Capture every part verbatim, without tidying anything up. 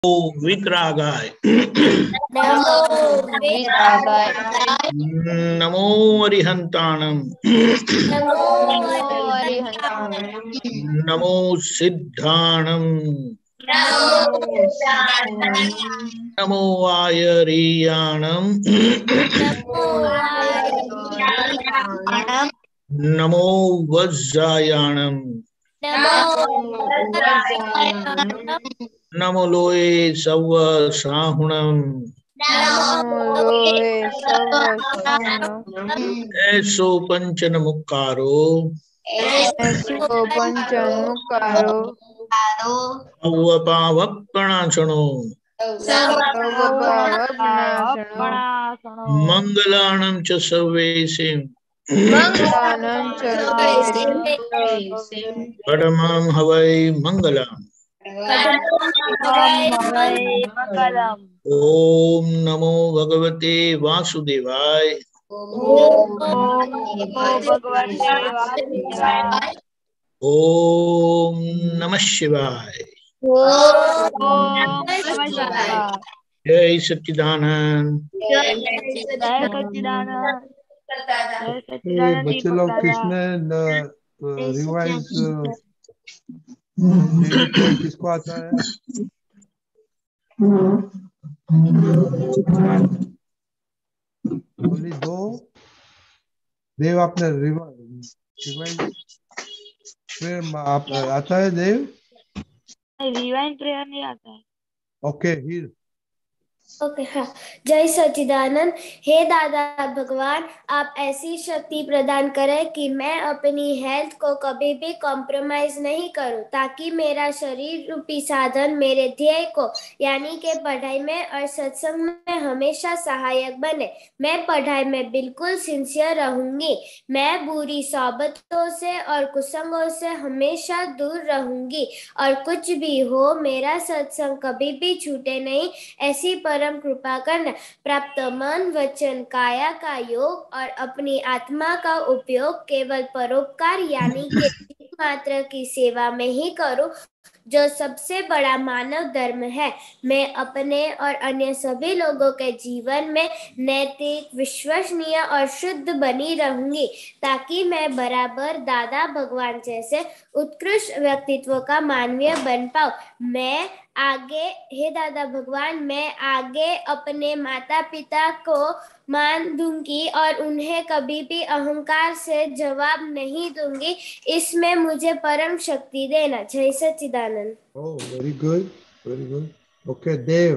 विक्रागाय नमो विक्रागाय नमो अरिहंताणं नमो अरिहंताणं नमो सिद्धाणं नमो सिद्धाणं नमो आयरीयाणं नमो आयर्याणं नमो वज्रायाणं नमो वज्रायाणं नमो लोये सव्व साहुणं नमो लोये सवसाहुणं ऐसो पंचन मुक्कारो ऐसो पंचमुखारो अव्वपावक प्रणाशनो सर्वभावनाशनो मंगलानं च सर्वेषां मंगलानं च परमं हवै मंगलम् मंगलम्। ओम नमो भगवते वासुदेवाय ओम भगवते वासुदेवाय ओम नमः शिवाय। ओम नमः शिवाय। जय सच्चिदानंद। जय सच्चिदानंद। जय ये सच्चिदानंद बच्चे दीपक लोग दादा। किसने रिवाइज डेली प्रेयर किसको आता है? ओनली दो देव आपने रिवाइज प्रेयर आप आता है देव? रिवाइज प्रेयर नहीं आता है। ओके हियर ओके हाँ। जय सच्चिदानंद। हे दादा भगवान, आप ऐसी शक्ति प्रदान करें कि मैं अपनी हेल्थ को कभी भी कॉम्प्रोमाइज नहीं करूं, ताकि मेरा शरीर रूपी साधन मेरे ध्येय को यानी के पढ़ाई में और सत्संग में हमेशा सहायक बने। मैं पढ़ाई में बिल्कुल सिंसियर रहूंगी। मैं बुरी सोबतों से और कुसंगों से हमेशा दूर रहूंगी और कुछ भी हो मेरा सत्संग कभी भी छूटे नहीं, ऐसी परम कृपा करना। प्राप्त मन वचन काया का योग और अपनी आत्मा का उपयोग केवल परोपकार यानी कि मात्र की सेवा में ही करूं, जो सबसे बड़ा मानव धर्म है। मैं अपने और अन्य सभी लोगों के जीवन में नैतिक, विश्वसनीय और शुद्ध बनी रहूंगी, ताकि मैं बराबर दादा भगवान जैसे उत्कृष्ट व्यक्तित्व का मानवीय बन पाऊं। मैं आगे हे दादा भगवान मैं आगे अपने माता पिता को मान दूंगी और उन्हें कभी भी अहंकार से जवाब नहीं दूंगी। इसमें मुझे परम शक्ति देना। जय Sachchidanand. Oh very good very good okay Dev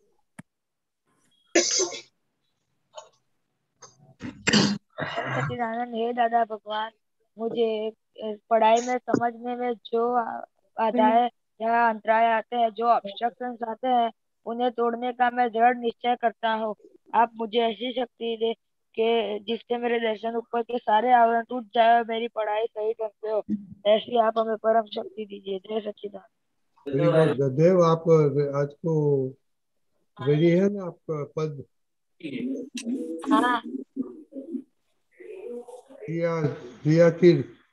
Sachchidanand. हे दादा भगवान, मुझे पढ़ाई में समझने में जो बाधाएं या अंतराय आते हैं, जो ऑब्स्ट्रक्शंस आते हैं, उन्हें तोड़ने का मैं दृढ़ निश्चय करता हूँ। आप मुझे ऐसी शक्ति दे कि जिससे मेरे दर्शन ऊपर के सारे आवरण टूट जाए और मेरी पढ़ाई सही ढंग से हो, ऐसी आप हमें परम शक्ति दीजिए। जय सच्चिदानंद। वेरी गुड देव आप आज को रेडी है ना आपका पद? हाँ। रिया रिया की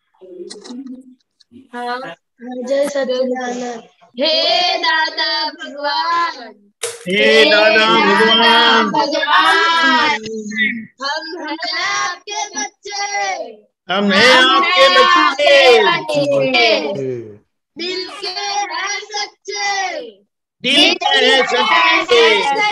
हाँ। जय सच्चिदानंद। हे दादा भगवान, हे दादा भगवान भगवान, हम हैं आपके बच्चे, हम हैं आपके बच्चे, दिल के हैं सच्चे, दिल के हैं सच्चे,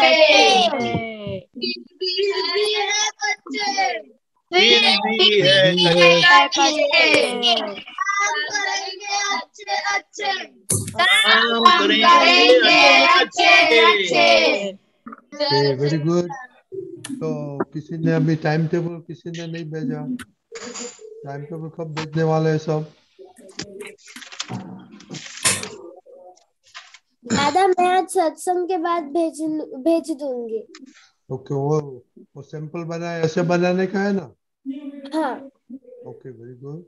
दिल भी है बच्चे, दिल भी है काम करेंगे अच्छे अच्छे, काम करेंगे अच्छे अच्छे। Very good. तो किसी ने अभी टाइम टेबल किसी ने नहीं भेजा? टाइम टेबल कब भेजने वाले हैं सब? दादा मैं आज सत्संग के बाद भेज भेज दूंगी। ओके वो वो सैंपल बनाए ऐसे बनाने का है ना? हाँ। Okay very good.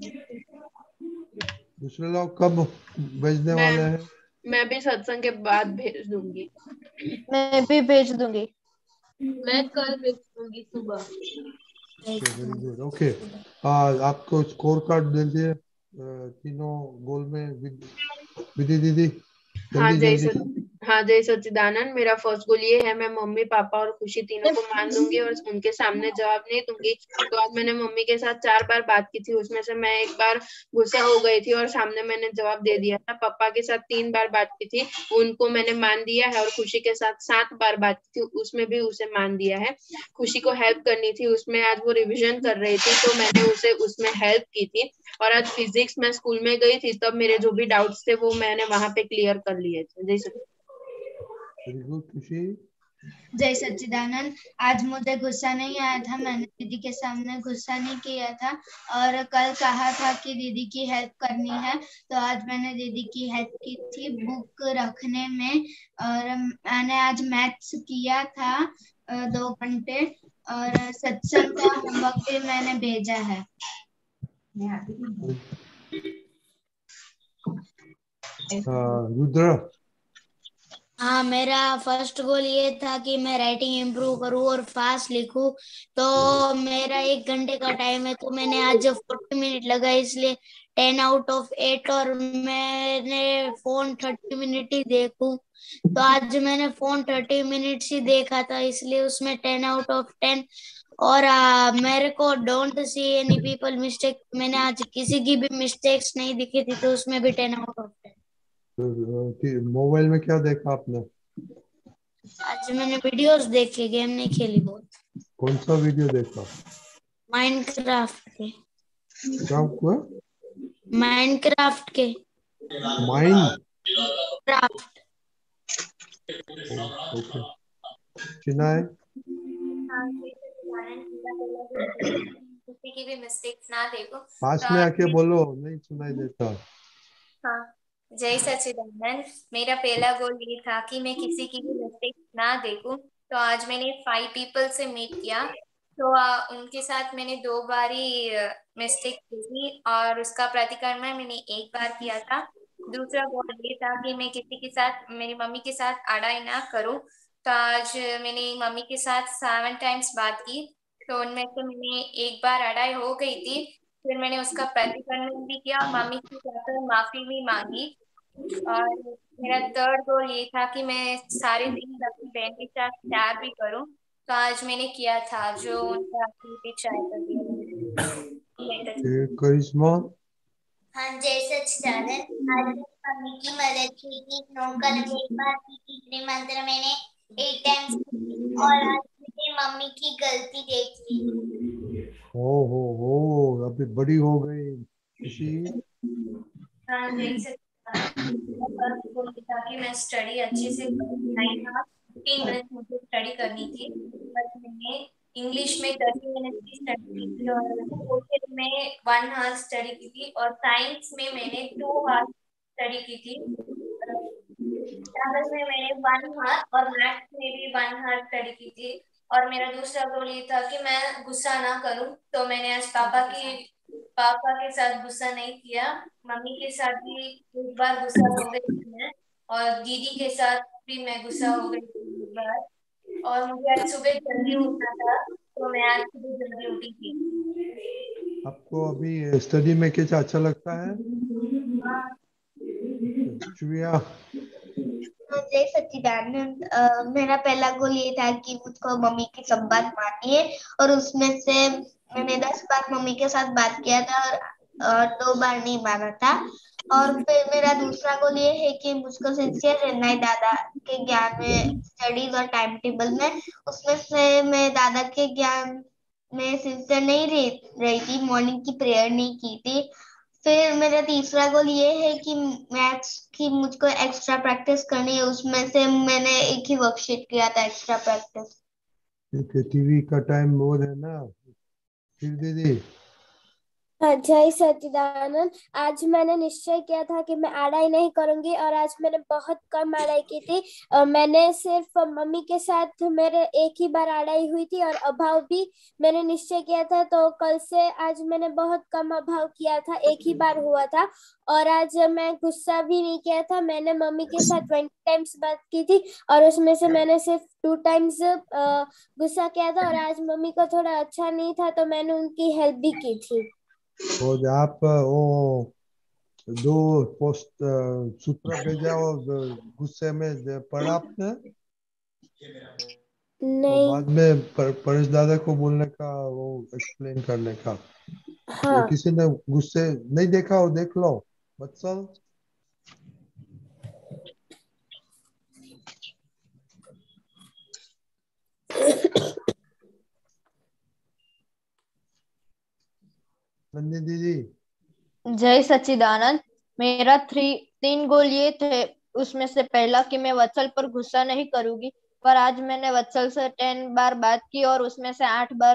दूसरे लोग कब भेजने वाले हैं? मैं भी सत्संग के बाद भेज दूंगी। मैं भी भेज दूंगी। मैं कल भेज दूंगी सुबह। Okay very good okay. आपको स्कोर कार्ड दे दिए तीनों गोल में विधि दीदी हाँ जल्दी जय जल्दी सच हाँ जय सच्चिदानंद। मेरा फर्स्ट गोल ये है, मैं मम्मी पापा और खुशी तीनों को मान दूंगी और उनके सामने जवाब नहीं दूंगी। तो आज मैंने मम्मी के साथ चार बार बात की थी, उसमें से मैं एक बार गुस्सा हो गई थी और सामने मैंने जवाब दे दिया था। पापा के साथ तीन बार बात की थी, उनको मैंने मान दिया है। और खुशी के साथ सात बार बात की थी, उसमें भी उसे मान दिया है। खुशी को हेल्प करनी थी, उसमें आज वो रिविजन कर रही थी तो मैंने उसे उसमें हेल्प की थी। और आज फिजिक्स में स्कूल में गई थी, तब मेरे जो भी डाउट्स थे वो मैंने वहां पे क्लियर कर लिए थे। जय सच्चिदानंद। वेरी गुड खुशी। जय सच्चिदानंद। आज मुझे गुस्सा नहीं आया था, मैंने दीदी के सामने गुस्सा नहीं किया था। और कल कहा था कि दीदी की हेल्प करनी है, तो आज मैंने दीदी की हेल्प की थी बुक रखने में। और मैंने आज मैथ्स किया था अ, दो घंटे। और सत्संग का होमवर्क भी मैंने भेजा है। हाँ, रुद्र। हाँ, मेरा फर्स्ट गोल ये था कि मैं राइटिंग इम्प्रूव करूँ और फास्ट लिखूं। तो मेरा एक घंटे का टाइम है, तो मैंने आज फोर्टी मिनट लगा, इसलिए टेन आउट ऑफ एट। और मैंने फोन थर्टी मिनट ही देखूं, तो आज मैंने फोन थर्टी मिनट्स ही देखा था, इसलिए उसमें टेन आउट ऑफ टेन। और आ, मेरे को don't see any people mistake, मैंने आज किसी की भी मिस्टेक्स नहीं दिखी थी, तो उसमें भी ten out of ten. Mobile में क्या देखा आपने? आज मैंने वीडियोस देखे, गेम नहीं खेली बहुत। कौन सा वीडियो देखा? माइनक्राफ्ट के। क्या हुआ? माइनक्राफ्ट के। Mind craft. ओके। चिनाई किसी की भी मिस्टेक्स ना देखो। पास तो में आज आके बोलो, नहीं सुनाई देता। हाँ जय सच्चिदानंद। मेरा पहला गोल ये था कि मैं किसी की भी मिस्टेक्स ना देखूं। तो आज मैंने फाइव पीपल से मीट किया, तो आ, उनके साथ मैंने दो बार ही मिस्टेक की थी और उसका प्रतिकर्म मैंने एक बार किया था। दूसरा गोल ये था कि मैं किसी के साथ, मेरी मम्मी के साथ अड़ाई ना करूं। तो आज मैंने मम्मी के साथ सेवन टाइम्स बात की, तो उनमें से मैंने एक बार अड़ाई हो गई थी। फिर मैंने उसका प्रतिकर्म भी किया, मम्मी की जाकर माफी भी मांगी। और मेरा थर्ड गोल ये था कि मैं सारे दिन अपनी बहन के साथ प्यार भी करूं। तो आज मैंने किया था जो उनका एक्टिविटी ट्राई कर दिया। ये करिश्मा। हाँ जय सच्चिदानंद। आज मैंने मम्मी की मदद की थी, नौकर एक बार की थी त्रिमंत्र मैंने एट टाइम्स की थी। और आज मैंने मम्मी की गलती देख ली। ओ हो हो अभी बड़ी हो गई खुशी। हाँ जय सच्चिदानंद। फर्स्ट गोल था कि मैं स्टडी अच्छे से करूं। नाइन हाफ फिफ्टीन मिनट मुझे स्टडी करनी थी, बट मैंने इंग्लिश में थर्टी मिनट की स्टडी की थी और सोशल में वन हावर स्टडी की थी और साइंस में मैंने टू हावर स्टडी की थी। ट्रैवल में मैंने वन हावर और मैथ्स में भी वन हावर स्टडी की थी। और मेरा दूसरा गोल ये था कि मैं गुस्सा ना करूं, तो मैंने आज पापा की पापा के साथ गुस्सा नहीं किया। मम्मी के साथ भी एक बार गुस्सा हो गई थी मैं, और दीदी के साथ भी मैं गुस्सा हो गई थी एक बार। और मुझे आज सुबह जल्दी उठना था, तो मैं आज सुबह जल्दी उठी थी। आपको अभी स्टडी में क्या अच्छा लगता है? हाँ चुया। जय सच्चिदानंद। अ, मेरा पहला गोल ये था कि मुझको मम्मी की सब बात माननी है, और उसमें से मैंने दस बार मम्मी के साथ बात किया था और अ, दो बार नहीं माना था। और फिर मेरा दूसरा गोल ये है कि मुझको सिंसियर रहना है दादा के ज्ञान में, स्टडीज और टाइम टेबल में। उसमें से मैं दादा के ज्ञान में सिंसियर नहीं रह रही थी, मॉर्निंग की प्रेयर नहीं की थी। फिर मेरा तीसरा गोल ये है कि मैथ्स की मुझको एक्स्ट्रा प्रैक्टिस करनी है, उसमें से मैंने एक ही वर्कशीट किया था एक्स्ट्रा प्रैक्टिस। टीवी का टाइम बहुत है ना, फिर दीदी। जय सच्चिदानंद। आज मैंने निश्चय किया था कि मैं अड़ाई नहीं करूंगी, और आज मैंने बहुत कम अड़ाई की थी। अ, मैंने सिर्फ मम्मी के साथ मेरे एक ही बार अड़ाई हुई थी, और अभाव भी मैंने निश्चय किया था। तो कल से आज मैंने बहुत कम अभाव किया था, एक ही बार हुआ था। और आज मैं गुस्सा भी नहीं किया था। मैंने मम्मी के साथ ट्वेंटी टाइम्स बात की थी, और उसमें से मैंने सिर्फ टू टाइम्स गुस्सा किया था। और आज मम्मी को थोड़ा अच्छा नहीं था, तो मैंने उनकी हेल्प भी की थी। और आप वो दो पोस्ट सूत्र भेजा और गुस्से में पढ़ा आपने? तो नहीं। बाद में परेश दादा को बोलने का, वो एक्सप्लेन करने का। हाँ। किसी ने गुस्से नहीं देखा हो, देख लो वत्सल। नंदी दीदी। जय सच्चिदानंद। मेरा थ्री तीन गोल ये थे, उसमें से पहला कि मैं वत्सल पर गुस्सा नहीं करूंगी, पर आज मैंने वत्सल से टेन बार बात की और उसमें से आठ बार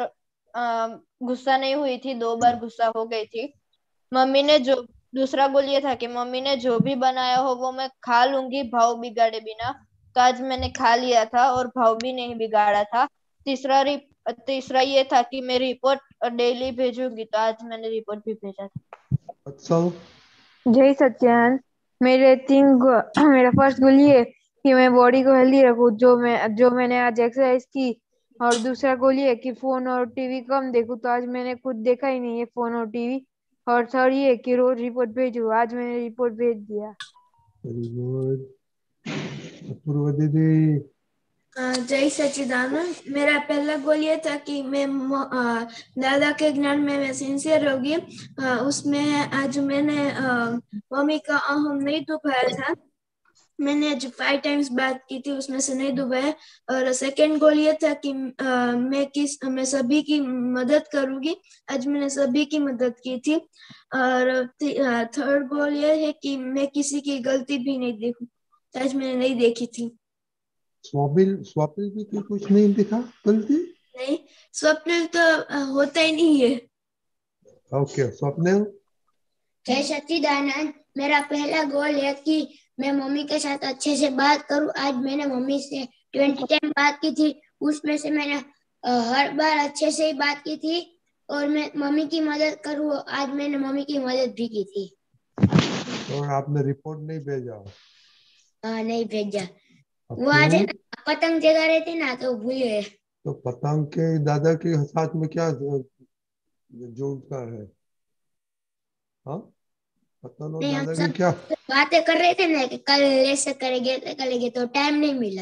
गुस्सा नहीं हुई थी, दो बार गुस्सा हो गई थी। मम्मी ने जो दूसरा गोल ये था कि मम्मी ने जो भी बनाया हो वो मैं खा लूंगी, भाव बिगाड़े बिना। तो आज मैंने खा लिया था और भाव भी नहीं बिगाड़ा था। तीसरा तीसरा ये था कि मैं रिपोर्ट डेली भेजूंगी, तो आज मैंने रिपोर्ट भी भेजा था। अच्छा। जय सच्चिदानंद। मेरे तीन मेरा फर्स्ट गोल ये कि मैं बॉडी को हेल्दी रखूं, जो मैं जो मैंने आज एक्सरसाइज की। और दूसरा गोल ये कि फोन और टीवी कम देखूं, तो आज मैंने खुद देखा ही नहीं है फोन और टीवी। और थर्ड ये कि रोज रिपोर्ट भेजूं, आज मैंने रिपोर्ट भेज दिया। Very good. अपूर्वा दीदी। जय सच्चिदानंद। मेरा पहला गोल ये था कि मैं दादा के ज्ञान में मैं सिंसियर होगी। उसमें आज मैंने मम्मी का अहम नहीं दुखाया था। मैंने आज फाइव टाइम्स बात की थी, उसमें से नहीं दुखाया। और सेकंड गोल ये था कि आ, मैं किस मैं सभी की मदद करूंगी। आज मैंने सभी की मदद की थी। और थर्ड गोल ये है कि मैं किसी की गलती भी नहीं देखूं, आज मैंने नहीं देखी थी। स्वप्निल स्वप्निल भी की कुछ नहीं दिखा गलती? नहीं, स्वप्निल तो होता ही नहीं है। ओके, स्वप्निल। जय सच्चिदानंद। मेरा पहला गोल है कि मैं मम्मी के साथ अच्छे से बात करूं। आज मैंने मम्मी से ट्वेंटी टाइम बात की थी, उसमें से मैंने हर बार अच्छे से ही बात की थी। और मैं मम्मी की मदद करूं, आज मैंने मम्मी की मदद भी की थी। और आपने रिपोर्ट नहीं भेजा? हाँ, नहीं भेजा। वो आज पतंग जगा रहे थे ना, तो भूल गए। तो पतंग के दादा के साथ में क्या जोड़ता है? हाँ, पतंग और दादा की क्या बातें कर रहे थे ना कि कल ऐसे करेंगे करेंगे, तो टाइम नहीं मिला।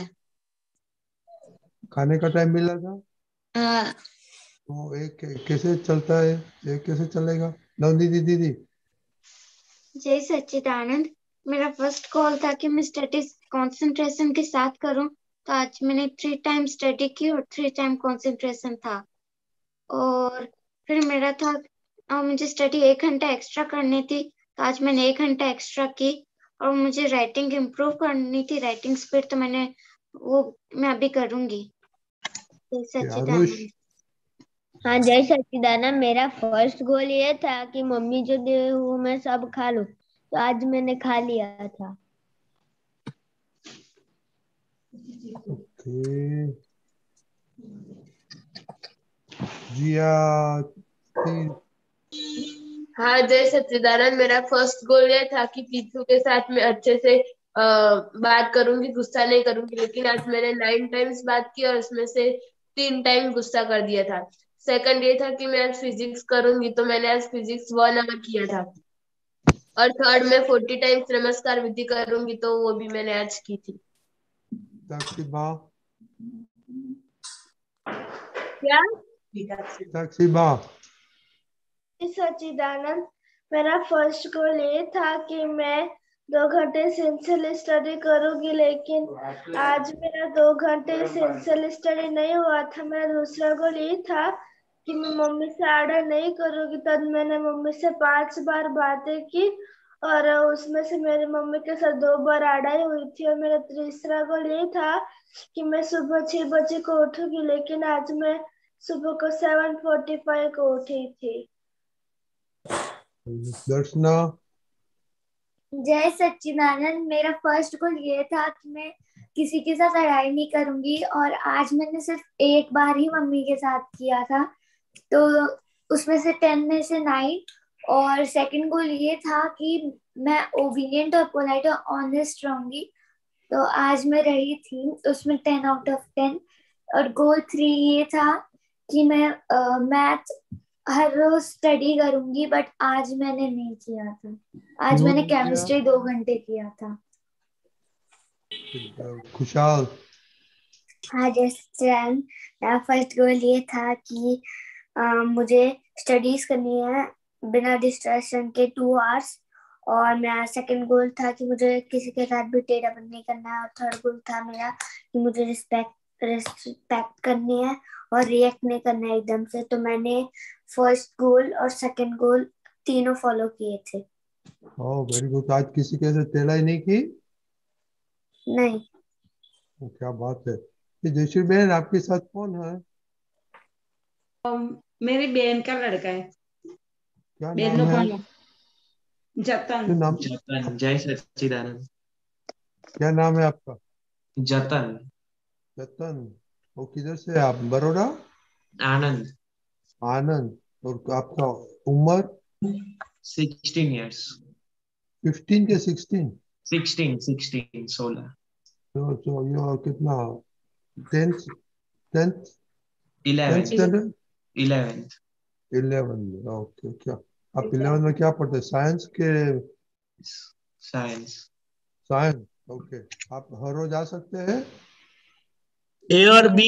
खाने का टाइम मिला था? हाँ। तो एक कैसे चलता है, एक कैसे चलेगा? नंदी दीदी दी। जय सच्चिदानंद। मेरा फर्स्ट कॉल था कि मैं स्टडीज कंसंट्रेशन के साथ करूं, तो आज मैंने थ्री टाइम स्टडी की और थ्री टाइम कंसंट्रेशन था। और फिर मेरा था आ, मुझे स्टडी एक घंटा एक्स्ट्रा करनी थी, तो आज मैंने एक घंटा एक्स्ट्रा की। और मुझे राइटिंग इम्प्रूव करनी थी, राइटिंग स्पीड, तो मैंने वो मैं अभी करूंगी। जय सच्चिदानंद। हाँ, जय सच्चिदानंद। मेरा फर्स्ट गोल ये था कि मम्मी जो दे वो मैं सब खा लूं, तो आज मैंने खा लिया था। ओके। जिया। हाँ, जय सच्चिदानंद। मेरा फर्स्ट गोल ये था कि पीछू के साथ मैं अच्छे से आ, बात करूंगी, गुस्सा नहीं करूंगी, लेकिन आज मैंने नाइन टाइम्स बात की और उसमें से तीन टाइम गुस्सा कर दिया था। सेकंड ये था कि मैं आज फिजिक्स करूंगी, तो मैंने आज फिजिक्स वन आवर किया था। और थर्ड में फोर्टी टाइम्स नमस्कार विधि करूंगी, तो वो भी मैंने आज की थी। तकसीबा। क्या? तकसीबा। सच्चिदानंद। मेरा फर्स्ट गोल ये था कि मैं दो घंटे सिंसियरली स्टडी करूंगी, लेकिन आज मेरा दो घंटे सिंसियरली स्टडी नहीं हुआ था। मेरा दूसरा गोल ये था कि मैं मम्मी से ऑर्डर नहीं करूंगी, तब मैंने मम्मी से पांच बार बातें की और उसमें से मेरी मम्मी के साथ दो बार अड़ाई हुई थी। और मेरा तीसरा गोल ये था कि मैं सुबह छह बजे को उठूंगी, लेकिन आज मैं सुबह को सेवन फोर्टी फाइव को उठी थी। दर्शना। जय सच्चिदानंद। मेरा फर्स्ट गोल ये था कि मैं किसी के साथ लड़ाई नहीं करूंगी, और आज मैंने सिर्फ एक बार ही मम्मी के साथ किया था, तो उसमें से टेन में से नाइन। और सेकंड गोल ये था कि मैं ओबीडियंट और पोलाइट और ऑनेस्ट रहूंगी, तो आज मैं रही थी, उसमें टेन आउट ऑफ टेन। और गोल थ्री ये था कि मैं मैथ हर रोज स्टडी करूंगी, बट आज मैंने नहीं किया था। आज क्यों मैंने नहीं किया? केमिस्ट्री दो घंटे किया था। खुशहाल, हाँ जैसे मेरा फर्स्ट गोल ये था कि अ, मुझे स्टडीज करनी है बिना डिस्ट्रैक्शन के टू आवर्स। और मेरा सेकंड गोल था कि मुझे किसी के साथ भी टेढ़ापन नहीं करना है। और थर्ड गोल था मेरा कि मुझे रिस्पेक्ट रिस्पेक्ट करनी है और रिएक्ट नहीं करना है एकदम से। तो मैंने फर्स्ट गोल और सेकंड गोल तीनों फॉलो किए थे। Oh very good. आज किसी के साथ टेढ़ाई नहीं की? नहीं। ओ, क्या बात है। ये जयश्री बहन, आपके साथ कौन है? मेरी बहन का लड़का है। क्या बहन नाम नो है? कौन जतन। क्या नाम? जतन। जय सच्चिदानंद। क्या नाम है आपका? जतन। जतन। वो किधर से है आप? बड़ौदा? आनंद। आनंद। और आपका उम्र? Sixteen years. फिफ्टीन के सिक्सटीन? सिक्सटीन सिक्सटीन सोलह। तो तो ये कितना? Tenth tenth tenth eleven standard? Eleventh eleven में। ओके। क्या आप इलेवन में क्या पढ़ते हैं? साइंस के? साइंस। साइंस। ओके। आप हर रोज आ सकते हैं? ए और बी?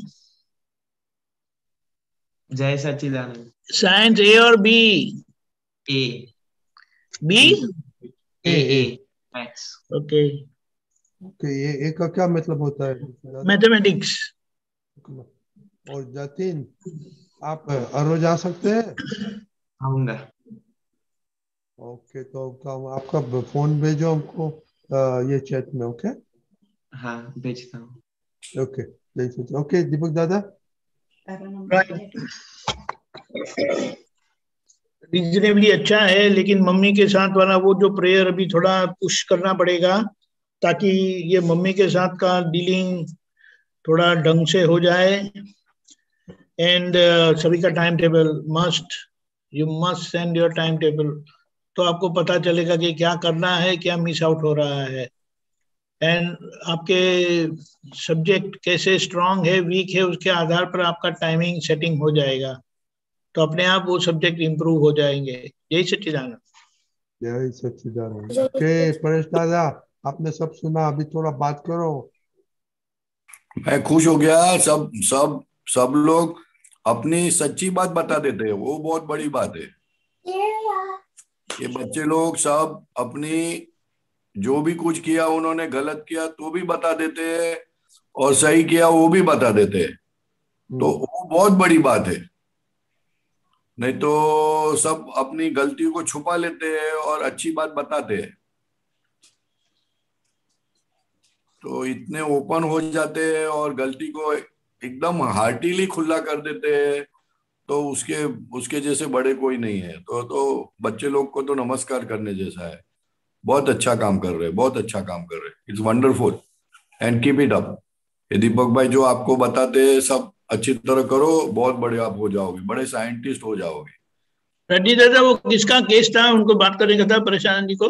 जय सच्चिदानंद। साइंस ए और B? A. B? A A maths. Okay. Okay. ये ए का क्या मतलब होता है? मैथमेटिक्स। और जतिन, आप हर रोज आ सकते हैं? आऊंगा। ओके। तो आपका आपका फोन भेजो हमको आ, ये चैट में। ओके। हाँ भेजता हूँ। ओके। ओके दीपक दादा। रीजनेबली अच्छा है, लेकिन मम्मी के साथ वाला वो जो प्रेयर अभी थोड़ा पुश करना पड़ेगा, ताकि ये मम्मी के साथ का डीलिंग थोड़ा ढंग से हो जाए। एंड uh, सभी का time table must, you must send your time table, तो आपको पता चलेगा कि क्या करना है, क्या मिस आउट हो रहा है। एंड आपके सब्जेक्ट कैसे स्ट्रांग है, वीक है, उसके आधार पर आपका टाइमिंग सेटिंग हो जाएगा, तो अपने आप वो सब्जेक्ट इंप्रूव हो जाएंगे। यही सच्चिदानंद। जय सच्चिदानंद। ओके परेश दादा, आपने सब सुना, अभी थोड़ा बात करो। मैं खुश हो गया। सब सब सब लोग अपनी सच्ची बात बता देते हैं, वो बहुत बड़ी बात है। ये बच्चे लोग सब अपनी जो भी कुछ किया, उन्होंने गलत किया तो भी बता देते हैं, और सही किया वो भी बता देते हैं। तो वो बहुत बड़ी बात है। नहीं तो सब अपनी गलतियों को छुपा लेते हैं और अच्छी बात बताते हैं। तो इतने ओपन हो जाते हैं और गलती को एकदम हार्टिली खुला कर देते हैं, तो उसके उसके जैसे बड़े कोई नहीं है। तो तो बच्चे लोग को तो नमस्कार करने जैसा है। बहुत अच्छा काम कर रहे हैं, बहुत अच्छा काम कर रहे हैं। It's wonderful and keep it up. ये दीपक भाई जो आपको बताते हैं सब अच्छी तरह करो, बहुत बड़े आप हो जाओगे, बड़े साइंटिस्ट हो जाओगे। रेड्डी दादा, वो किसका केस था, उनको बात करने का था परेशान जी को?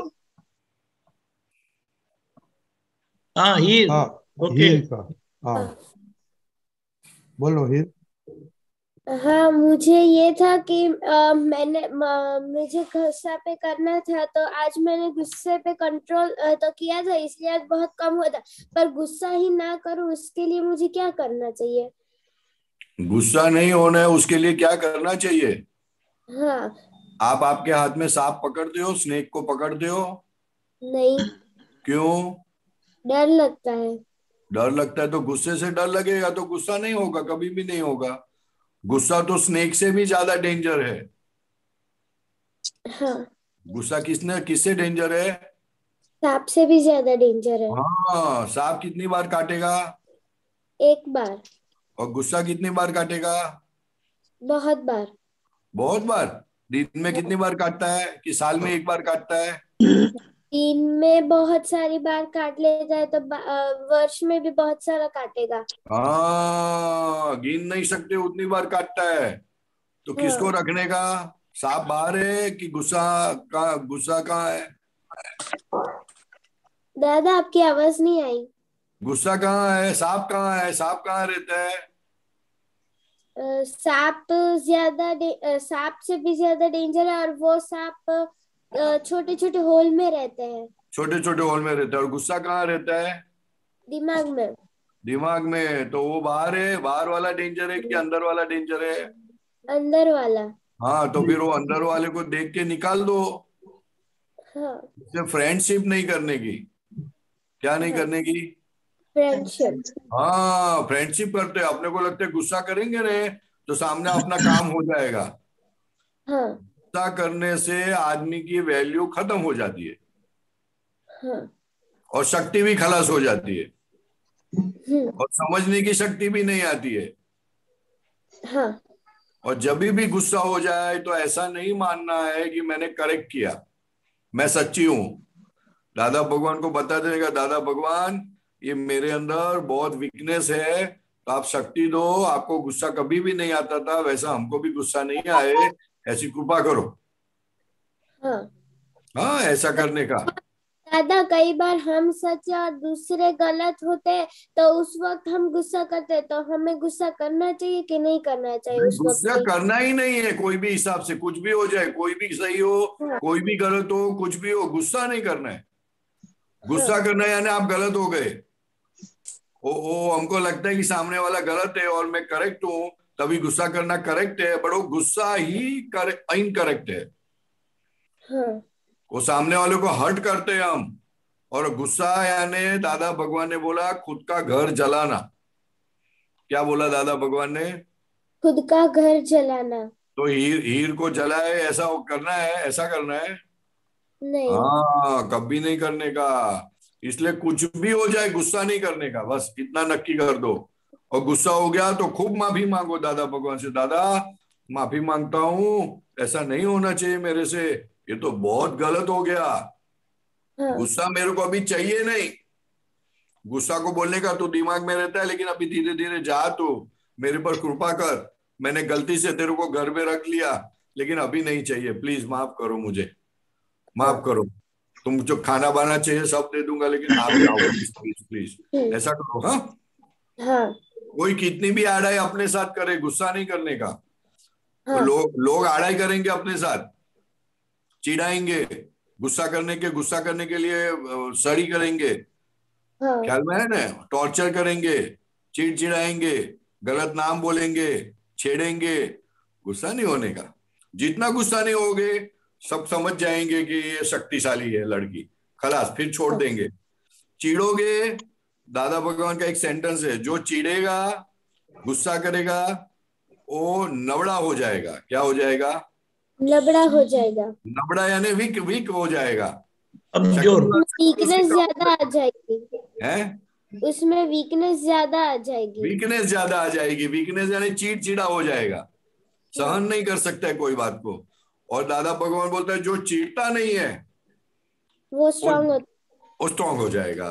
हाँ हीर। हाँ ओके। हीर का। हाँ बोलो हीर। हाँ मुझे ये था कि आ, मैंने म, मुझे गुस्सा पे करना था, तो आज मैंने गुस्से पे कंट्रोल तो किया था, इसलिए आज बहुत कम हुआ था। पर गुस्सा ही ना करूं, उसके लिए मुझे क्या करना चाहिए? गुस्सा नहीं होना है, उसके लिए क्या करना चाहिए? हाँ। आप आपके हाथ में सांप पकड़ते हो, स्नेक को पकड़ते हो? नहीं। क्यों? डर लगता है। डर लगता है तो गुस्से से डर लगेगा तो गुस्सा नहीं होगा, कभी भी नहीं होगा। गुस्सा तो स्नेक से भी ज्यादा डेंजर है। हाँ। गुस्सा किसने किससे डेंजर है? सांप से भी ज्यादा डेंजर है। हाँ, सांप कितनी बार काटेगा? एक बार। और गुस्सा कितनी बार काटेगा? बहुत बार। बहुत बार। दिन में कितनी बार काटता है, कि साल में एक बार काटता है? दिन में बहुत सारी बार काट लेता है, तो वर्ष में भी बहुत सारा काटेगा। हाँ, गिन नहीं सकते उतनी बार काटता है। तो हाँ। किसको रखने का? सांप बाहर है कि गुस्सा का? गुस्सा कहाँ है? दादा आपकी आवाज नहीं आई। गुस्सा कहाँ है? सांप कहाँ है? सांप कहाँ रहता है? अ, सांप ज्यादा डे- अ, सांप से भी ज्यादा डेंजर है, और वो सांप छोटे छोटे होल में रहते हैं। छोटे छोटे होल में रहता है। और गुस्सा कहाँ रहता है? दिमाग में। दिमाग में। तो वो बाहर है, बाहर वाला डेंजर है कि अंदर वाला डेंजर है? अंदर वाला। हाँ, तो फिर वो अंदर वाले को देख के निकाल दो। हाँ। उससे फ्रेंडशिप नहीं करने की। क्या नहीं हाँ। करने की? फ्रेंडशिप। हाँ, फ्रेंडशिप करते हैं। अपने को लगता है गुस्सा करेंगे रे तो सामने अपना काम हो जाएगा। हाँ। गुस्सा करने से आदमी की वैल्यू खत्म हो जाती है। हाँ। और शक्ति भी खलास हो जाती है। हम्म। और समझने की शक्ति भी नहीं आती है। हाँ। और जब भी गुस्सा हो जाए तो ऐसा नहीं मानना है कि मैंने करेक्ट किया, मैं सच्ची हूं। दादा भगवान को बता देगा, दादा भगवान ये मेरे अंदर बहुत वीकनेस है, तो आप शक्ति दो। आपको गुस्सा कभी भी नहीं आता था, वैसा हमको भी गुस्सा नहीं आए, ऐसी कृपा करो। हाँ। हाँ, ऐसा करने का। दादा कई बार हम सच और दूसरे गलत होते हैं, तो उस वक्त हम गुस्सा करते हैं, तो हमें गुस्सा करना चाहिए कि नहीं करना चाहिए उस वक्त गुस्सा पे? करना ही नहीं है कोई भी हिसाब से, कुछ भी हो जाए, कोई भी सही हो, हाँ। कोई भी गलत हो, कुछ भी हो, गुस्सा नहीं करना है। गुस्सा हाँ। करना यानी आप गलत हो गए। ओ, ओ हमको लगता है कि सामने वाला गलत है और मैं करेक्ट हूं, तभी गुस्सा करना करेक्ट है, बट वो गुस्सा ही इनकरेक्ट है। हाँ। वो सामने वाले को हर्ट करते हैं हम। और गुस्सा यानी दादा भगवान ने बोला खुद का घर जलाना। क्या बोला दादा भगवान ने? खुद का घर जलाना। तो हीर हीर को जलाए ऐसा करना है, ऐसा करना है? नहीं। हाँ, कभी नहीं करने का। इसलिए कुछ भी हो जाए गुस्सा नहीं करने का, बस इतना नक्की कर दो। और गुस्सा हो गया तो खूब माफी मांगो दादा भगवान से, दादा माफी मांगता हूँ, ऐसा नहीं होना चाहिए मेरे से, ये तो बहुत गलत हो गया। हाँ। गुस्सा मेरे को अभी चाहिए नहीं। गुस्सा को बोलने का तो दिमाग में रहता है, लेकिन अभी धीरे धीरे जा, तू मेरे पर कृपा कर, मैंने गलती से तेरे को घर में रख लिया, लेकिन अभी नहीं चाहिए, प्लीज माफ करो मुझे, माफ करो। तुम जो खाना बनाना चाहिए सब दे दूंगा, लेकिन आप जाओ प्लीज प्लीज, ऐसा करो। हाँ। हाँ। कोई कितनी भी आड़ाई अपने साथ करे, गुस्सा नहीं करने का। हाँ। लोग लोग आड़ाई करेंगे अपने साथ, चिढ़ाएंगे, गुस्सा करने के गुस्सा करने के लिए सड़ी करेंगे, हाँ। ख्याल में है ना, टॉर्चर करेंगे, चिड़चिड़ाएंगे, गलत नाम बोलेंगे, छेड़ेंगे। गुस्सा नहीं होने का। जितना गुस्सा नहीं होगे सब समझ जाएंगे कि ये शक्तिशाली है लड़की, खलास, फिर छोड़ देंगे। चिढ़ोगे, दादा भगवान का एक सेंटेंस है, जो चिढ़ेगा गुस्सा करेगा वो नबड़ा हो जाएगा। क्या हो जाएगा? नबड़ा हो जाएगा। नबड़ा यानी वीक वीक हो जाएगा। वीकनेस ज्यादा आ जाएगी है, उसमें वीकनेस ज्यादा आ जाएगी। वीकनेस ज्यादा आ जाएगी। वीकनेस यानी चिड़चिड़ा हो जाएगा, सहन नहीं कर सकता है कोई बात को। और दादा भगवान बोलता है जो चीड़ता नहीं है वो स्ट्रांग हो वो स्ट्रांग हो जाएगा।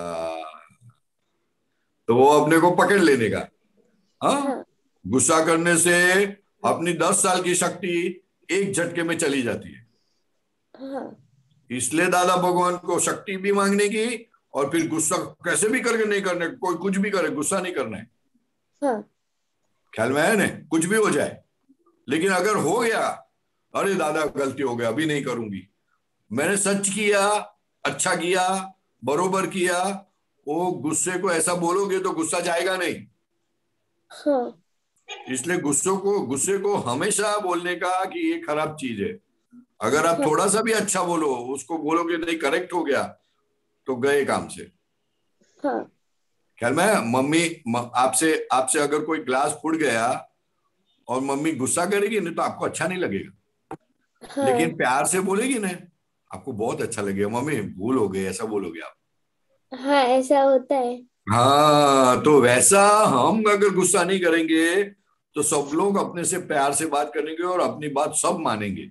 तो वो अपने को पकड़ लेने का। हाँ, हाँ। गुस्सा करने से अपनी दस साल की शक्ति एक झटके में चली जाती है। हाँ। इसलिए दादा भगवान को शक्ति भी मांगने की, और फिर गुस्सा कैसे भी करके नहीं करने, कोई कुछ भी करे गुस्सा नहीं करना है। हाँ। ख्याल में है ना, कुछ भी हो जाए। लेकिन अगर हो गया, अरे दादा गलती हो गया, अभी नहीं करूंगी, मैंने सच किया, अच्छा किया, बरोबर किया, वो गुस्से को ऐसा बोलोगे तो गुस्सा जाएगा नहीं। हाँ। इसलिए गुस्सों को गुस्से को हमेशा बोलने का कि ये खराब चीज है। अगर आप थोड़ा सा भी अच्छा बोलो, उसको बोलोगे नहीं करेक्ट हो गया, तो गए काम से। हाँ। ख्याल में मम्मी आपसे आपसे अगर कोई ग्लास फूट गया और मम्मी गुस्सा करेगी नहीं तो आपको अच्छा नहीं लगेगा। हाँ। लेकिन प्यार से बोलेगी ना, आपको बहुत अच्छा लगेगा। मम्मी भूल हो गई, ऐसा बोलोगे आप। हाँ, ऐसा होता है। हाँ, तो वैसा हम अगर गुस्सा नहीं करेंगे तो सब लोग अपने से प्यार से बात करेंगे और अपनी बात सब मानेंगे।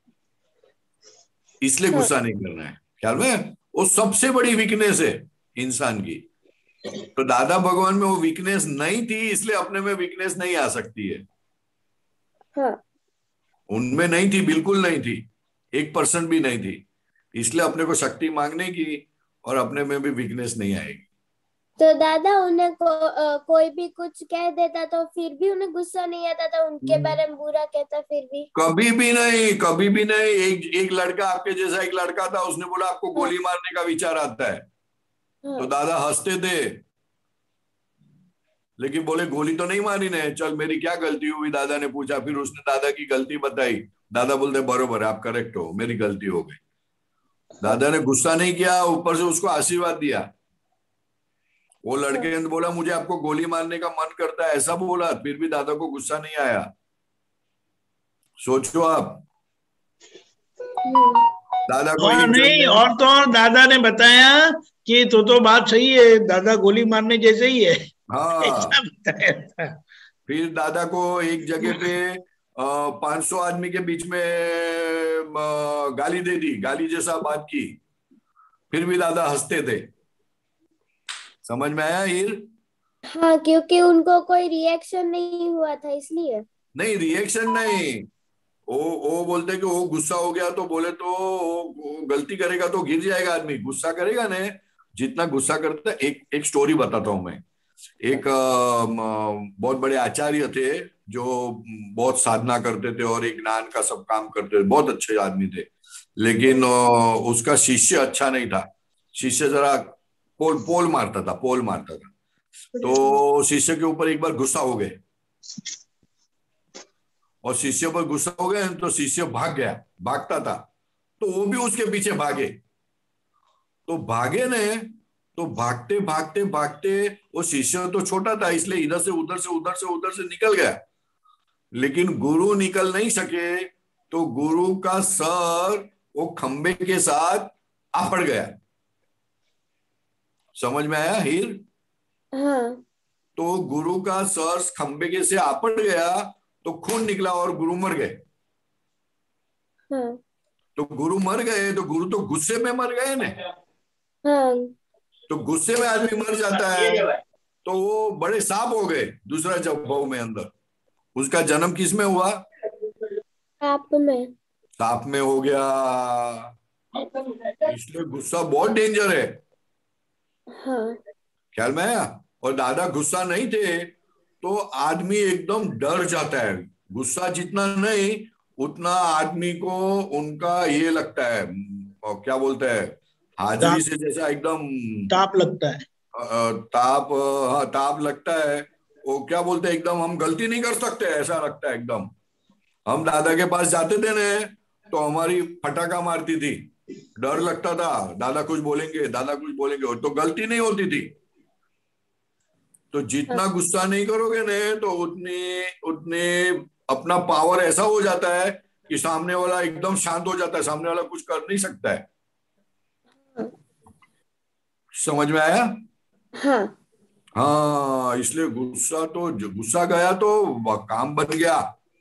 इसलिए हाँ। गुस्सा नहीं करना है। ख्याल में, वो सबसे बड़ी वीकनेस है इंसान की। तो दादा भगवान में वो वीकनेस नहीं थी, इसलिए अपने में वीकनेस नहीं आ सकती है। हाँ। उनमें नहीं थी, बिल्कुल नहीं थी, एक परसेंट भी नहीं थी। इसलिए अपने को शक्ति मांगने की, और अपने में भी वीकनेस नहीं आएगी। तो दादा उन्हें को, अ, कोई भी कुछ कह देता तो फिर भी उन्हें गुस्सा नहीं आता था, उनके बारे में बुरा कहता फिर भी? कभी भी नहीं, कभी भी नहीं। एक एक लड़का आपके जैसा एक लड़का था, उसने बोला आपको गोली मारने का विचार आता है, तो दादा हंसते थे, लेकिन बोले गोली तो नहीं मारी ने, चल मेरी क्या गलती हुई, दादा ने पूछा। फिर उसने दादा की गलती बताई, दादा बोलते बरोबर आप करेक्ट हो, मेरी गलती हो गई। दादा ने गुस्सा नहीं किया, ऊपर से उसको आशीर्वाद दिया। वो लड़के ने बोला मुझे आपको गोली मारने का मन करता है, ऐसा बोला, फिर भी दादा को गुस्सा नहीं आया। सोचो आप, दादा को हाँ नहीं, और तो और दादा ने बताया कि तो तो बात सही है, दादा गोली मारने जैसे ही है। हाँ, ऐसा बताया था। फिर दादा को एक जगह पे पांच सौ आदमी के बीच में आ, गाली दे दी, गाली जैसा बात की, फिर भी दादा हंसते थे। समझ में आया हीर? हाँ, क्योंकि उनको कोई रिएक्शन नहीं हुआ था इसलिए। नहीं, रिएक्शन नहीं, वो वो बोलते कि वो गुस्सा हो गया तो बोले तो वो गलती करेगा तो गिर जाएगा आदमी, गुस्सा करेगा ने, जितना गुस्सा करता है। एक एक स्टोरी बताता हूं मैं। एक आ, बहुत बड़े आचार्य थे जो बहुत साधना करते थे और एक ज्ञान का सब काम करते थे, बहुत अच्छे आदमी थे, लेकिन आ, उसका शिष्य अच्छा नहीं था। शिष्य जरा पोल पोल मारता था, पोल मारता था। तो शिष्य के ऊपर एक बार गुस्सा हो गए, और शिष्य पर गुस्सा हो गए तो शिष्य भाग गया, भागता था तो वो भी उसके पीछे भागे। तो भागे ने, तो भागते भागते भागते वो शिष्य तो छोटा था, इसलिए इधर से उधर से उधर से उधर से निकल गया, लेकिन गुरु निकल नहीं सके। तो गुरु का सर वो खंबे के साथ आ पड़ गया। समझ में आया हीर? हाँ। तो गुरु का सर खंबे के से आ पड़ गया तो खून निकला और गुरु मर गए। हाँ। तो गुरु मर गए तो गुरु तो गुस्से में मर गए ने। हाँ। तो गुस्से में आदमी मर जाता है तो वो बड़े सांप हो गए दूसरा जन्म में अंदर। उसका जन्म किस में हुआ? सांप में। सांप में हो गया। इसलिए गुस्सा बहुत डेंजर है। हाँ। ख्याल में आया? और दादा गुस्सा नहीं थे तो आदमी एकदम डर जाता है। गुस्सा जितना नहीं उतना आदमी को उनका ये लगता है, क्या बोलते हैं, हाजिरी से जैसा एकदम ताप लगता है। ताप, हाँ ताप लगता है। वो क्या बोलते हैं, एकदम हम गलती नहीं कर सकते ऐसा लगता है एकदम। हम दादा के पास जाते थे ना तो हमारी फटाका मारती थी, डर लगता था दादा कुछ बोलेंगे, दादा कुछ बोलेंगे, तो गलती नहीं होती थी। तो जितना गुस्सा नहीं करोगे ना तो उतनी उतने अपना पावर ऐसा हो जाता है कि सामने वाला एकदम शांत हो जाता है, सामने वाला कुछ कर नहीं सकता है। समझ में आया? हाँ। हाँ, इसलिए गुस्सा तो गुस्सा गया तो काम बन गया।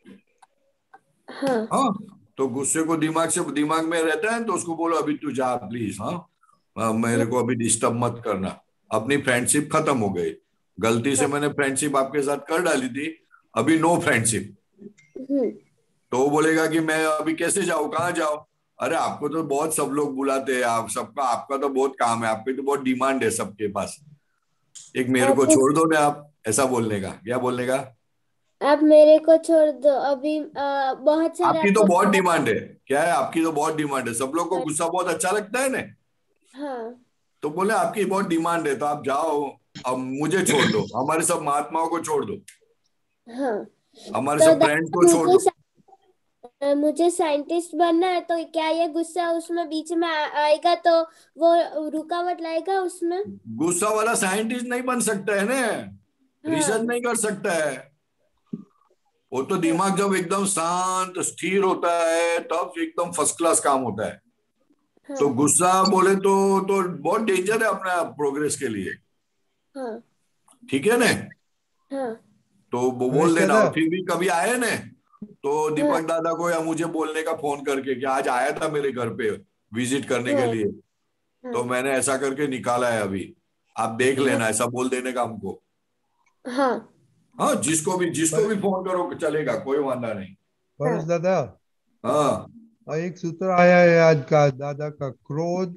हाँ। हाँ, तो गुस्से को दिमाग से दिमाग में रहता है तो उसको बोलो अभी तू जा प्लीज, हाँ मेरे को अभी डिस्टर्ब मत करना। अपनी फ्रेंडशिप खत्म हो गई, गलती से मैंने फ्रेंडशिप आपके साथ कर डाली थी, अभी नो फ्रेंडशिप। तो वो बोलेगा कि मैं अभी कैसे जाऊं, कहाँ जाऊं? अरे आपको तो बहुत सब लोग बुलाते हैं, आप सबका आपका तो बहुत काम है, आपकी तो बहुत डिमांड है सबके पास, एक मेरे को छोड़ दो ना आप, ऐसा बोलने का। क्या बोलने का? आप मेरे को छोड़ दो अभी, आ, बहुत सारे आपकी तो बहुत डिमांड है। क्या है? आपकी तो बहुत डिमांड है, सब लोग को गुस्सा बहुत अच्छा लगता है ना। हाँ। तो बोले आपकी बहुत डिमांड है तो आप जाओ, अब मुझे छोड़ दो, हमारे सब महात्माओं को छोड़ दो, हाँ। हमारे तो सब फ्रेंड्स को छोड़ दो। मुझे साइंटिस्ट बनना है तो क्या ये गुस्सा उसमें बीच में आ, आएगा तो वो रुकावट लाएगा उसमें? गुस्सा वाला साइंटिस्ट नहीं बन सकता है ना, हाँ। रिसर्च नहीं कर सकता है। वो तो दिमाग जब एकदम शांत स्थिर होता है तब एकदम फर्स्ट क्लास काम होता है। हाँ। तो गुस्सा बोले तो तो बहुत डेंजर है अपना प्रोग्रेस के लिए। हाँ। ठीक है ना? हाँ। तो वो बोल देना। और फिर भी कभी आए ना तो दीपक दादा को या मुझे बोलने का फोन करके कि आज आया था मेरे घर पे विजिट करने के लिए, तो मैंने ऐसा करके निकाला है, अभी आप देख लेना, ऐसा बोल देने का हमको। हाँ। हाँ, जिसको भी जिसको भी फोन करो चलेगा, कोई वादा नहीं। परेश दादा, हाँ, एक सूत्र आया है आज का दादा का, क्रोध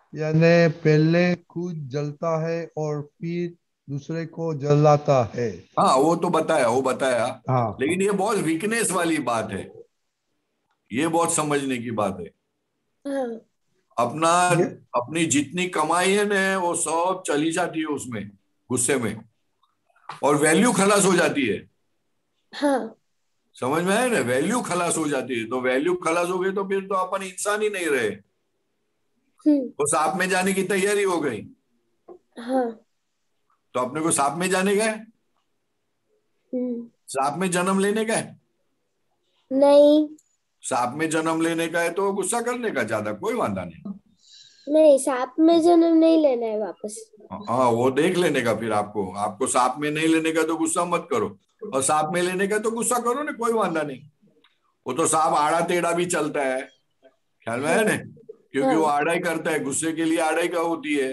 यानी पहले खुद जलता है और फिर दूसरे को जलाता है। हाँ वो तो बताया, वो बताया। हाँ लेकिन ये बहुत वीकनेस वाली बात है, ये बहुत समझने की बात है। हाँ अपना अपनी जितनी कमाई है ना वो सब चली जाती है उसमें, गुस्से में, और वैल्यू खलास हो जाती है। हाँ समझ में आया ना, वैल्यू खलास हो जाती है। तो वैल्यू खलास हो गई तो फिर तो अपन इंसान ही नहीं रहे, तो सांप में जाने की तैयारी हो गई। हाँ तो अपने को सांप में जाने का है, सांप में जन्म लेने का है? नहीं सांप में जन्म लेने का है तो गुस्सा करने का, ज्यादा कोई वादा नहीं। नहीं, सांप में जन्म नहीं लेना है वापस। हाँ वो देख लेने का। फिर आपको आपको सांप में नहीं लेने का तो गुस्सा मत करो, और सांप में लेने का तो गुस्सा करो ना, कोई वादा नहीं। वो तो सांप आड़ा टेढ़ा भी चलता है, ख्याल में है ना, क्योंकि वो आड़ा ही करता है, गुस्से के लिए आड़ा ही का होती है।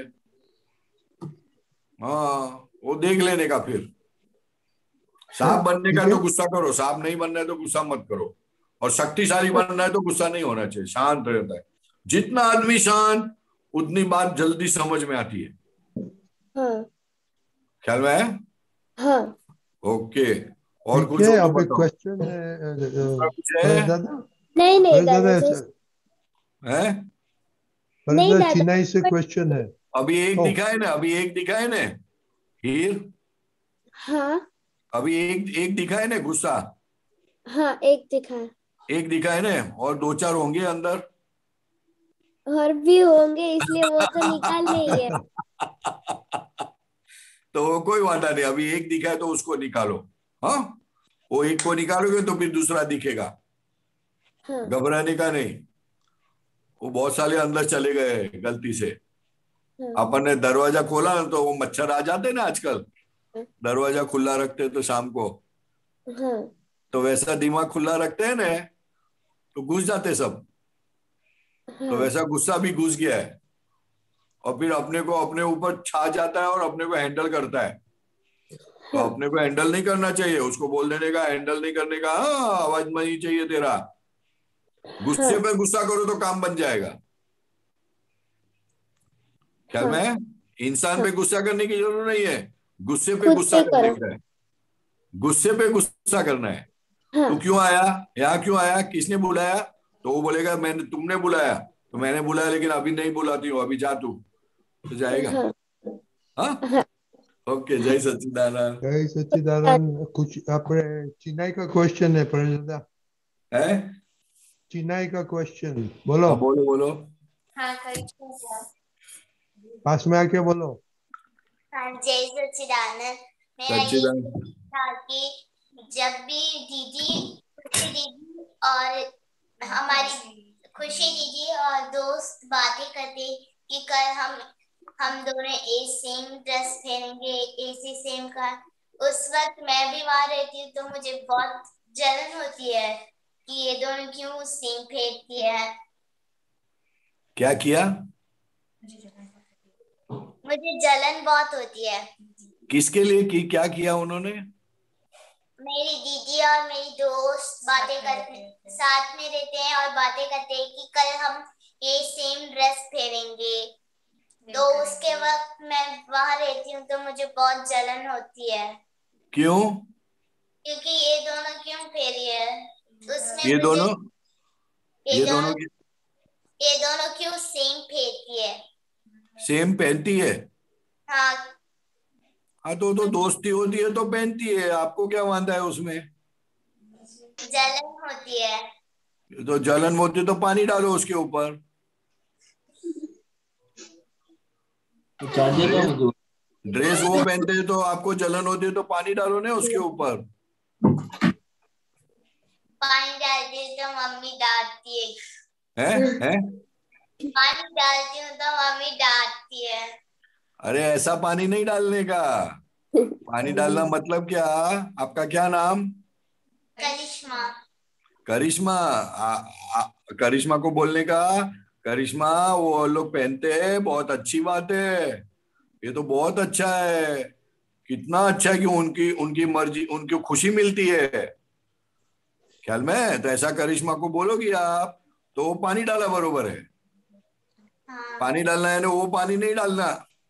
हाँ वो देख लेने का। फिर सांप बनने का तो गुस्सा करो, सांप नहीं बनना है तो गुस्सा मत करो। और शक्तिशाली बनना है तो गुस्सा नहीं होना चाहिए, शांत रहता है। जितना आदमी शांत उतनी बात जल्दी समझ में आती है। हाँ ख्याल में है? हाँ ओके। और कुछ ठीक है, हो तो अब एक बताओ। क्वेश्चन है कुछ है? दादा? नहीं नहीं दादा दादा है? नहीं दादा दादा चेन्नई से क्वेश्चन है। अभी एक ओ। दिखा है ना, अभी एक दिखा है ना हीर, हाँ अभी एक एक दिखा है ना गुस्सा, हाँ एक दिखा है। एक दिखा है ना, और दो चार होंगे अंदर। और भी होंगे, इसलिए वो तो निकालने ही है। तो कोई वादा नहीं, अभी एक दिखा है तो उसको निकालो। हाँ वो एक को निकालोगे तो फिर दूसरा दिखेगा। हाँ घबराने का नहीं। वो बहुत सारे अंदर चले गए गलती से। हाँ अपन ने दरवाजा खोला ना तो वो मच्छर आ जाते ना आजकल, दरवाजा खुला रखते तो शाम को, हाँ तो वैसा दिमाग खुला रखते हैं ना तो घुस जाते सब। तो हाँ वैसा गुस्सा भी घुस गया है, और फिर अपने को अपने ऊपर छा जाता है और अपने को हैंडल करता है। तो अपने को हैंडल नहीं करना चाहिए, उसको बोल देने का, हैंडल नहीं करने का। हाँ आवाज नहीं चाहिए तेरा। गुस्से पे गुस्सा करो तो काम बन जाएगा। ख्याल में है? इंसान पे गुस्सा करने की जरूरत नहीं है, गुस्से पे खुद गुस्सा पे करने करो। का है। गुस्से पे गुस्सा करना है। हाँ तू क्यों आया यहाँ, क्यों आया, किसने बुलाया? तो वो बोलेगा मैंने, तुमने बुलाया। तो मैंने बुलाया लेकिन अभी नहीं बुलाती हूँ, अभी जा तू, तो जाएगा। हाँ हाँ हाँ ओके। जय सच्चिदानंद। जय सच्चिदानंद। कुछ अपने चेन्नई का क्वेश्चन है प्रजा, है चेन्नई का क्वेश्चन बोलो। हाँ, बोलो बोलो। हाँ करिश्मा। पास में आके बोलो। हाँ जय सच्चिदानंद। मेरा ये सच्चिदानंद। था कि जब भी दीदी खुशी दीदी और हमारी खुशी दीदी और दोस्त बातें करते कि कल हम हम दोनों एक सेम ड्रेस पहनेंगे, एक ही सेम का, उस वक्त मैं भी वहां रहती हूँ तो मुझे बहुत जलन होती है कि ये दोनों क्यों सेम पहनती है। क्या किया? मुझे जलन बहुत होती है। किसके लिए की, क्या किया उन्होंने? मेरी दीदी और मेरी दोस्त बातें करते, साथ में रहते हैं और बातें करते हैं कि कल हम ये सेम ड्रेस पहनेंगे। तो उसके वक्त मैं वहां रहती हूँ तो मुझे बहुत जलन होती है। क्यों? क्योंकि ये दोनों क्यों पहनी है उसमें ये मुझे दोनों ये, ये दोनों दोनों की ये दोनों क्यों सेम पहनती है। सेम पहनती है? हाँ हाँ तो तो दोस्ती होती है तो पहनती है, आपको क्या वांदा है उसमें? जलन होती है। तो जलन होती तो पानी डालो उसके ऊपर। ड्रेस वो पहनते हैं तो आपको जलन होती है तो पानी डालो ना उसके ऊपर। पानी डालती हूँ तो मम्मी डांटती है। हैं हैं? पानी डालती हूँ तो मम्मी डांटती है। अरे ऐसा पानी नहीं डालने का। पानी डालना मतलब क्या? आपका क्या नाम? करिश्मा। करिश्मा। आ, आ, करिश्मा को बोलने का, करिश्मा वो लोग पहनते हैं, बहुत अच्छी बात है, ये तो बहुत अच्छा है। कितना अच्छा है कि उनकी उनकी मर्जी, उनकी खुशी मिलती है। ख्याल में? तो ऐसा करिश्मा को बोलोगी आप तो पानी डाला बरोबर है। पानी डालना है ना, वो पानी नहीं डालना।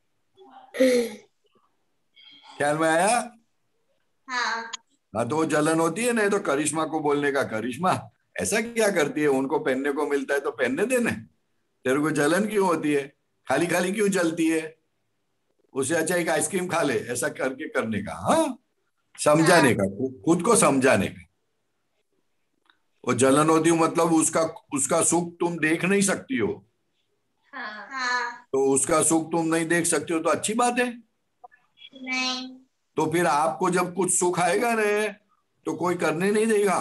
ख्याल में आया? हाँ हाँ, तो वो जलन होती है ना, तो करिश्मा को बोलने का, करिश्मा ऐसा क्या करती है, उनको पहनने को मिलता है तो पहनने देने, तेरे को जलन क्यों होती है, खाली खाली क्यों जलती है, उससे अच्छा एक आइसक्रीम खा ले, ऐसा करके करने का। हाँ, समझाने का, खुद को समझाने का। वो जलन होती है मतलब उसका उसका सुख तुम देख नहीं सकती हो, हाँ तो उसका सुख तुम नहीं देख सकते हो तो अच्छी बात है। नहीं तो फिर आपको जब कुछ सुख आएगा ना तो कोई करने नहीं देगा।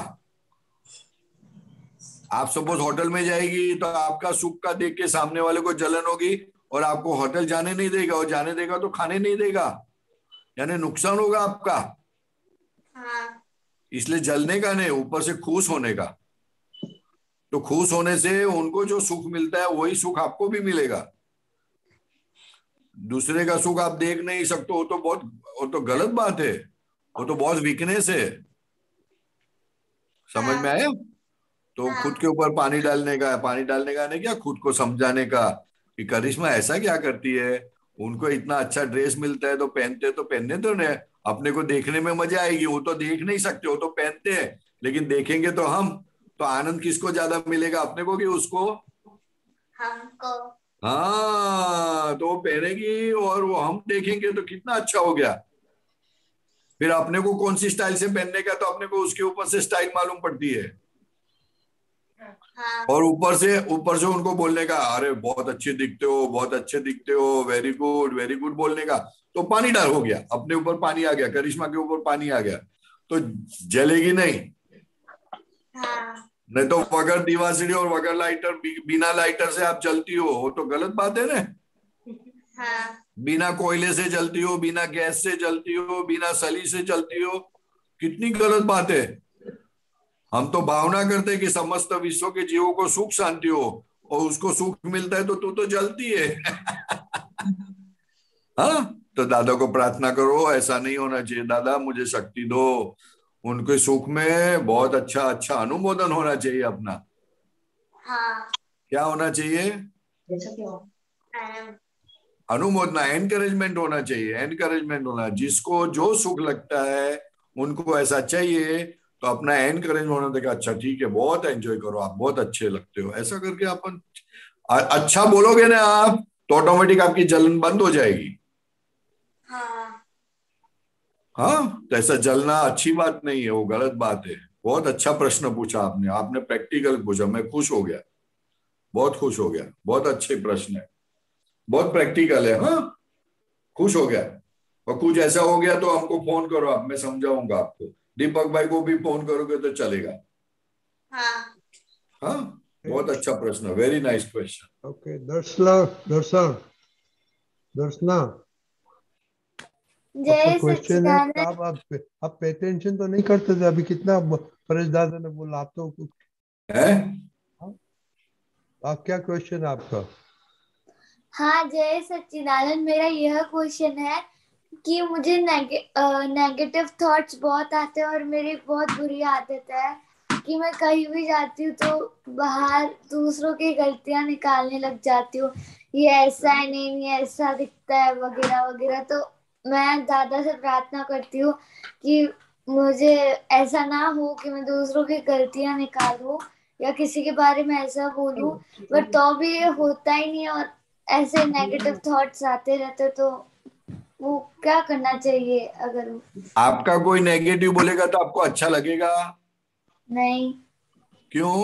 आप सपोज होटल में जाएगी तो आपका सुख का देख के सामने वाले को जलन होगी और आपको होटल जाने नहीं देगा, और जाने देगा तो खाने नहीं देगा, यानी नुकसान होगा आपका। हाँ इसलिए जलने का नहीं, ऊपर से खुश होने का। तो खुश होने से उनको जो सुख मिलता है वही सुख आपको भी मिलेगा। दूसरे का सुख आप देख नहीं सकते हो तो बहुत, वो तो गलत बात है, वो तो बहुत वीकनेस है। समझ में आया? तो खुद के ऊपर पानी डालने का, पानी डालने का नहीं क्या, खुद को समझाने का कि करिश्मा ऐसा क्या करती है, उनको इतना अच्छा ड्रेस मिलता है तो पहनते तो पहनने दो ना, अपने को देखने में मजा आएगी। वो तो देख नहीं सकते, वो तो पहनते हैं, लेकिन देखेंगे तो हम, तो आनंद किसको ज्यादा मिलेगा, अपने को कि उसको? हमको। हाँ, तो वो पहनेगी और वो हम देखेंगे तो कितना अच्छा हो गया। फिर अपने को कौन सी स्टाइल से पहनने का, तो अपने को उसके ऊपर से स्टाइल मालूम पड़ती है। हाँ। और ऊपर से ऊपर से उनको बोलने का, अरे बहुत अच्छे दिखते हो, बहुत अच्छे दिखते हो, वेरी गुड वेरी गुड बोलने का, तो पानी डाल हो गया, अपने ऊपर पानी आ गया, करिश्मा के ऊपर पानी आ गया, तो जलेगी नहीं। हाँ। नहीं तो बगैर दीवासड़ी और बगैर लाइटर, बिना लाइटर से आप जलती हो, वो तो गलत बात है ना। हाँ। बिना कोयले से जलती हो, बिना गैस से जलती हो, बिना सली से जलती हो, कितनी गलत बात है। हम तो भावना करते कि समस्त विश्व के जीवों को सुख शांति हो, और उसको सुख मिलता है तो तू तो जलती है। हाँ, तो दादा को प्रार्थना करो, ऐसा नहीं होना चाहिए, दादा मुझे शक्ति दो, उनके सुख में बहुत अच्छा अच्छा अनुमोदन होना चाहिए अपना। हाँ। क्या होना चाहिए? अनुमोदना, एनकरेजमेंट होना चाहिए, एनकरेजमेंट होना, जिसको जो सुख लगता है उनको ऐसा चाहिए, तो अपना एनकरेज होना देगा, अच्छा ठीक है, बहुत एंजॉय करो, आप बहुत अच्छे लगते हो, ऐसा करके अपन अच्छा बोलोगे ना आप, तो ऑटोमेटिक आपकी जलन बंद हो जाएगी। हाँ। हाँ, तो ऐसा जलना अच्छी बात नहीं है, वो गलत बात है। बहुत अच्छा प्रश्न पूछा आपने, आपने प्रैक्टिकल पूछा, मैं खुश हो गया, बहुत खुश हो गया, बहुत अच्छे प्रश्न है, बहुत प्रैक्टिकल है। हाँ, खुश हो गया। और कुछ ऐसा हो गया तो हमको फोन करो, आप, मैं समझाऊंगा आपको। दीपक भाई को भी फोन करोगे तो चलेगा। हाँ। हाँ, बहुत अच्छा प्रश्न, very nice question. Okay, Darshana Darshan Darshana जय क्वेश्चन है, सच्चिदानंद। आप आप आप पे अटेंशन तो नहीं करते थे, अभी कितना परेश दादा ने बोला, आप तो कुछ है? आप क्या क्वेश्चन है आपका? हाँ जय सच्चिदानंद, मेरा यह क्वेश्चन है कि मुझे नेगे, नेगेटिव थॉट्स बहुत आते हैं, और मेरी बहुत बुरी आदत है कि मैं कहीं भी जाती हूँ तो बाहर दूसरों की गलतियां निकालने लग जाती हूँ, ये ऐसा है, नहीं ये ऐसा दिखता है, वगैरह वगैरह। तो मैं दादा से प्रार्थना करती हूँ कि मुझे ऐसा ना हो कि मैं दूसरों की गलतियां निकालूं या किसी के बारे में ऐसा बोलूं, बट तो भी ये होता ही नहीं, और ऐसे नेगेटिव थॉट्स आते रहते, तो वो क्या करना चाहिए? अगर आपका कोई नेगेटिव बोलेगा तो आपको अच्छा लगेगा? नहीं, क्यों?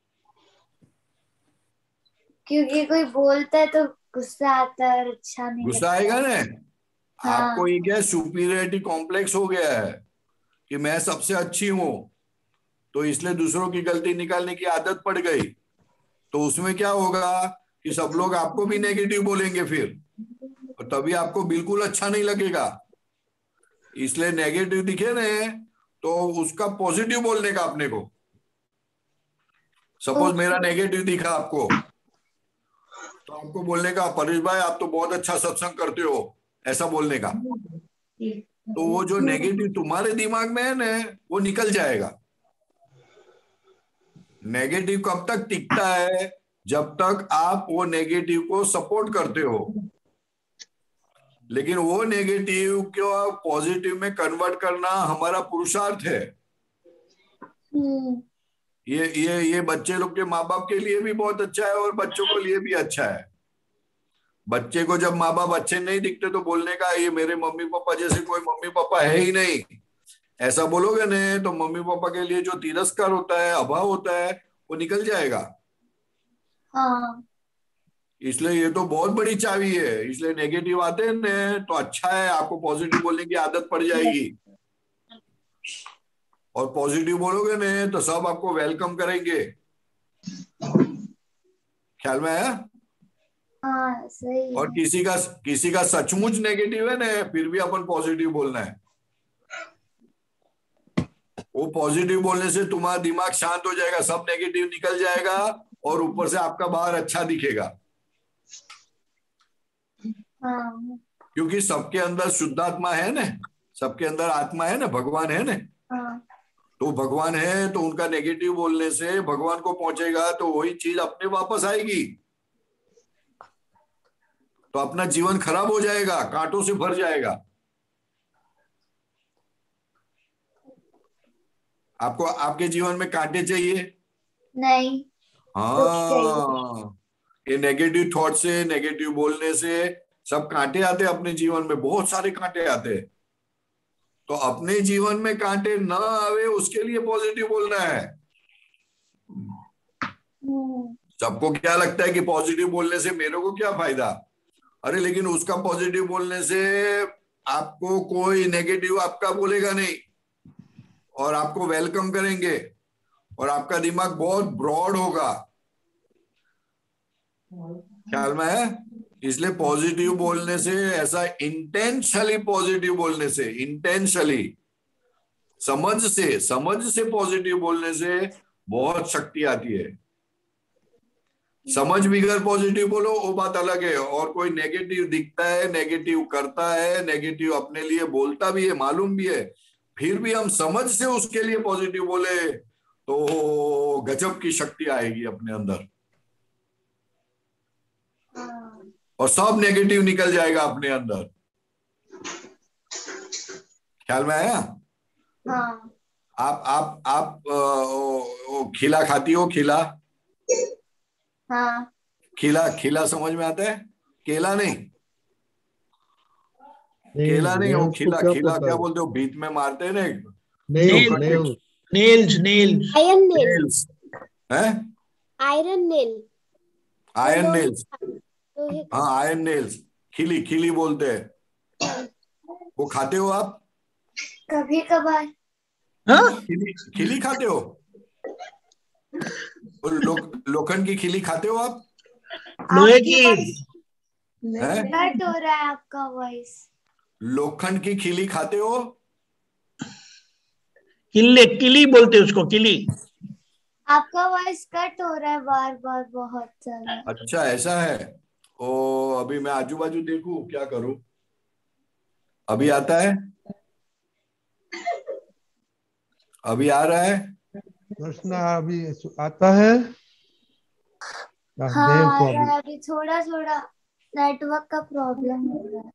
क्योंकि कोई बोलता है तो गुस्सा आता है और अच्छा नहीं गुस्सा लगता। आएगा ना। हाँ। आपको ये क्या सुपीरियरिटी कॉम्प्लेक्स हो गया है कि मैं सबसे अच्छी हूं, तो इसलिए दूसरों की गलती निकालने की आदत पड़ गई। तो उसमें क्या होगा कि सब लोग आपको भी नेगेटिव बोलेंगे फिर, और तभी आपको बिल्कुल अच्छा नहीं लगेगा। इसलिए नेगेटिव दिखे ना तो उसका पॉजिटिव बोलने का अपने को। सपोज मेरा नेगेटिव दिखा आपको, तो आपको बोलने का, परेश भाई आप तो बहुत अच्छा सत्संग करते हो, ऐसा बोलने का। तो वो जो नेगेटिव तुम्हारे दिमाग में है ना, वो निकल जाएगा। नेगेटिव कब तक टिकता है? जब तक आप वो नेगेटिव को सपोर्ट करते हो। लेकिन वो नेगेटिव को पॉजिटिव में कन्वर्ट करना हमारा पुरुषार्थ है। ये ये ये बच्चे लोग के माँ बाप के लिए भी बहुत अच्छा है और बच्चों के लिए भी अच्छा है। बच्चे को जब माँ बाप अच्छे नहीं दिखते तो बोलने का ये मेरे मम्मी पापा जैसे कोई मम्मी पापा है ही नहीं, ऐसा बोलोगे नहीं तो मम्मी पापा के लिए जो तिरस्कार होता है, अभाव होता है, वो निकल जाएगा। हाँ। इसलिए ये तो बहुत बड़ी चाबी है। इसलिए नेगेटिव आते हैं न तो अच्छा है, आपको पॉजिटिव बोलने की आदत पड़ जाएगी। और पॉजिटिव बोलोगे न तो सब आपको वेलकम करेंगे। ख्याल में आया? हाँ, सही। और किसी का किसी का सचमुच नेगेटिव है ना, फिर भी अपन पॉजिटिव बोलना है। वो पॉजिटिव बोलने से तुम्हारा दिमाग शांत हो जाएगा, सब नेगेटिव निकल जाएगा और ऊपर से आपका बाहर अच्छा दिखेगा। हाँ। क्योंकि सबके अंदर शुद्धात्मा है ना, सबके अंदर आत्मा है ना, भगवान है ना। हाँ। तो भगवान है तो उनका नेगेटिव बोलने से भगवान को पहुंचेगा तो वही चीज अपने वापस आएगी। तो अपना जीवन खराब हो जाएगा, कांटों से भर जाएगा। आपको आपके जीवन में कांटे चाहिए? नहीं। हाँ, ये नेगेटिव थॉट से, नेगेटिव बोलने से सब कांटे आते हैं अपने जीवन में, बहुत सारे कांटे आते हैं। तो अपने जीवन में कांटे ना आवे उसके लिए पॉजिटिव बोलना है। सबको क्या लगता है कि पॉजिटिव बोलने से मेरे को क्या फायदा? अरे लेकिन उसका पॉजिटिव बोलने से आपको कोई नेगेटिव आपका बोलेगा नहीं और आपको वेलकम करेंगे और आपका दिमाग बहुत ब्रॉड होगा। ख्याल में है? इसलिए पॉजिटिव बोलने से, ऐसा इंटेंशनली पॉजिटिव बोलने से, इंटेंशनली समझ से समझ से पॉजिटिव बोलने से बहुत शक्ति आती है। समझ बिगड़ पॉजिटिव बोलो वो बात अलग है। और कोई नेगेटिव दिखता है, नेगेटिव करता है, नेगेटिव अपने लिए बोलता भी है, मालूम भी है, फिर भी हम समझ से उसके लिए पॉजिटिव बोले तो गजब की शक्ति आएगी अपने अंदर और सब नेगेटिव निकल जाएगा अपने अंदर। ख्याल में आया? हाँ। आप आप आप आ, ओ, ओ, खिला खाती हो? खिला हाँ। खिला खिला समझ में आता है? केला नहीं, नहीं, केला नहीं, वो nails को खिला क्या खिला बोलता क्या है? बोलते हो? बीच में मारते हैं ना एक Nails, लोखंड के- nails. Nails nails iron nail nails हैं? आयरन नेल आयरन नेल्स, लोहे का। हाँ आयरन नेल्स, खिली खिली बोलते हैं। वो खाते हो आप? कभी कभार। हाँ? खिली खिली खाते हो? वो लो, लोखंड की खिली खाते हो आप? लोहे की हैं? कट हो रहा है आपका वॉइस। लोखंड की खिली खाते हो? किले किली बोलते हैं उसको, किली। आपका वॉइस कट हो रहा है बार बार बहुत ज्यादा। अच्छा ऐसा है। ओ अभी मैं आजू बाजू देखूं क्या करूं? अभी आता है? अभी आ रहा है? प्रश्न अभी आता है? हाँ, देव आ को रहा अभी है अभी थोड़ा थोड़ा नेटवर्क का प्रॉब्लम हो रहा है।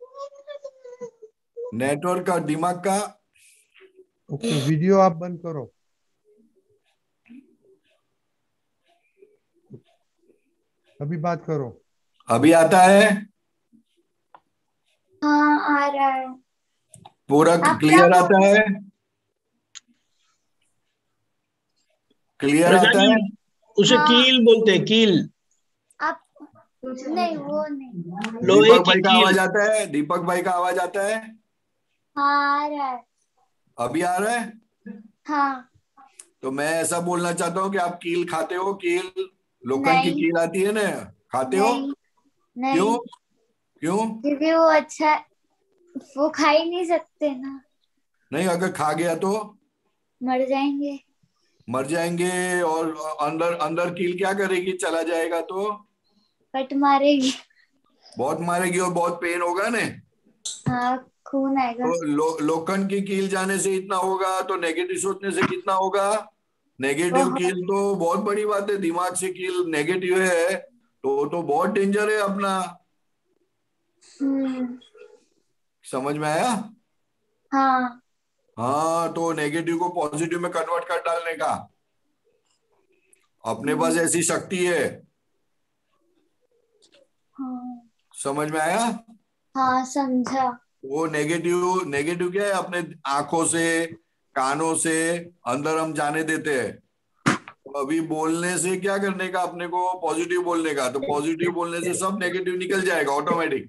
नेटवर्क का, दिमाग का? ओके, वीडियो आप बंद करो। अभी बात करो। अभी आता है? हाँ, आ रहा है। पूरा आप क्लियर क्या आता है? क्लियर आता है? उसे हाँ। कील बोलते हैं, कील। आप नहीं, वो नहीं। लोहे दीपक की भाई का कील। आवाज आता है? दीपक भाई का आवाज आता है? हाँ, आ रहा है। अभी आ रहा है? हाँ। तो मैं ऐसा बोलना चाहता हूँ कि आप कील खाते हो? कील, लोखंड की नहीं। कील आती है ना, खाते हो? नहीं नहीं, क्यों? क्यों क्योंकि वो अच्छा, वो खा ही नहीं सकते ना, नहीं? अगर खा गया तो मर जाएंगे। मर जाएंगे। और अंदर अंदर कील क्या करेगी? चला जाएगा तो कट मारेगी। बहुत मारेगी और बहुत पेन होगा ना। हाँ, खून आएगा। तो लो, लोखंड की कील जाने से इतना होगा तो नेगेटिव सोचने से कितना होगा? नेगेटिव कील तो बहुत बड़ी बात है, दिमाग से कील नेगेटिव है तो तो बहुत डेंजर है अपना। समझ में आया? हाँ हाँ, तो नेगेटिव को पॉजिटिव में कन्वर्ट कर डालने का अपने पास ऐसी शक्ति है। हाँ समझ में आया? हाँ समझा। वो नेगेटिव नेगेटिव क्या है, अपने आंखों से कानों से अंदर हम जाने देते हैं। तो अभी बोलने से क्या करने का, अपने को पॉजिटिव बोलने का। तो पॉजिटिव बोलने से सब नेगेटिव निकल जाएगा, ऑटोमेटिक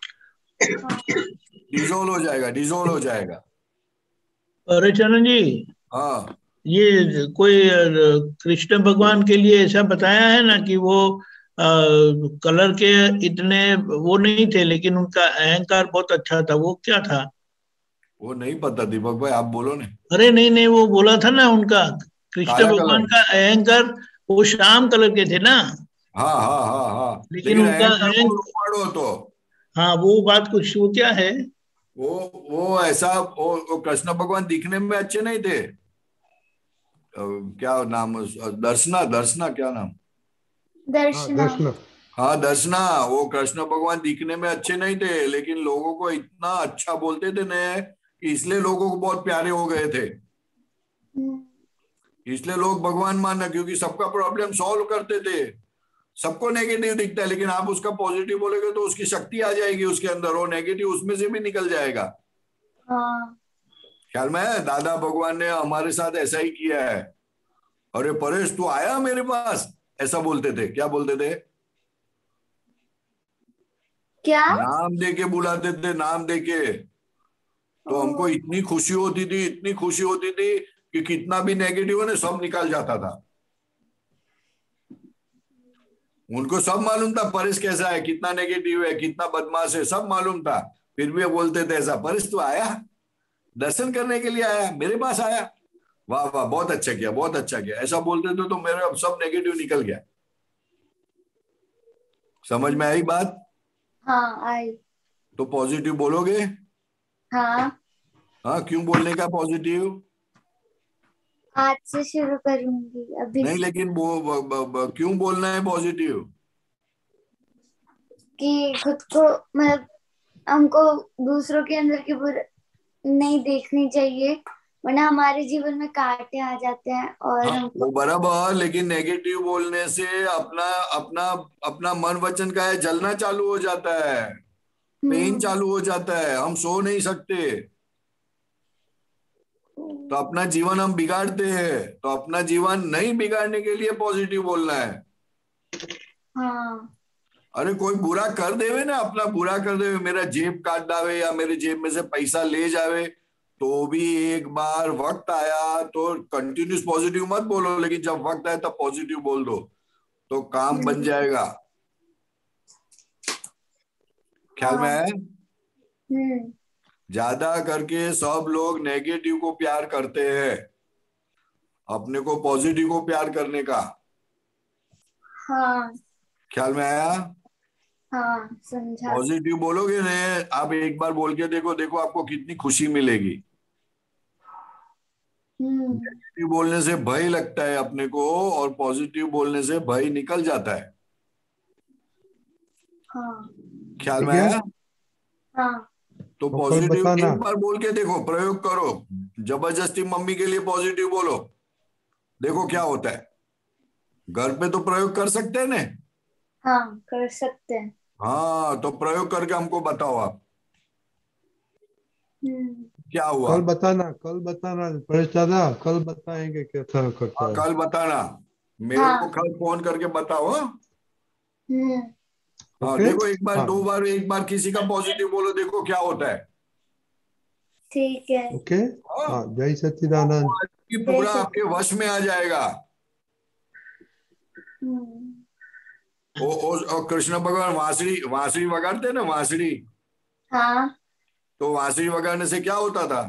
डिजोल्व हो जाएगा, डिजोल्व हो जाएगा। अरे चरण जी, हाँ, ये कोई कृष्ण भगवान के लिए ऐसा बताया है ना कि वो आ, कलर के इतने वो नहीं थे, लेकिन उनका अहंकार बहुत अच्छा था। वो क्या था? वो नहीं पता दीपक भाई, आप बोलो ना। अरे नहीं नहीं, वो बोला था ना उनका कृष्ण काला भगवान कलर। का अहंकार, वो श्याम कलर के थे ना, हाँ हाँ हाँ हाँ, लेकिन लेकिन उनका अहंकार अहंक को उपाड़ो तो हाँ वो बात कुछ, वो क्या है? वो वो ऐसा वो, वो कृष्ण भगवान दिखने में अच्छे नहीं थे। अ, क्या नाम, दर्शना दर्शना क्या नाम? दर्शना। दर्शना। हाँ दर्शना। वो कृष्ण भगवान दिखने में अच्छे नहीं थे, लेकिन लोगों को इतना अच्छा बोलते थे न कि इसलिए लोगों को बहुत प्यारे हो गए थे। इसलिए लोग भगवान मानना, क्योंकि सबका प्रॉब्लम सॉल्व करते थे। सबको नेगेटिव दिखता है, लेकिन आप उसका पॉजिटिव बोलेगे तो उसकी शक्ति आ जाएगी उसके अंदर, और नेगेटिव उसमें से भी निकल जाएगा। हाँ ख्याल में है? दादा भगवान ने हमारे साथ ऐसा ही किया है। अरे परेश तू आया मेरे पास, ऐसा बोलते थे। क्या बोलते थे? क्या? नाम दे के बुलाते थे, नाम दे के। तो हमको इतनी खुशी होती थी, इतनी खुशी होती थी कि कितना भी नेगेटिव है ना सब निकल जाता था। उनको सब मालूम था परेश कैसा है, कितना नेगेटिव है, कितना बदमाश है, सब मालूम था। फिर भी बोलते थे ऐसा, परेश तू आया, दर्शन करने के लिए आया, मेरे पास आया, वाह वाह बहुत अच्छा किया, बहुत अच्छा किया, ऐसा बोलते थे। तो मेरा सब नेगेटिव निकल गया। समझ में आई बात? हाँ आई। तो पॉजिटिव बोलोगे? हाँ हाँ, क्यों बोलने का पॉजिटिव? आज से शुरू करूंगी अभी। नहीं, लेकिन वो ब, ब, ब, क्यों बोलना है पॉजिटिव? कि खुद को मतलब हमको दूसरों के अंदर की बुरा नहीं देखनी चाहिए, वरना हमारे जीवन में कांटे आ जाते हैं और हाँ हमको। वो बराबर, लेकिन नेगेटिव बोलने से अपना अपना अपना मन वचन का है जलना चालू हो जाता है, पेन चालू हो जाता है, हम सो नहीं सकते। तो अपना जीवन हम बिगाड़ते हैं। तो अपना जीवन नहीं बिगाड़ने के लिए पॉजिटिव बोलना है। हाँ अरे कोई बुरा कर देवे ना, अपना बुरा कर देवे, मेरा जेब काट डावे या मेरे जेब में से पैसा ले जावे, तो भी एक बार वक्त आया तो कंटिन्यूस पॉजिटिव मत बोलो, लेकिन जब वक्त आए तब पॉजिटिव बोल दो, तो काम बन जाएगा। ख्याल में है? ज्यादा करके सब लोग नेगेटिव को प्यार करते हैं, अपने को पॉजिटिव को प्यार करने का। हाँ ख्याल में आया? हाँ समझा। पॉजिटिव बोलोगे ना, आप एक बार बोल के देखो, देखो आपको कितनी खुशी मिलेगी। नेगेटिव बोलने से भय लगता है अपने को, और पॉजिटिव बोलने से भय निकल जाता है। हाँ ख्याल में आया? हाँ। तो पॉजिटिव एक बार बोल के देखो, प्रयोग करो, जबरदस्ती मम्मी के लिए पॉजिटिव बोलो, देखो क्या होता है। घर पे तो प्रयोग कर सकते हैं ना? हाँ कर सकते हैं। हाँ, तो प्रयोग करके हमको बताओ आप क्या हुआ। कल बताना, कल बताना परेश दादा, कल बताएंगे कैसा करता है। कल बताना, मेरे हाँ। को कल फोन करके बताओ। हाँ हाँ, ओके? देखो एक बार हाँ। दो बार एक बार किसी का पॉजिटिव बोलो, देखो क्या होता है। ठीक है। ओके हाँ, जय सच्चिदानंद। कि पूरा आपके वश में आ जाएगा। ओ, ओ, ओ कृष्ण भगवान वांसुरी वांसुरी वगाड़ते ना, वांसुरी। हाँ। तो वांसुरी वगाड़ने से क्या होता था?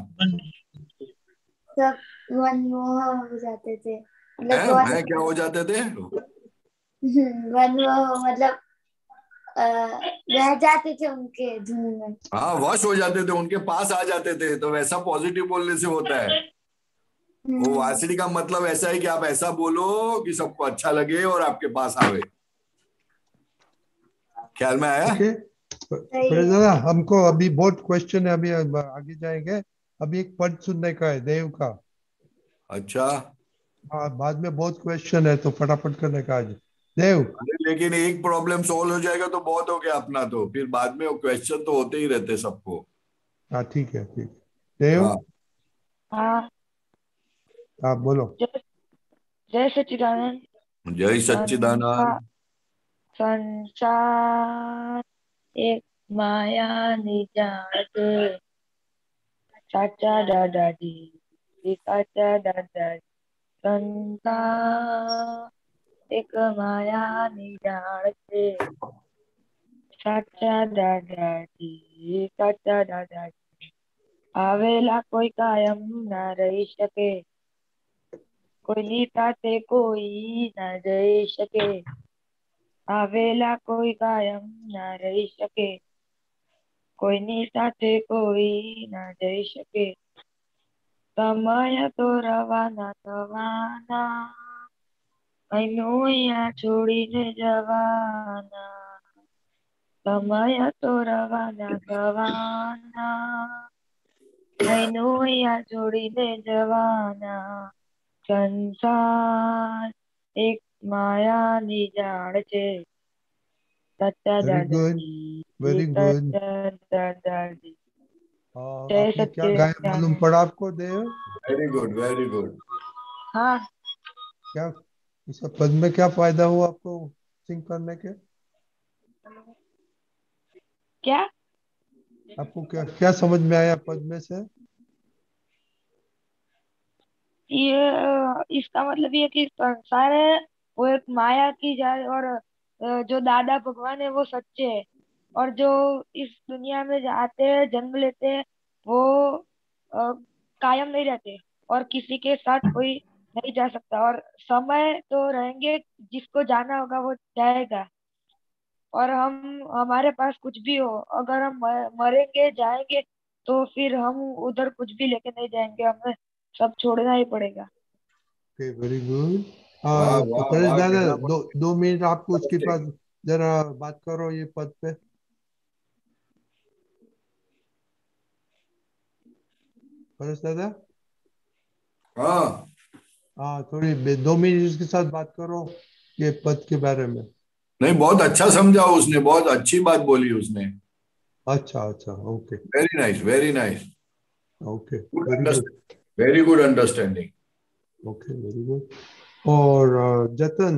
सब मनमोह हो जाते थे, है, मतलब है, क्या हो जाते थे? मनमोह मतलब रह जाते थे उनके धुन में। हाँ, वश हो जाते थे, उनके पास आ जाते थे। तो वैसा पॉजिटिव बोलने से होता है। वो वासड़ी का मतलब ऐसा है कि आप ऐसा बोलो कि सबको अच्छा लगे और आपके पास आवे। ख्याल में आया? ओके दादा, हमको अभी बहुत क्वेश्चन है, अभी आगे जाएंगे। अभी एक पद सुनने का है देव का। अच्छा हाँ, बाद में बहुत क्वेश्चन है तो फटाफट करने का आज देव। लेकिन एक प्रॉब्लम सॉल्व हो जाएगा तो बहुत हो गया अपना, तो फिर बाद में वो क्वेश्चन तो होते ही रहते सबको। हाँ ठीक है, ठीक देव। हाँ हाँ आप बोलो। जय सच्चिदानंद। जय सच्चिदानंद। संसार एक माया निजात, साचा दादा दी साचा दादा। संसार एक माया निजात છે, સાચા દાદાજી સાચા દાદાજી। આવેલા કોઈ કાયમ ના રહી શકે, કોઈની સાથે કોઈ ના જઈ શકે। આવેલા કોઈ કાયમ ના રહી શકે, કોઈની સાથે કોઈ ના જઈ શકે। સમય તો રવાના થવાના, અહીંનું અહીંયા છોડીને જવાના। સમય તો રવાના થવાના, અહીંનું અહીંયા છોડીને જવાના। સંસાર એક માયાની જાળ છે, સાચા very good, Dadaji very good. साचा दादाजी। और जय आपने क्या गाया मालूम सच्चिदानंद। पड़ा आपको Dev? Very good very good. हाँ क्या इस पद में क्या फायदा हुआ आपको सिंग करने के? क्या आपको क्या क्या समझ में आया पद में से? ये इसका मतलब ये कि संसार है वो एक माया की जाल, और अ, जो दादा भगवान है वो सच्चे है, और जो इस दुनिया में आते हैं जन्म लेते हैं वो अ, कायम नहीं रहते, और किसी के साथ कोई नहीं जा सकता। और समय तो रहेंगे, जिसको जाना होगा वो जाएगा। और हम हमारे पास कुछ भी हो, अगर हम म- मरेंगे जाएंगे तो फिर हम उधर कुछ भी लेके नहीं जाएंगे, हमें सब छोड़ना ही पड़ेगा। Okay very good. वाह वाह परेश वाह, दादा कितना दो दो मिनट आपको उसके fantastic। पास जरा बात करो ये पद पे। परेश दादा हाँ हाँ, थोड़ी बे- दो मिनट इसके साथ बात करो ये पद के बारे में। नहीं, बहुत अच्छा समझा उसने, बहुत अच्छी बात बोली उसने। अच्छा अच्छा, okay very nice very nice. Okay good very good, understanding, very good understanding. Okay very good. और अ, जतन,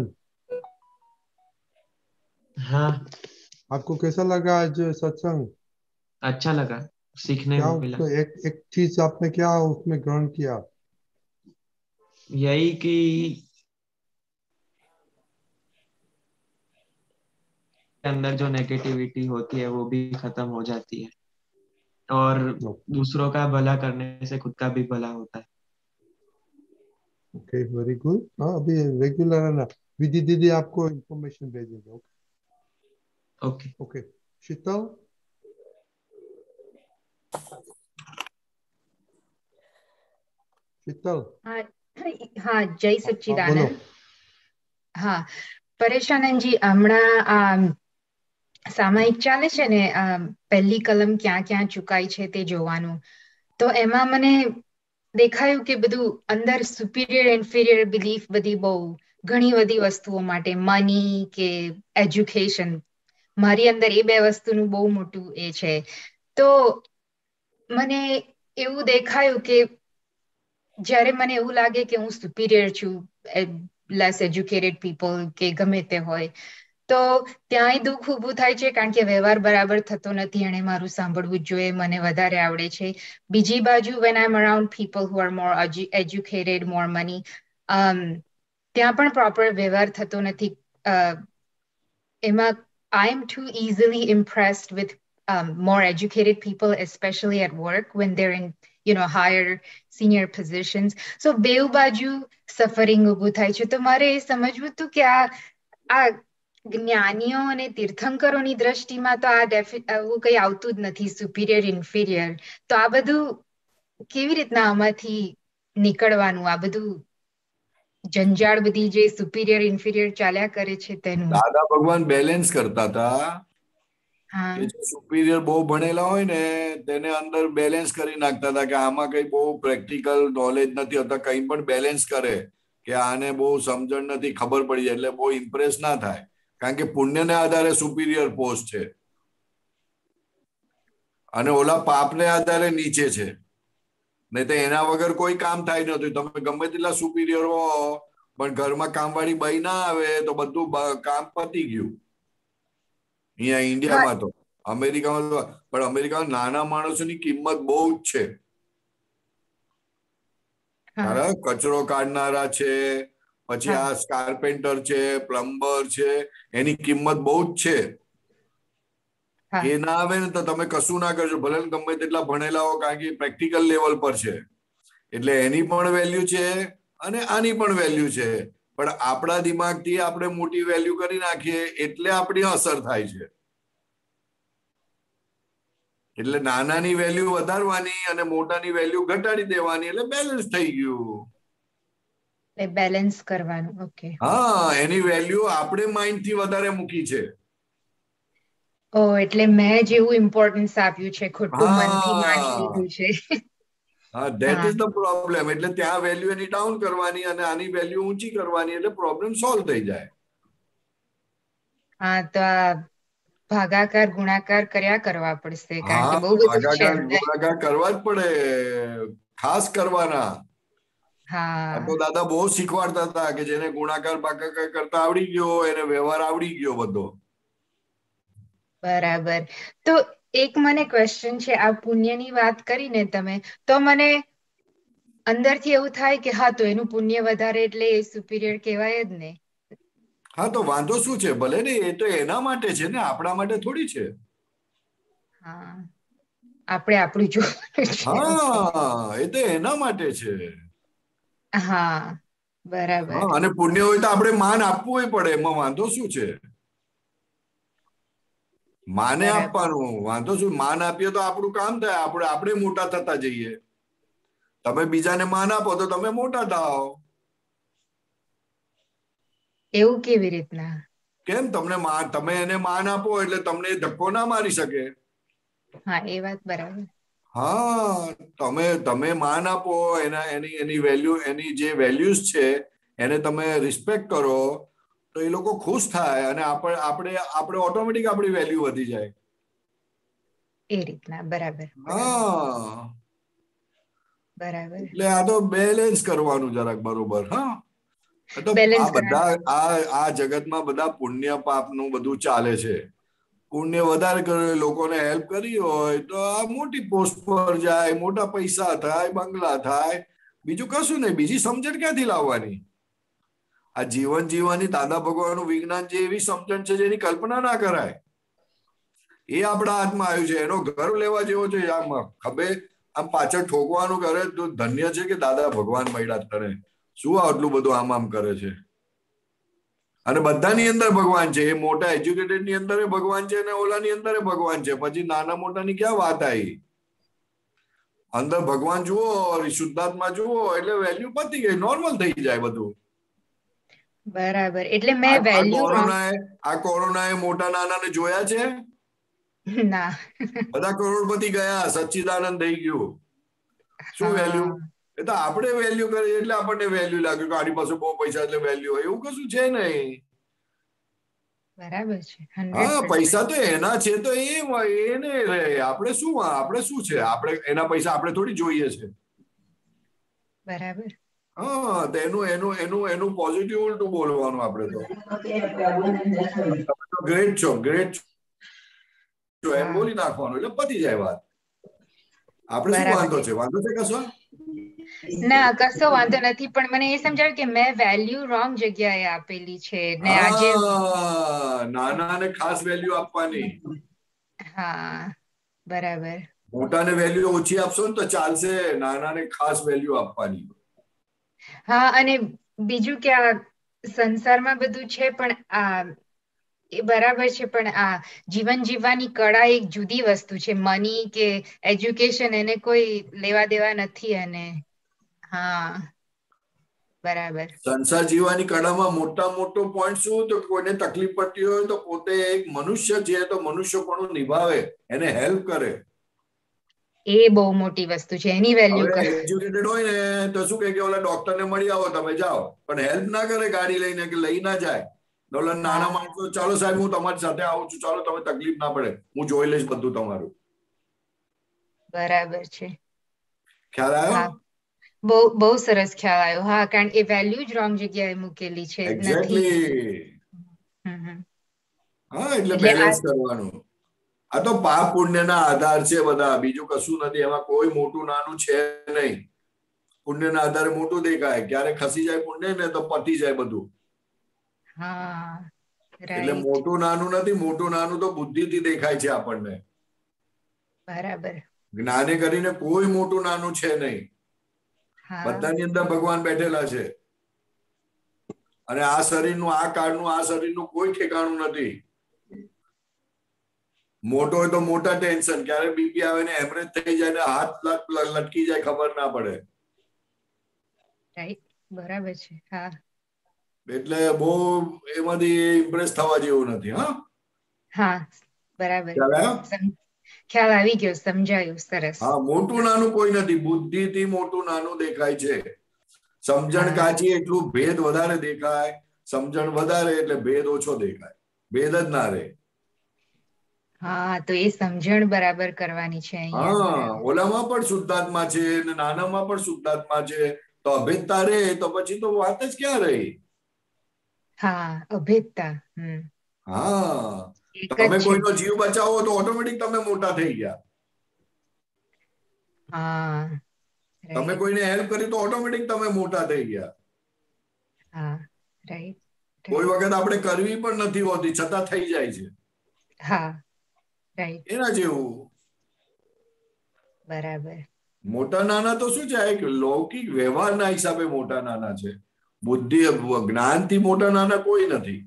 हाँ आपको कैसा लगा आज सत्संग? अच्छा लगा, सीखने क्या मिला। उसको एक एक चीज आपने क्या उसमें ग्रहण किया? यही कि अंदर जो नेगेटिविटी होती है वो भी खत्म हो जाती है, और दूसरों का भला करने से खुद का भी भला होता है। Okay very good. हाँ, अभी रेगुलर है ना, विधि दीदी आपको इंफॉर्मेशन भेजेंगे। Okay okay okay. Sheetal, Sheetal हाँ हाँ जय हाँ बोलो। सच्चिदानंद। હા પરેશાનંદજી હમણાં આ સામાયિક ચાલે છે ને, આ પહેલી કલમ ક્યાં ક્યાં ચુકાઈ છે તે જોવાનું, તો એમાં મને દેખાયું કે બધું અંદર સુપિરિયર ઇન્ફિરિયર બિલીફ બધી બહુ ઘણી બધી વસ્તુઓ માટે, મની કે એજ્યુકેશન, મારી અંદર એ બે વસ્તુનું બહુ મોટું એ છે। તો મને એવું દેખાયું કે જ્યારે મને એવું લાગે કે હું સુપિરિયર છું લેસ એજ્યુકેટેડ પીપલ કે ગમે તે હોય, તો ત્યાંય દુઃખ ઊભું થાય છે, કારણ કે વ્યવહાર બરાબર થતો નથી, એણે મારું સાંભળવું જ જોઈએ, મને વધારે આવડે છે। બીજી બાજુ when I'm around people who are more educated, more money, um, ત્યાં પણ પ્રોપર વ્યવહાર થતો નથી। uh, એમાં I am too easily impressed with um, more educated people, especially at work when they're in, you know, higher senior positions. So બેઉ બાજુ suffering ઊભું થાય છે। તો મારે એ સમજવું હતું કે આ આ જ્ઞાનીઓ અને તીર્થંકરોની દ્રષ્ટિમાં તો આ ડેફિ આવું કંઈ આવતું જ નથી, સુપિરિયર ઇન્ફિરિયર। તો આ બધું કેવી રીતના આમાંથી નીકળવાનું આ બધું જંજાળ બધી જે સુપિરિયર ઇન્ફિરિયર ચાલ્યા કરે છે તેનું દાદા ભગવાન બેલેન્સ કરતા હતા હા કે જે સુપિરિયર બહુ ભણેલા હોય ને તેને અંદર બેલેન્સ કરી નાખતા હતા કે આમાં કઈ બહુ પ્રેક્ટિકલ નોલેજ નથી હોતા, કઈ પણ બેલેન્સ કરે કે આને બહુ સમજણ નથી, ખબર પડી જાય એટલે બહુ ઇમ્પ્રેસ ના થાય, કારણ કે પુણ્યને આધારે સુપિરિયર પોસ્ટ છે અને ઓલા પાપને આધારે નીચે છે, નહીં તો એના વગર કોઈ કામ થાય નથી. તમે ગમે તેટલા સુપિરિયર હો પણ ઘરમાં કામવાળી બાઈ ના આવે તો બધું કામ પતી ગયું. અહીંયા ઇન્ડિયામાં તો, અમેરિકામાં તો, પણ અમેરિકામાં નાના માણસોની કિંમત બહુ જ છે. કચરો કાઢનારા છે, પછી આ કાર્પેન્ટર છે, પ્લમ્બર છે, એની કિંમત બહુ જ છે. એ ના આવે ને તો તમે કશું ના કરશો, ભલે ગમે તેટલા ભણેલા હો, કારણ કે પ્રેક્ટિકલ લેવલ પર છે એટલે એની પણ વેલ્યુ છે અને આની પણ વેલ્યુ છે. પણ આપણા દિમાગથી આપણે મોટી વેલ્યુ કરી નાખીએ એટલે આપણી અસર થાય છે. એટલે નાનાની વેલ્યુ વધારવાની અને મોટાની વેલ્યુ ઘટાડી દેવાની, એટલે બેલેન્સ થઈ ગયું. બેલેન્સ કરવાનું. ઓકે. હા, એની વેલ્યુ આપણે માઇન્ડ થી વધારે મૂકી છે. ઓ એટલે મેં જેવું ઇમ્પોર્ટન્સ આપ્યું છે, ખોટું મનથી માની લીધું છે. હા, ધેટ ઇઝ ધ પ્રોબ્લેમ. એટલે ત્યાં વેલ્યુ એની ડાઉન કરવાની અને આની વેલ્યુ ઊંચી કરવાની, એટલે પ્રોબ્લેમ સોલ્વ થઈ જાય. હા, તો આ ભાગાકાર ગુણાકાર કર્યા કરવા પડશે, કારણ કે બહુ બધું છે. ગુણાકાર કરવા જ પડે, ખાસ કરવાના. હા, તો દાદા બહુ શીખવાડતા હતા કે જેને ગુણાકાર ભાગાકાર કરતા આવડી ગયો એને વ્યવહાર આવડી ગયો બધો. બરાબર. તો એક મને ક્વેશ્ચન છે, આ પુણ્યની વાત કરીને તમે, તો મને અંદરથી એવું થાય કે હા, તો એનું પુણ્ય વધારે એટલે એ સુપિરિયર કહેવાય જ ને. હા, તો વાંધો શું છે? ભલે ને, એ તો એના માટે છે ને, આપણા માટે થોડી છે. હા, આપણે આપણું જોવાનું છે. હા, એ તો એના માટે છે. હા, બરાબર. અને પુણ્ય હોય તો આપણે માન આપવું પડે, એમાં વાંધો શું છે? માને આપવાનું, વાંધો શું? માન આપીએ તો આપણું કામ થાય, આપણે આપણે મોટા થતા જઈએ. તમે બીજાને માન આપો તો તમે મોટા થાઓ. એવું કેવી રીતના? કેમ? તમને માન, તમે એને માન આપો એટલે તમને ધક્કો ના મારી શકે. હા, એ વાત બરાબર. હા, તમે તમે માન આપો, એના એની એની વેલ્યુ, એની જે વેલ્યુઝ છે એને તમે રિસ્પેક્ટ કરો તો એ લોકો ખુશ થાય અને આપણે આપણે આપણે ઓટોમેટિક આપણી વેલ્યુ વધી જાય. એ રીતના, બરાબર. હા, બરાબર. એટલે આ તો બેલેન્સ કરવાનું જરાક, બરોબર. હા, તો આ બધા આ આ જગતમાં બધા પુણ્ય પાપ નું બધું ચાલે છે. પુણ્ય વધારે કરે, લોકોને હેલ્પ કરી હોય તો આ મોટી પોસ્ટ પર જાય, મોટા પૈસા થાય, બંગલા થાય, બીજું કશું નહીં. બીજી સમજણ ક્યાંથી લાવવાની? આ જીવન જીવવાની દાદા ભગવાનનું વિજ્ઞાન જે એવી સમજણ છે જેની કલ્પના ના કરાય, એ આપણા હાથમાં આવ્યું છે. એનો ગર્વ લેવા જેવો છે. આમ ખભે આમ પાછળ ઠોકવાનું કરે તો ધન્ય છે કે દાદા ભગવાન મળ્યા કરે. શું આટલું બધું આમ આમ કરે છે? અને બધાની અંદર ભગવાન છે. એ મોટા એજ્યુકેટેડ ની અંદર ભગવાન છે અને ઓલાની અંદર ભગવાન છે. પછી નાના મોટાની ક્યાં વાત આવી? અંદર ભગવાન જુઓ, શુદ્ધાત્મા જુઓ એટલે વેલ્યુ પતી ગઈ, નોર્મલ થઈ જાય બધું. બરાબર. એટલે મેં વેલ્યુ આ કોરોના એ મોટા નાના ને જોયા છે? ના. બધા કરોડપતિ ગયા, સચ્ચિદાનંદ થઈ ગયું. શું વેલ્યુ? એ તો આપણે વેલ્યુ કરીએ એટલે આપણને વેલ્યુ લાગ્યું કે આની પાસે બહુ પૈસા એટલે વેલ્યુ હોય, એવું કશું છે નહીં. બરાબર છે. હા, પૈસા તો એના છે તો એ એને રહે. આપણે શું આપણે શું છે? આપણે એના પૈસા આપણે થોડી જોઈએ છે. બરાબર. હા, તો એનું એનું એનું એનું પોઝિટિવ ઉલટું બોલવાનું. આપણે તો ગ્રેટ છો, ગ્રેટ છો એમ બોલી નાખવાનું એટલે પતી જાય વાત. આપણે શું વાંધો છે? વાંધો છે કશો? ના, કશો વાંધો નથી. પણ મને એ સમજાયું કે મેં વેલ્યુ રોંગ જગ્યાએ આપેલી છે ને આજે નાનાને ખાસ વેલ્યુ આપવાની. હા, બરાબર. મોટાને વેલ્યુ ઓછી આપશો ને તો ચાલશે, નાનાને ખાસ વેલ્યુ આપવાની. હા, અને બીજું કે આ સંસારમાં બધું છે પણ આ એ બરાબર છે, પણ આ જીવન જીવવાની કળા એક જુદી વસ્તુ છે. મની કે એજ્યુકેશન એને કોઈ લેવા દેવા નથી. અને હા બરાબર. સંસાર જીવવાની કળામાં મોટા મોટો પોઈન્ટ શું તો કોઈને તકલીફ પડતી હોય તો પોતે એક મનુષ્ય છે તો મનુષ્યપણું નિભાવે, એને હેલ્પ કરે. એ બહુ મોટી વસ્તુ છે, એની વેલ્યુ કરે. એજ્યુકેટેડ હોય ને તો શું કહે કે ઓલા ડોક્ટર ને મળી આવો તમે જાઓ, પણ હેલ્પ ના કરે ગાડી લઈને કે લઈ ના જાય. ઓલા નાના માણસો ચાલો સાહેબ હું તમારી સાથે આવું છું, ચાલો તમે તકલીફ ના પડે, હું જોઈ લઈશ બધું તમારું. બરાબર છે. ખ્યાલ આવ્યો? બહુ બહુ સરસ ખ્યાલ આવ્યો. હા, કારણ કે વેલ્યુ જ રોંગ જગ્યાએ મૂકેલી છે. એક્ઝેક્ટલી. હા, એટલે બેલેન્સ કરવાનું. આ તો પાપ પુણ્યના આધાર છે બધા, બીજું કશું નથી. એમાં કોઈ મોટું નાનું છે નહીં. પુણ્યના આધારે મોટું દેખાય, ક્યારે ખસી જાય પુણ્ય ને તો પતી જાય બધું. એટલે મોટું નાનું નથી, મોટું નાનું તો બુદ્ધિથી દેખાય છે આપણને. બરાબર. જ્ઞાને કરીને કોઈ મોટું નાનું છે નહીં. બધાની અંદર ભગવાન બેઠેલા છે. અને આ શરીરનું, આ કાળનું, આ શરીરનું કોઈ ઠેકાણું નથી. મોટો હોય તો મોટા ટેન્શન, ક્યારે બીપી આવે ને હેમરેજ થઈ જાય ને હાથ લટકી જાય ખબર ના પડે. બરાબર છે. હા, એટલે બહુ એમાંથી ઇમ્પ્રેસ થવા જેવું નથી. હા હા બરાબર, ખ્યાલ આવી ગયો, સમજાયું. સરસ. હા, મોટું નાનું કોઈ નથી, બુદ્ધિથી મોટું નાનું દેખાય છે. સમજણ કાચી એટલું ભેદ વધારે દેખાય, સમજણ વધારે એટલે ભેદ ઓછો દેખાય, ભેદ જ ના રહે. હા, તો એ સમજણ બરાબર કરવાની છે. હા, ઓલામાં પણ શુદ્ધાત્મા છે ને નાનામાં પણ શુદ્ધાત્મા છે, તો અભેદતા રે તો પછી તો વાત જ ક્યાં રહી. હા, અભેદતા. હા, તમે કોઈનો જીવ બચાવો તો ઓટોમેટિક તમે મોટા થઈ ગયા. હા, તમે કોઈને હેલ્પ કરી તો ઓટોમેટિક તમે મોટા થઈ ગયા. હા, રાઈટ. કોઈ વખત આપણે કરવી પણ નથી હોતી છતાં થઈ જાય છે. હા, રાઈટ. એના જેવું. બરાબર. મોટા નાના તો શું છે, એક લૌકિક વ્યવહારના હિસાબે મોટા નાના છે. બુદ્ધિ જ્ઞાનથી મોટા નાના કોઈ નથી.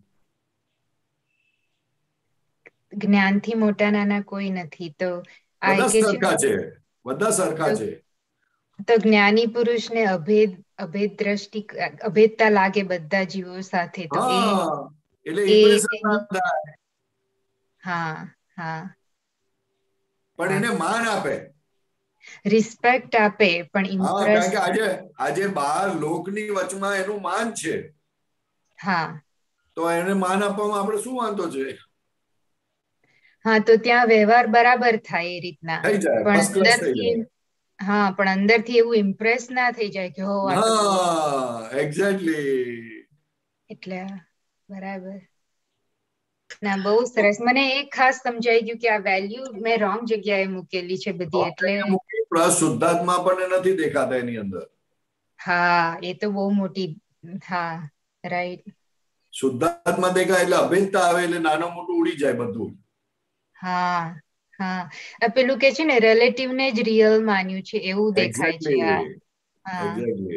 જ્ઞાનથી મોટા નાના કોઈ નથી. તો બધા સરખા છે, બધા સરખા છે. તો જ્ઞાની પુરુષને અભેદ અભેદ દ્રષ્ટિ અભેદતા લાગે બધા જીવો સાથે. તો એ એટલે ઇમ્પ્રેશન ના થાય. હા, હા. પણ એને માન આપે, રિસ્પેક્ટ આપે, પણ ઇમ્પ્રેસ. કારણ કે આજે આજે બાર લોકની વચમાં એનું માન છે. હા, તો એને માન આપવામાં આપણે શું વાંધો છે? હા, તો ત્યાં વ્યવહાર બરાબર થાય એ રીતના. થઈ જાય, પણ ફર્સ્ટ ક્લાસ થઈ અંદરથી જાય. હા, પણ અંદરથી એવું ઇમ્પ્રેસ ના થઈ જાય કે હો. હા, એક્ઝેક્ટલી. એટલે બરાબર. ના, બહુ સરસ. મને એક ખાસ સમજાઈ ગયું કે આ વેલ્યુ મેં રોંગ જગ્યાએ મૂકેલી છે બધી. એટલે શુદ્ધાત્મા પણ નથી દેખાતા એની અંદર. હા, એ તો બહુ મોટી. હા, રાઈટ. શુદ્ધાત્મા દેખાય એટલે અભેદતા આવે એટલે નાનું મોટું ઉડી જાય બધું. હા, હા. પેલું કે છે ને, રિલેટિવ ને જ રિયલ માન્યું છે એવું દેખાય છે. હા,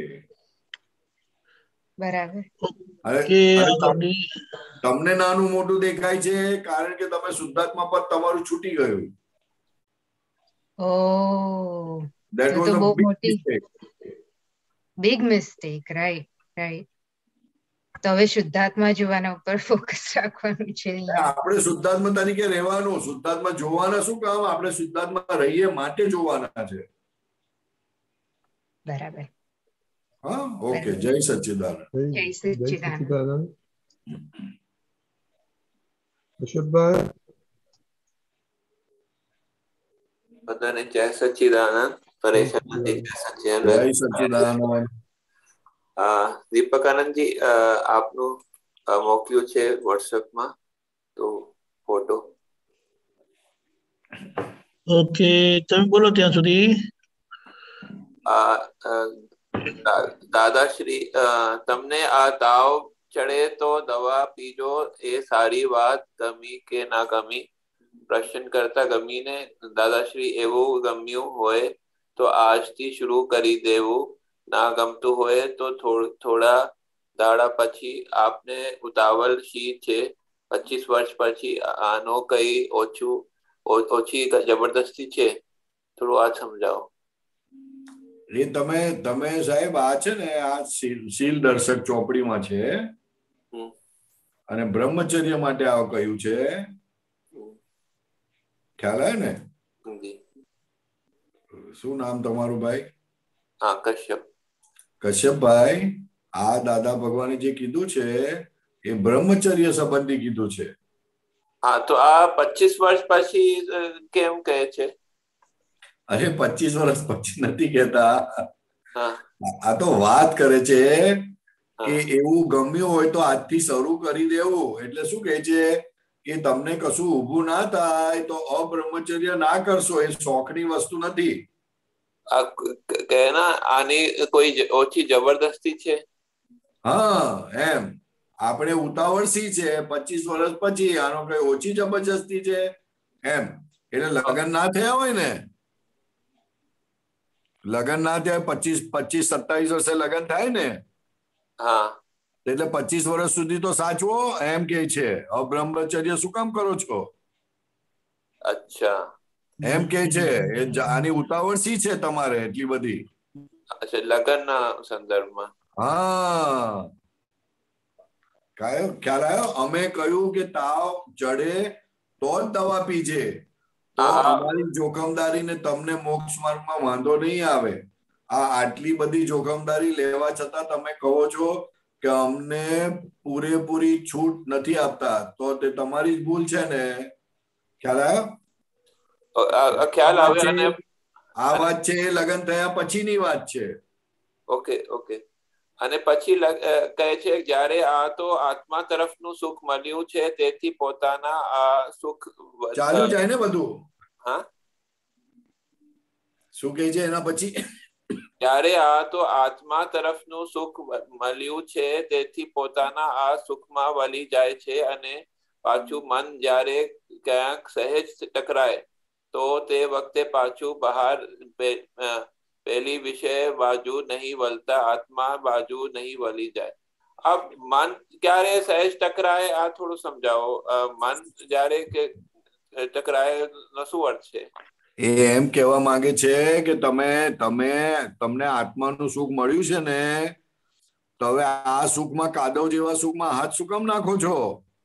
બરાબર. તમને નાનું મોટું દેખાય છે કારણ કે તમે શુદ્ધાત્મા પર તમારું છૂટી ગયું. ઓહ, That was તો a બહુ big મોટી mistake. Big mistake. Right, right. તો હવે શુદ્ધાત્મા જોવાના ઉપર ફોકસ રાખવાનું છે. આપણે શુદ્ધાત્મા તરીકે રહેવાનું, શુદ્ધાત્મા જોવાના શું કામ? આપણે શુદ્ધાત્મા રહીએ માટે જોવાના છે. બરાબર. હા, ઓકે. જય સચ્ચિદાનંદ. જય સચ્ચિદાનંદ. અશોકભાઈ, બધાને જય સચ્ચિદાનંદ. પરેશાન નથી. જય સચ્ચિદાનંદ. જય સચ્ચિદાનંદ. દીપકાનંદજી, આપનું મોકલ્યું છે વોટ્સએપમાં તો ફોટો. ઓકે, તમે બોલો ત્યાં સુધી. દાદાશ્રી, તમને આ તાવ ચડે તો દવા પીજો, એ સારી વાત. ગમી કે ના ગમી પ્રશ્ન કરતા ગમીને દાદાશ્રી એવું ગમ્યું હોય તો આજથી શરૂ કરી દેવું, ના ગમતું હોય તો થોડા દાડા પછી. આપને ઉતાવળ શી છે? પચીસ વર્ષ પછી આનો કઈ ઓછું ઓછી જબરદસ્તી છે? થોડું આ સમજાવો. એ તમે તમે સાહેબ આ છે ને આ શીલ દર્શક ચોપડીમાં છે અને બ્રહ્મચર્ય માટે આ કહ્યું છે, ખ્યાલ આવે ને? શું નામ તમારું ભાઈ? હા, કશ્યપ. કશ્યપભાઈ, આ દાદા ભગવાને જે કીધું છે એ બ્રહ્મચર્ય સંબંધી કીધું છે. હા, તો આ પચીસ વર્ષ પછી કેમ કહે છે? અરે પચીસ વર્ષ પછી નથી કહેતા, આ તો વાત કરે છે કે એવું ગમ્યું હોય તો આજથી શરૂ કરી દેવું. એટલે શું કહે છે કે તમને કશું ઊભું ના થાય તો અબ્રહ્મચર્ય ના કરશો, એ શોખની વસ્તુ નથી. આની કોઈ ઓછી જબરદસ્તી છે? હા, એમ આપણે ઉતાવળ સી છે પચીસ વર્ષ પછી, આનો કઈ ઓછી જબરજસ્તી છે એમ. એટલે લગ્ન ના થયા હોય ને, લગ્ન ના થયા પચીસ પચીસ સત્તાવીસ વર્ષે લગ્ન થાય ને, હા, એટલે પચીસ વર્ષ સુધી તો સાચવો એમ કે છે. અબ્રહ્મચર્ય શું કામ કરો છો? અચ્છા, એમ કે છે. એ આની ઉતાવળ સી છે તમારે એટલી બધી? અચ્છા, લગ્નના સંદર્ભમાં. હા, કયો ખ્યાલ આવ્યો? અમે કહ્યું કે તાવ ચડે તો જ દવા પીજે, તો અમારી જોખમદારી ને તમને મોક્ષ માર્ગમાં વાંધો નહીં આવે. આ આટલી બધી જોખમદારી લેવા છતાં તમે કહો છો કે અમને પૂરેપૂરી છૂટ નથી આપતા, તો તે તમારી જ ભૂલ છે ને. ખ્યાલ આવ્યો? ખ્યાલ આવે. આ વાત છે લગ્ન થયા પછીની વાત છે. Okay okay. અને પછી કહે છે જ્યારે આ તો આત્મા તરફનું સુખ મળ્યું છે તેથી પોતાના આ સુખ ચાલુ જાય ને બધું. હા, શું કહે છે એના પછી? જ્યારે આ તો આત્મા તરફનું સુખ મળ્યું છે તેથી પોતાના આ સુખમાં વળી જાય છે, અને પાછું મન જ્યારે ક્યાંક સહેજ ટકરાય તો તે વખતે પાછું બહાર પેલી વિષય બાજુ નહીં વળતા આત્મા બાજુ નહીં વળી જાય. આ મન ક્યારે સહેજ ટકરાય આ થોડું સમજાવો. મન જ્યારે કે ટકરાય નો શું અર્થ છે? એ એમ કહેવા માંગે છે કે તમે તમે તમને આત્માનું સુખ મળ્યું છે ને, તો હવે આ સુખમાં કાદવ જેવા સુખમાં હાથ શું કામ નાખો છો?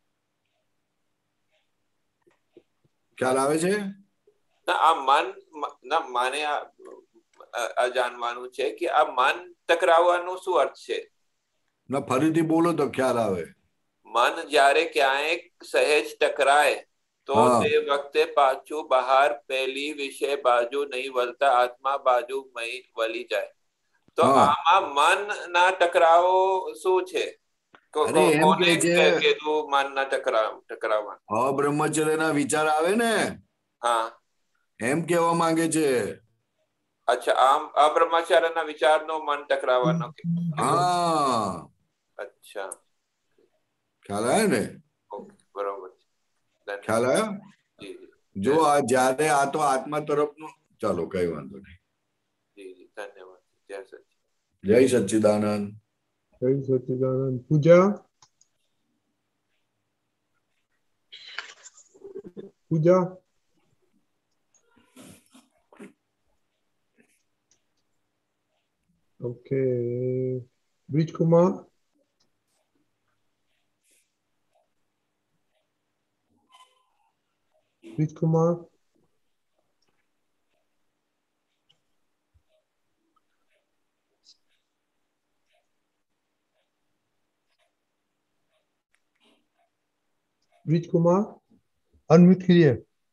ખ્યાલ આવે છે? આ મન ના માને આ જાણવાનું છે કે આ મન ટકરાવવાનું શું અર્થ છે? ના, ફરીથી બોલો તો ખ્યાલ આવે. મન જ્યારે ક્યાંક સહેજ ટકરાય તો તે વખતે પાછું બહાર પેલી વિષય બાજુ નહીં વળતા આત્મા બાજુ વળી જાય. તો આમાં મન ના ટકરાવો શું છે? કોને કીધું મન ના ટકરાવ ટકરાવવા? અબ્રહ્મચર્ય ના વિચાર આવે ને, હા, એમ કેવા માંગે છે. અચ્છા, આમ અબ્રહ્મચર્ય ના વિચાર નો મન ટકરાવવાનો. હા, અચ્છા, ખ્યાલ આવે ને? બરોબર. ખ્યાલ આવ્યો? જો આ જયારે આ તો આત્મા તરફનું, ચાલો કઈ વાંધો નહીં. ધન્યવાદ. જય સચિદાનંદ. જય સચ્ચિદાનંદ. જય સચ્ચિદાનંદ. પૂજા પૂજા ઓકે. બ્રિજ કુમાર. બ્રિજ કુમાર. બ્રિજ કુમાર अनम्यूट कीजिए.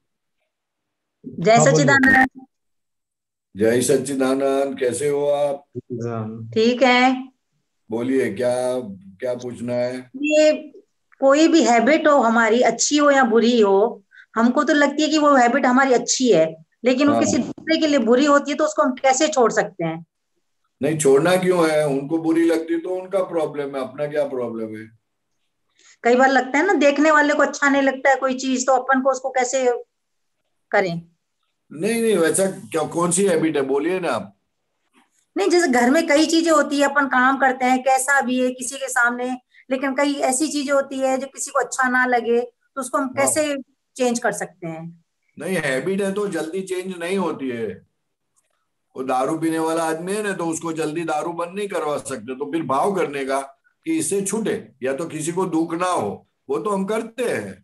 जय सच्चिदानंद. जय सच्चिदानंद. कैसे हो आप? ठीक है. बोलिए, क्या क्या पूछना है? ये कोई भी हैबिट हो हमारी, अच्छी हो या बुरी हो, हमको तो लगती है कि वो हैबिट हमारी अच्छी है, लेकिन वो किसी दूसरे के लिए बुरी होती है, तो उसको हम कैसे छोड़ सकते हैं? नहीं, छोड़ना क्यों है? उनको बुरी लगती तो उनका प्रॉब्लम है, अपना क्या प्रॉब्लम है? कई बार लगता है ना, देखने वाले को अच्छा नहीं लगता है कोई चीज, तो अपन को उसको कैसे करें? नहीं नहीं, वैसा क्या, कौन सी हैबिट है, बोलिए ना आप. नहीं, जैसे घर में कई चीजें होती है, अपन काम करते हैं कैसा भी है किसी के सामने, लेकिन कई ऐसी चीजें होती है जो किसी को अच्छा ना लगे, तो उसको हम कैसे चेंज कर सकते हैं? नहीं, हैबिट है तो जल्दी चेंज नहीं होती है. वो दारू पीने वाला आदमी है ना, तो उसको जल्दी दारू बंद नहीं करवा सकते, तो फिर भाव करने का कि इससे छूटे या तो किसी को दुख ना हो, वो तो हम करते हैं।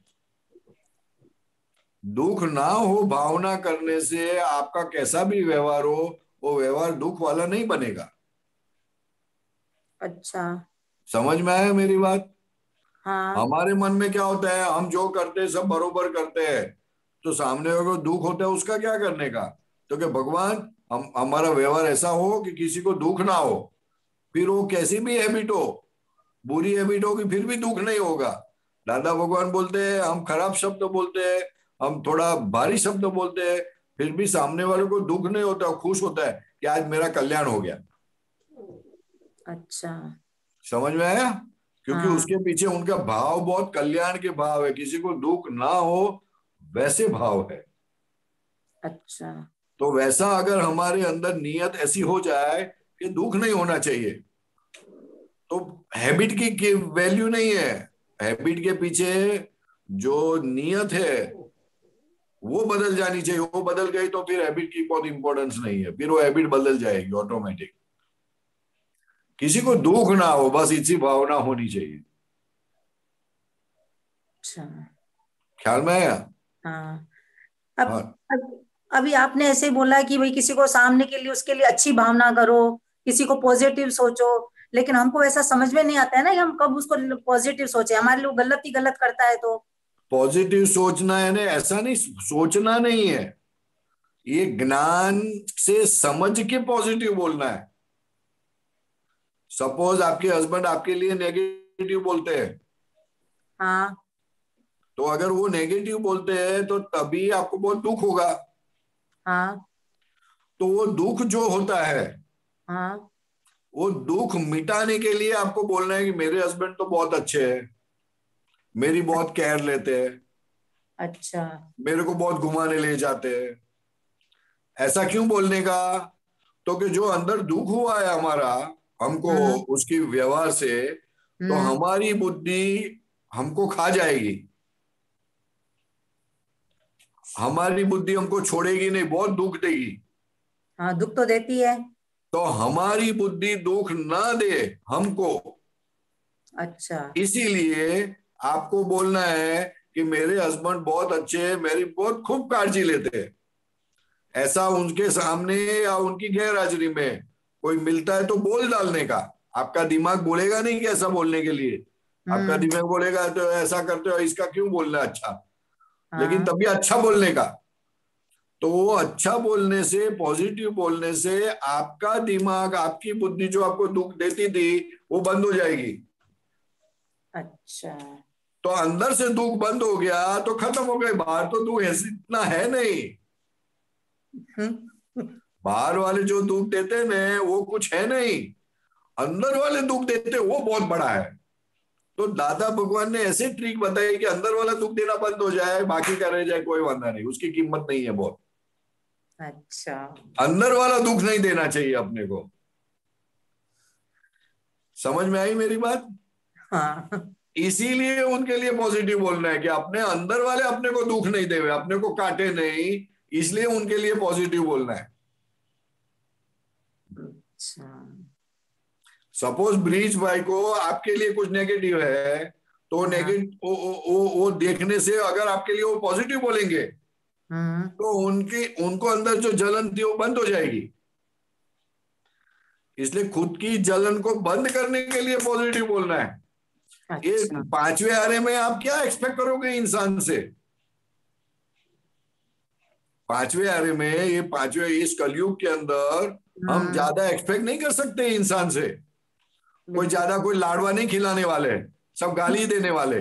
दुख ना हो भावना करने से आपका कैसा भी व्यवहार हो, वो व्यवहार दुख वाला नहीं बनेगा। अच्छा, समझ में आया मेरी बात? हाँ। हमारे मन में क्या होता है, हम जो करते हैं सब बरोबर करते हैं, तो सामने वाले को दुख होता है, उसका क्या करने का? तो क्या भगवान हम हमारा व्यवहार ऐसा हो कि किसी को दुख ना हो, फिर वो कैसी भी हैबिट हो, बुरी हैबिट होगी, फिर भी दुख नहीं होगा। दादा भगवान बोलते हैं हम खराब शब्द बोलते हैं, हम थोड़ा भारी शब्द बोलते हैं, फिर भी सामने वाले को दुख नहीं होता, खुश होता है कि आज मेरा कल्याण हो गया। अच्छा, समझ में आया? क्योंकि हाँ। उसके पीछे उनका भाव बहुत कल्याण के भाव है, किसी को दुख ना हो वैसे भाव है। अच्छा, तो वैसा अगर हमारे अंदर नियत ऐसी हो जाए कि दुख नहीं होना चाहिए, तो हैबिट की, की वैल्यू नहीं है। हैबिट के पीछे जो नियत है वो बदल जानी चाहिए। वो बदल गई तो फिर हैबिट की बहुत इंपॉर्टेंस नहीं है, फिर वो हैबिट बदल जाएगी ऑटोमेटिक। किसी को दुख ना हो, बस इसी भावना होनी चाहिए। अच्छा, ख्याल में आया? हाँ। अब, हाँ। अब अभी आपने ऐसे बोला कि भाई किसी को सामने के लिए उसके लिए अच्छी भावना करो, किसी को पॉजिटिव सोचो, लेकिन हमको ऐसा समझ में नहीं आता है ना कि हम कब उसको पॉजिटिव सोचे। हमारे लोग गलत ही गलत करता है। तो पॉजिटिव सोचना है ना, ऐसा नहीं सोचना नहीं है, ये ज्ञान से समझ के पॉजिटिव बोलना है। सपोज आपके हस्बैंड आपके लिए नेगेटिव बोलते हैं, हाँ, तो अगर वो नेगेटिव बोलते हैं तो तभी आपको बहुत दुख होगा। हाँ, तो वो दुख जो होता है, हाँ, वो दुख मिटाने के लिए आपको बोलना है कि मेरे हस्बैंड तो बहुत अच्छे हैं, मेरी बहुत केयर लेते हैं, अच्छा, मेरे को बहुत घुमाने ले जाते हैं। ऐसा क्यों बोलने का? तो कि जो अंदर दुख हुआ है हमारा, हमको उसकी व्यवहार से, तो हमारी बुद्धि हमको खा जाएगी, हमारी बुद्धि हमको छोड़ेगी नहीं, बहुत दुख देगी। हाँ, दुख तो देती है। तो हमारी बुद्धि दुख ना दे हमको, अच्छा, इसीलिए आपको बोलना है कि मेरे हस्बैंड बहुत अच्छे हैं, मेरी बहुत खूब काळजी लेते हैं। ऐसा उनके सामने या उनकी गैर हाजिरी में कोई मिलता है तो बोल डालने का। आपका दिमाग बोलेगा नहीं कि ऐसा बोलने के लिए, आपका दिमाग बोलेगा तो ऐसा करते हो, इसका क्यों बोलना अच्छा, लेकिन तभी अच्छा बोलने का। तो वो अच्छा बोलने से, पॉजिटिव बोलने से आपका दिमाग, आपकी बुद्धि जो आपको दुख देती थी वो बंद हो जाएगी। अच्छा, तो अंदर से दुख बंद हो गया तो खत्म हो गए। बाहर तो दुख ऐसे इतना है नहीं, बाहर वाले जो दुख देते ना वो कुछ है नहीं, अंदर वाले दुख देते वो बहुत बड़ा है। तो दादा भगवान ने ऐसे ट्रिक बताई कि अंदर वाला दुख देना बंद हो जाए, बाकी का रह जाए, कोई वादा नहीं, उसकी कीमत नहीं है बहुत। अच्छा, अंदर वाला दुख नहीं देना चाहिए अपने को। समझ में आई मेरी बात? हाँ। इसीलिए उनके लिए पॉजिटिव बोलना है कि अपने अंदर वाले अपने को दुख नहीं देवे, अपने को काटे नहीं, इसलिए उनके लिए पॉजिटिव बोलना है। सपोज ब्रीज भाई को आपके लिए कुछ नेगेटिव है, तो नेगेटिव वो, वो, वो देखने से अगर आपके लिए वो पॉजिटिव बोलेंगे तो उनकी उनको अंदर जो जलन थी वो बंद हो जाएगी। इसलिए खुद की जलन को बंद करने के लिए पॉजिटिव बोलना है। अच्छा। ये पांचवें आरे में आप क्या एक्सपेक्ट करोगे इंसान से? पांचवें आरे में, ये पांचवें इस कलयुग के अंदर हम ज्यादा एक्सपेक्ट नहीं कर सकते इंसान से। कोई ज्यादा कोई लाडवा नहीं खिलाने वाले, सब गाली देने वाले।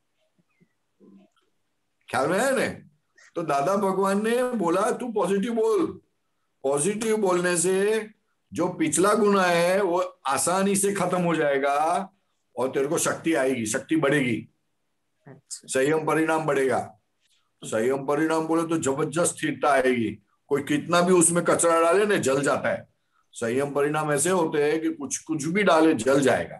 ख्याल में है ना? तो दादा भगवान ने बोला तू पॉजिटिव बोल। पॉजिटिव बोलने से जो पिछला गुना है वो आसानी से खत्म हो जाएगा और तेरे को शक्ति आएगी, शक्ति बढ़ेगी। अच्छा। संयम परिणाम बढ़ेगा। संयम परिणाम बोले तो जबरदस्त स्थिरता आएगी। कोई कितना भी उसमें कचरा डाले ना जल जाता है। संयम परिणाम ऐसे होते हैं कि कुछ कुछ भी डाले जल जाएगा।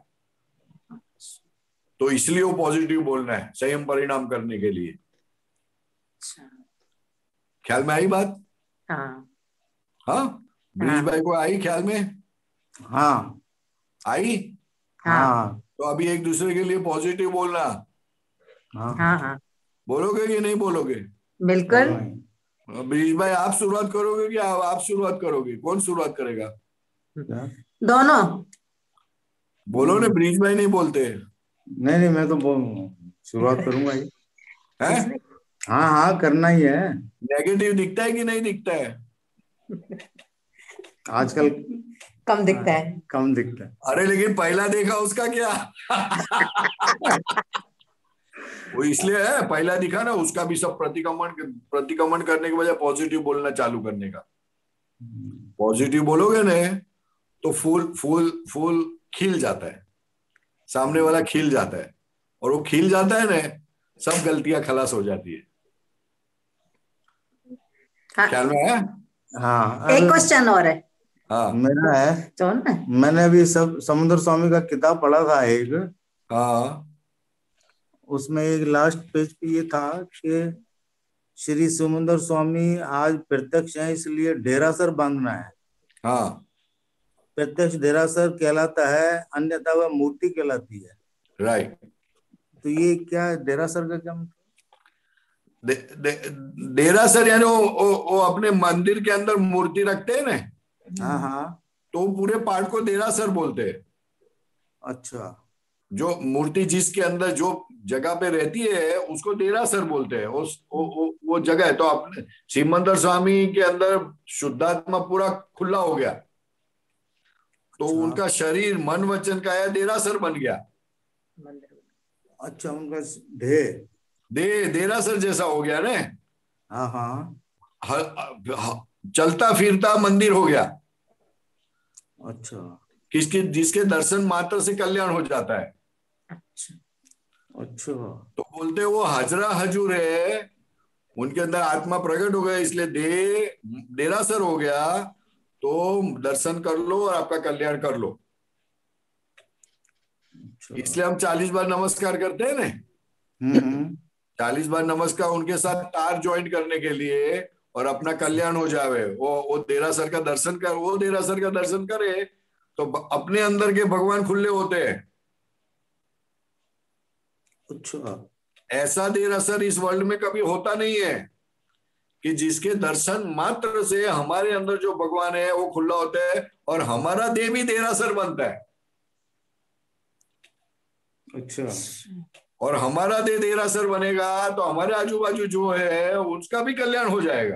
तो इसलिए वो पॉजिटिव बोलना है संयम परिणाम करने के लिए। ख्याल में आई बात? हाँ। हाँ, ब्रिज भाई को आई ख्याल में? हाँ आई। हाँ तो अभी एक दूसरे के लिए पॉजिटिव बोलना। हाँ हाँ हाँ बोलोगे कि नहीं बोलोगे? बिल्कुल। ब्रिज भाई आप शुरुआत करोगे कि आप, आप शुरुआत करोगे? कौन शुरुआत करेगा? दोनों बोलो ना, ब्रिज भाई नहीं बोलते। नहीं नहीं मैं तो शुरुआत करूंगा ही। है? हाँ हाँ करना ही है। नेगेटिव दिखता है कि नहीं दिखता है? आजकल कम दिखता है। कम दिखता है। अरे लेकिन पहला देखा उसका क्या? वो इसलिए है, पहला दिखा ना, उसका भी सब प्रतिक्रमण प्रतिक्रमण करने के बजाय पॉजिटिव बोलना चालू करने का। पॉजिटिव बोलोगे ना तो फूल फूल फूल खिल जाता है, सामने वाला खिल जाता है, और वो खिल जाता है ना, सब गलतियां खलास हो जाती है। हाँ। ख्याल में है? हाँ एक क्वेश्चन और है। हाँ मेरा है। तो ना मैंने अभी सब समुद्र स्वामी का किताब पढ़ा था एक। हाँ उसमें एक लास्ट पेज पे ये था कि श्री समुद्र स्वामी आज प्रत्यक्ष है, इसलिए डेरासर बांधना है। हाँ प्रत्यक्ष डेरासर कहलाता है, अन्यथा वह मूर्ति कहलाती है। राइट। तो ये क्या डेरासर का क्या मतलब? दे, दे, डेरासर यानी वो, वो, वो अपने मंदिर के अंदर मूर्ति रखते हैं ना। हाँ हाँ तो पूरे पार्ट को डेरासर बोलते हैं। अच्छा। जो मूर्ति जिसके अंदर जो जगह पे रहती है उसको डेरासर बोलते हैं। उस वो, वो, वो जगह है। तो अपने सिमंदर स्वामी के अंदर शुद्धात्मा पूरा खुला हो गया, तो अच्छा। उनका शरीर मन वचन का है डेरासर बन गया। अच्छा उनका ढे दे डेरासर जैसा हो गया ना। हाँ हाँ ह- ह- चलता फिरता मंदिर हो गया। अच्छा किसके जिसके दर्शन मात्र से कल्याण हो जाता है। अच्छा। तो बोलते हैं वो हजरा हजूर है, उनके अंदर आत्मा प्रकट हो गया, इसलिए दे डेरासर हो गया। तो दर्शन कर लो और आपका कल्याण कर लो। इसलिए हम चालीस बार नमस्कार करते हैं ना। चालीस बार नमस्कार उनके साथ तार ज्वाइंट करने के लिए, और अपना कल्याण हो जावे। वो वो डेरासर का दर्शन कर वो डेरासर का दर्शन करे तो अपने अंदर के भगवान खुले होते हैं। अच्छा। ऐसा डेरासर इस वर्ल्ड में कभी होता नहीं है कि जिसके दर्शन मात्र से हमारे अंदर जो भगवान है वो खुला होता है और हमारा देह भी डेरासर बनता है। अच्छा। और हमारा देह डेरासर बनेगा तो हमारे आजू बाजू जो है उसका भी कल्याण हो जाएगा।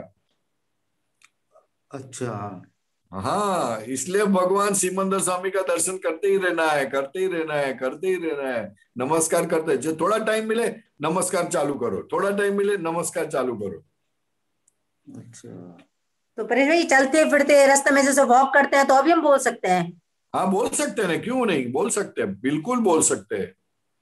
अच्छा। हाँ, इसलिए भगवान सिमंदर स्वामी का दर्शन करते ही रहना है, करते ही रहना है, करते ही रहना है। नमस्कार करते, जो थोड़ा टाइम मिले नमस्कार चालू करो, थोड़ा टाइम मिले नमस्कार चालू करो। अच्छा। तो परेश भाई चलते फिरते रास्ते में जैसे वॉक करते हैं तो अभी हम बोल सकते हैं? हाँ बोल सकते हैं ना, क्यों नहीं बोल सकते हैं, बिल्कुल बोल सकते हैं।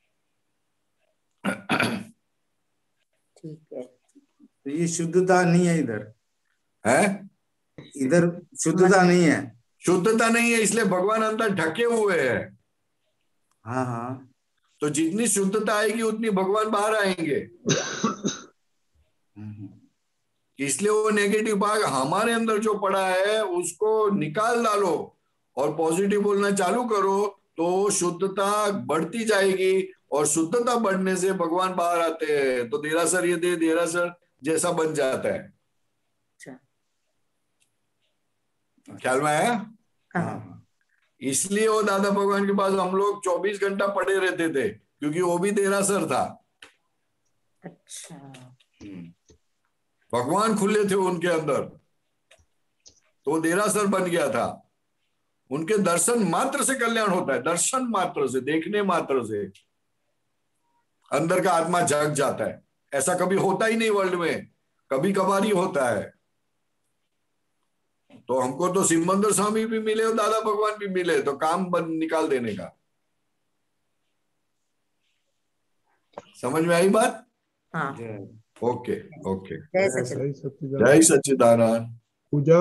ठीक है। तो ये शुद्धता नहीं है इधर है? इधर शुद्धता नहीं है। शुद्धता नहीं है, इसलिए भगवान अंदर ढके हुए हैं। हाँ हाँ। तो जितनी शुद्धता आएगी उतनी भगवान बाहर आएंगे। इसलिए वो नेगेटिव भाग हमारे अंदर जो पड़ा है उसको निकाल डालो और पॉजिटिव बोलना चालू करो, तो शुद्धता बढ़ती जाएगी। और शुद्धता बढ़ने से भगवान बाहर आते हैं, तो देरासर ये दे देरासर जैसा बन जाता है। ख्याल में आया? हाँ। इसलिए वो दादा भगवान के पास हम लोग चौबीस घंटा पड़े रहते थे, क्योंकि वो भी देरासर था। अच्छा। भगवान खुले थे उनके अंदर, तो देरासर बन गया था। उनके दर्शन मात्र से कल्याण होता है, दर्शन मात्र से, देखने मात्र से अंदर का आत्मा जाग जाता है। ऐसा कभी होता ही नहीं वर्ल्ड में, कभी कभार ही होता है। तो हमको तो सिमंदर स्वामी भी मिले और दादा भगवान भी मिले, तो काम बंद निकाल देने का। समझ में आई बात? हाँ। Okay okay. जय जय सच्चिदानंद। पूजा।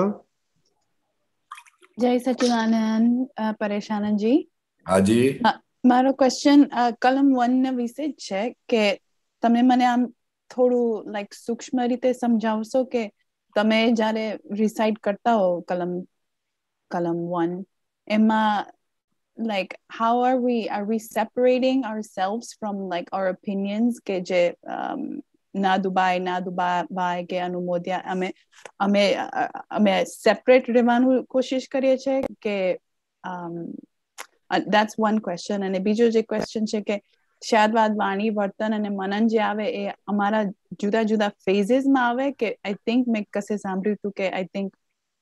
जय सच्चिदानंद પરેશાનંદ જી। હા જી। મારો ક્વેશ્ચન કલમ वन વિશે છે કે તમે મને આમ થોડું લાઈક સૂક્ષ્મ રીતે સમજાવશો કે તમે જ્યારે રિસાઇટ કરતા હો કલમ column one. Emma, like how are we are we separating ourselves from like our opinions ke je um, na dubai na dubai ke anumodya ame ame ame separate રહેવાનું કોશિશ કરીએ છે કે um uh, that's one question. અને બીજો જે question છે કે શાદવાદ વાણી વર્તન અને મનન જે આવે એ અમારા જુદા જુદા phases માં આવે કે I think મેં કસે સાંભળ્યું હતું કે I think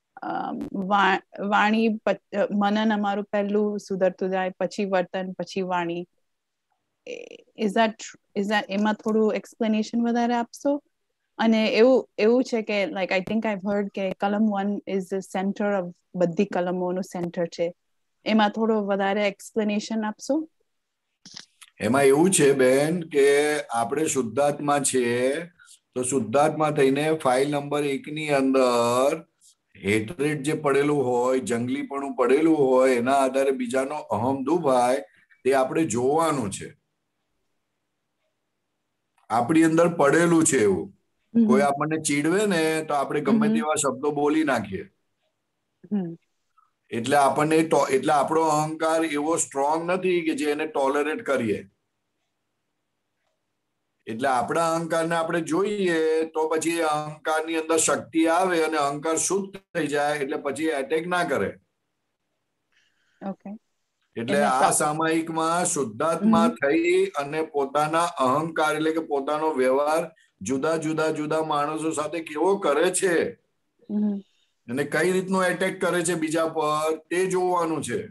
વાણી મનન અમારું પહેલું સુધરતું જાય પછી વર્તન પછી વાણી. Is that is that એમાં થોડું explanation વધારે આપશો? અને એવું એવું છે કે like I think I've heard કે column one is the center of બધી કલમોનું center છે. એમાં થોડો વધારે explanation આપશો? એમાં એવું છે બેન કે આપણે શુદ્ધાત્મા છે તો શુદ્ધાત્મા થઈને ફાઇલ નંબર એક ની અંદર હેટ્રેડ જે પડેલું હોય જંગલીપણું પડેલું હોય એના આધારે બીજાનો અહમ દુભાય તે આપણે જોવાનું છે. આપણી અંદર પડેલું છે એવું. કોઈ આપણને ચીડવે ને તો આપણે ગમે તેવા શબ્દો બોલી નાખીએ એટલે આપણને એટલે આપણો અહંકાર એવો સ્ટ્રોંગ નથી કે જે એને ટોલરેટ કરીએ. એટલે આપણા અહંકારને આપણે જોઈએ તો પછી અહંકારની અંદર શક્તિ આવે અને અહંકાર શુદ્ધ થઈ જાય એટલે પછી એટેક ના કરે. એટલે આ સામાયિકમાં શુદ્ધાત્મા થઈ અને પોતાના અહંકાર એટલે કે પોતાનો વ્યવહાર જુદા જુદા જુદા માણસો સાથે કેવો કરે છે અને કઈ રીતનો એટેક કરે છે બીજા પર તે જોવાનું છે.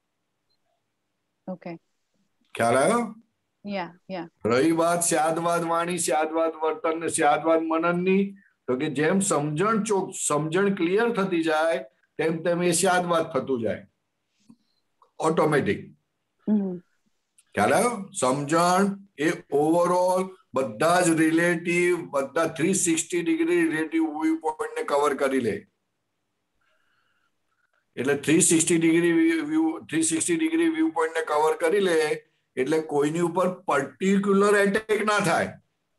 ખ્યાલ આવ્યો? Yeah, yeah. રહી વાત સ્યાદવાદ વાણી સ્યાદવાદ વર્તન ને સ્યાદવાદ મનનની તો કે જેમ સમજણ ચોક સમજણ ક્લિયર થતી જાય તેમ તેમ એ સ્યાદવાદ થતું જાય ઓટોમેટિક. ખ્યાલ આવ્યો? સમજણ એ ઓવરઓલ બધા જ રિલેટિવ બધા three sixty degree relative view point ને કવર કરી લે. એટલે three sixty degree view three sixty degree view point ને કવર કરી લે એટલે કોઈની ઉપર પર્ટિક્યુલર એટેક ના થાય.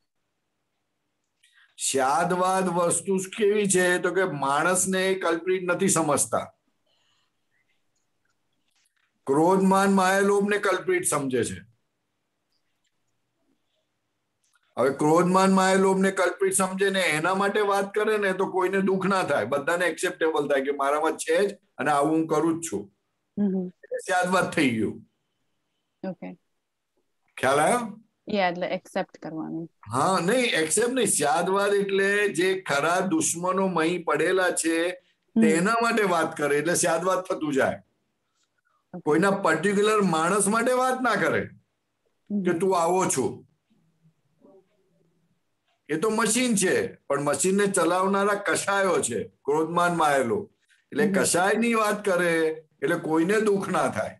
સ્યાદવાદ વસ્તુ કેવી છે તો કે માણસને કલ્પ્રિટ નથી સમજતા. ક્રોધમાન માયાલોભને કલ્પ્રિટ સમજે છે. હવે ક્રોધમાન માયાલોભને કલ્પ્રિટ સમજે ને એના માટે વાત કરે ને તો કોઈને દુઃખ ના થાય, બધાને એક્સેપ્ટેબલ થાય કે મારામાં છે જ અને આવું હું કરું જ છું. સ્યાદવાદ થઈ ગયું. ઓકે, ખ્યાલ આવ્યો? યા એટલે એક્સેપ્ટ કરવાનું. હા, નહીં એક્સેપ્ટ નહીં. સ્યાદવાદ એટલે જે ખરા દુશ્મનો મહી પડેલા છે તેના માટે વાત કરે એટલે સ્યાદવાદ થતું જાય. કોઈના પર્ટિક્યુલર માણસ માટે વાત ના કરે કે તું આવો છો. એ તો મશીન છે પણ મશીનને ચલાવનારા કશાયો છે, ક્રોધમાન માયેલો. એટલે કશાયની વાત કરે એટલે કોઈને દુઃખ ના થાય.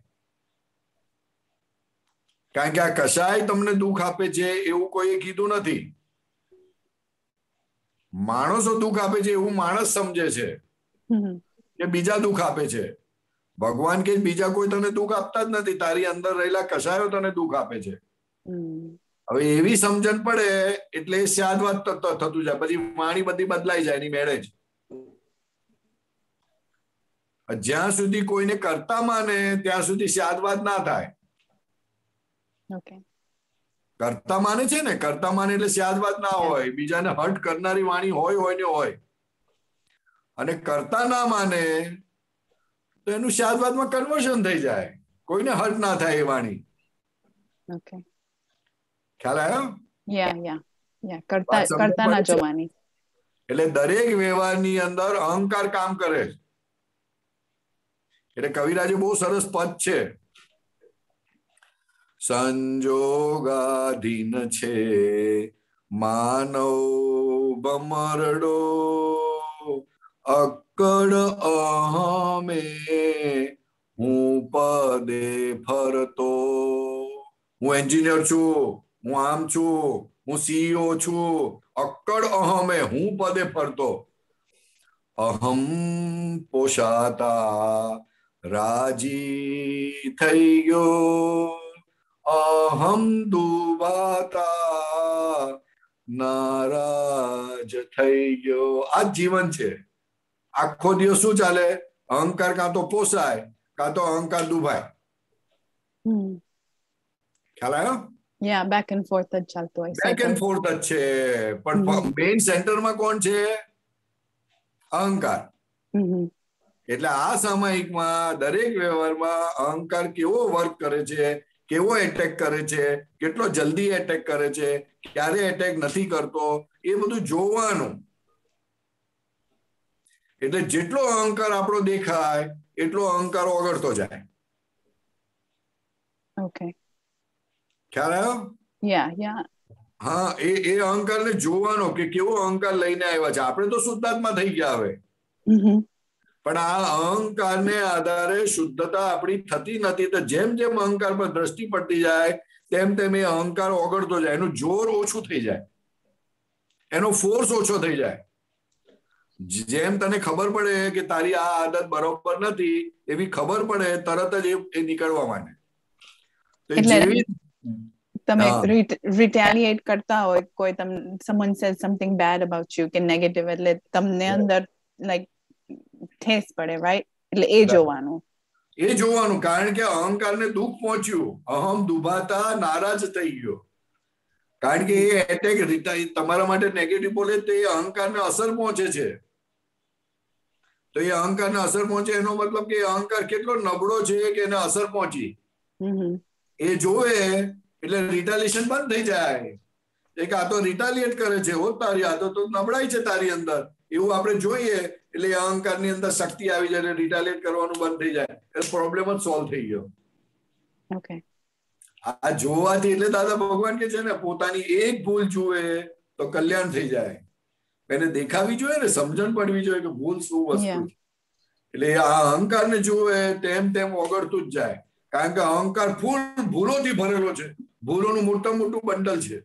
કારણ કે આ કશાય તમને દુઃખ આપે છે એવું કોઈએ કીધું નથી. માણસો દુઃખ આપે છે એવું માણસ સમજે છે કે બીજા દુઃખ આપે છે. ભગવાન કે બીજા કોઈ તને દુઃખ આપતા જ નથી, તારી અંદર રહેલા કશાયો તને દુઃખ આપે છે. હવે એવી સમજણ પડે એટલે સ્યાદવાદ થતું જાય. પછી વાણી બધી બદલાઈ જાય એની મેળે જ. જ્યાં સુધી કોઈને કરતા માને ત્યાં સુધી સ્યાદવાદ ના થાય. કરતા માને છે ને, કરતા માને એટલે સ્યાદવાદ ના હોય. બીજાને હર્ટ કરનારી વાણી હોય હોય ને હોય. અને કરતા ના માને તો એનું સ્યાદવાદમાં કન્વર્ઝન થઈ જાય, કોઈને હર્ટ ના થાય એ વાણી. ખ્યાલ આવ્યો? યા યા યા કરતા કરતા ના જોવાની. એટલે દરેક વ્યવહારની અંદર અહંકાર કામ કરે છે. એટલે કવિરાજે બહુ સરસ પદ છે, સંજોગાધીન છે માનવ બમરડો, અક્કડ અહમે હું પદે ફરતો. હું એન્જિનિયર છું, હું આમ છું, હું સીઈઓ છું. અક્કડ અહમે હું પદે ફરતો. અહમ પોષાતા રાજી થઈ ગયો, અહમ દુભાતા નારાજ થઈ ગયો. આ જીવન છે. આખો દિવસ શું ચાલે? અહંકાર કાં તો પોસાય કાં તો અહંકાર દુભાય. ખ્યાલ આવ્યો? Yeah, back and forth જ ચાલતો હોય. બેક એન્ડ ફોર્થ જ છે, પણ મેઇન સેન્ટરમાં કોણ છે? અહંકાર. એટલે આ સામાયિકમાં દરેક વ્યવહારમાં અહંકાર કેવો વર્ક કરે છે, કેવો એટેક કરે છે, કેટલો જલ્દી એટેક કરે છે, ક્યારે એટેક નથી કરતો, એ બધું જોવાનું. એટલે જેટલો અહંકાર આપણો દેખાય એટલો અહંકાર ઓગળતો જાય. ઓકે, ખ્યાલ આવ્યો? યા યા હા, એ એ અહંકારને જોવાનો કે કેવો અહંકાર લઈને આવ્યા છે. આપણે તો શુદ્ધાત્મા થઈ ગયા હવે, પણ આ અહંકારને આધારે શુદ્ધતા આપણી થતી નથી. તો જેમ જેમ અહંકાર પર દ્રષ્ટિ પડતી જાય તેમ તેમ એ અહંકાર ઓગળતો જાય, એનું જોર ઓછું થઈ જાય, એનો ફોર્સ ઓછો થઈ જાય. જેમ તને ખબર પડે કે તારી આ આદત બરોબર નથી, એવી ખબર પડે તરત જ એ નીકળવા માંડે. એટલે તમે રિટેલિએટ કરતા હોય, કોઈ તમ someone says something bad about you કે નેગેટિવ, એટલે તમને અંદર લાઈક ઠેસ પડે, રાઈટ? એટલે એ જોવાનું એ જોવાનું કારણ કે અહંકારને દુઃખ પહોંચ્યું, અહમ દુભાતા નારાજ થઈ ગયો. કારણ કે એ એટેક તમારા માટે નેગેટિવ બોલે તો એ અહંકારને અસર પહોંચે છે. તો એ અહંકારને અસર પહોંચે એનો મતલબ કે અહંકાર કેટલો નબળો છે કે એને અસર પહોંચી. એ જોવે એટલે રિટાલિએશન બંધ થઈ જાય. એક આ તો રિટાલિએટ કરે છે, હો તારી આ તો નબળાઈ છે તારી અંદર, એવું આપણે જોઈએ એટલે અહંકારની અંદર શક્તિ આવી જાય, રિટાલિએટ કરવાનું બંધ થઈ જાય, એટલે પ્રોબ્લેમ જ સોલ્વ થઈ ગયો. ઓકે, આ જોવાથી એટલે દાદા ભગવાન કે છે ને, પોતાની એક ભૂલ જુએ તો કલ્યાણ થઈ જાય. એને દેખાવી જોઈએ ને, સમજણ પડવી જોઈએ કે ભૂલ શું વસ્તુ છે. એટલે આ અહંકારને જુએ તેમ તેમ ઓગળતું જ જાય, કારણ કે અહંકાર ફૂલ ભૂલોથી ભરેલો છે, ભૂલોનું મોટા મોટું બંડલ છે.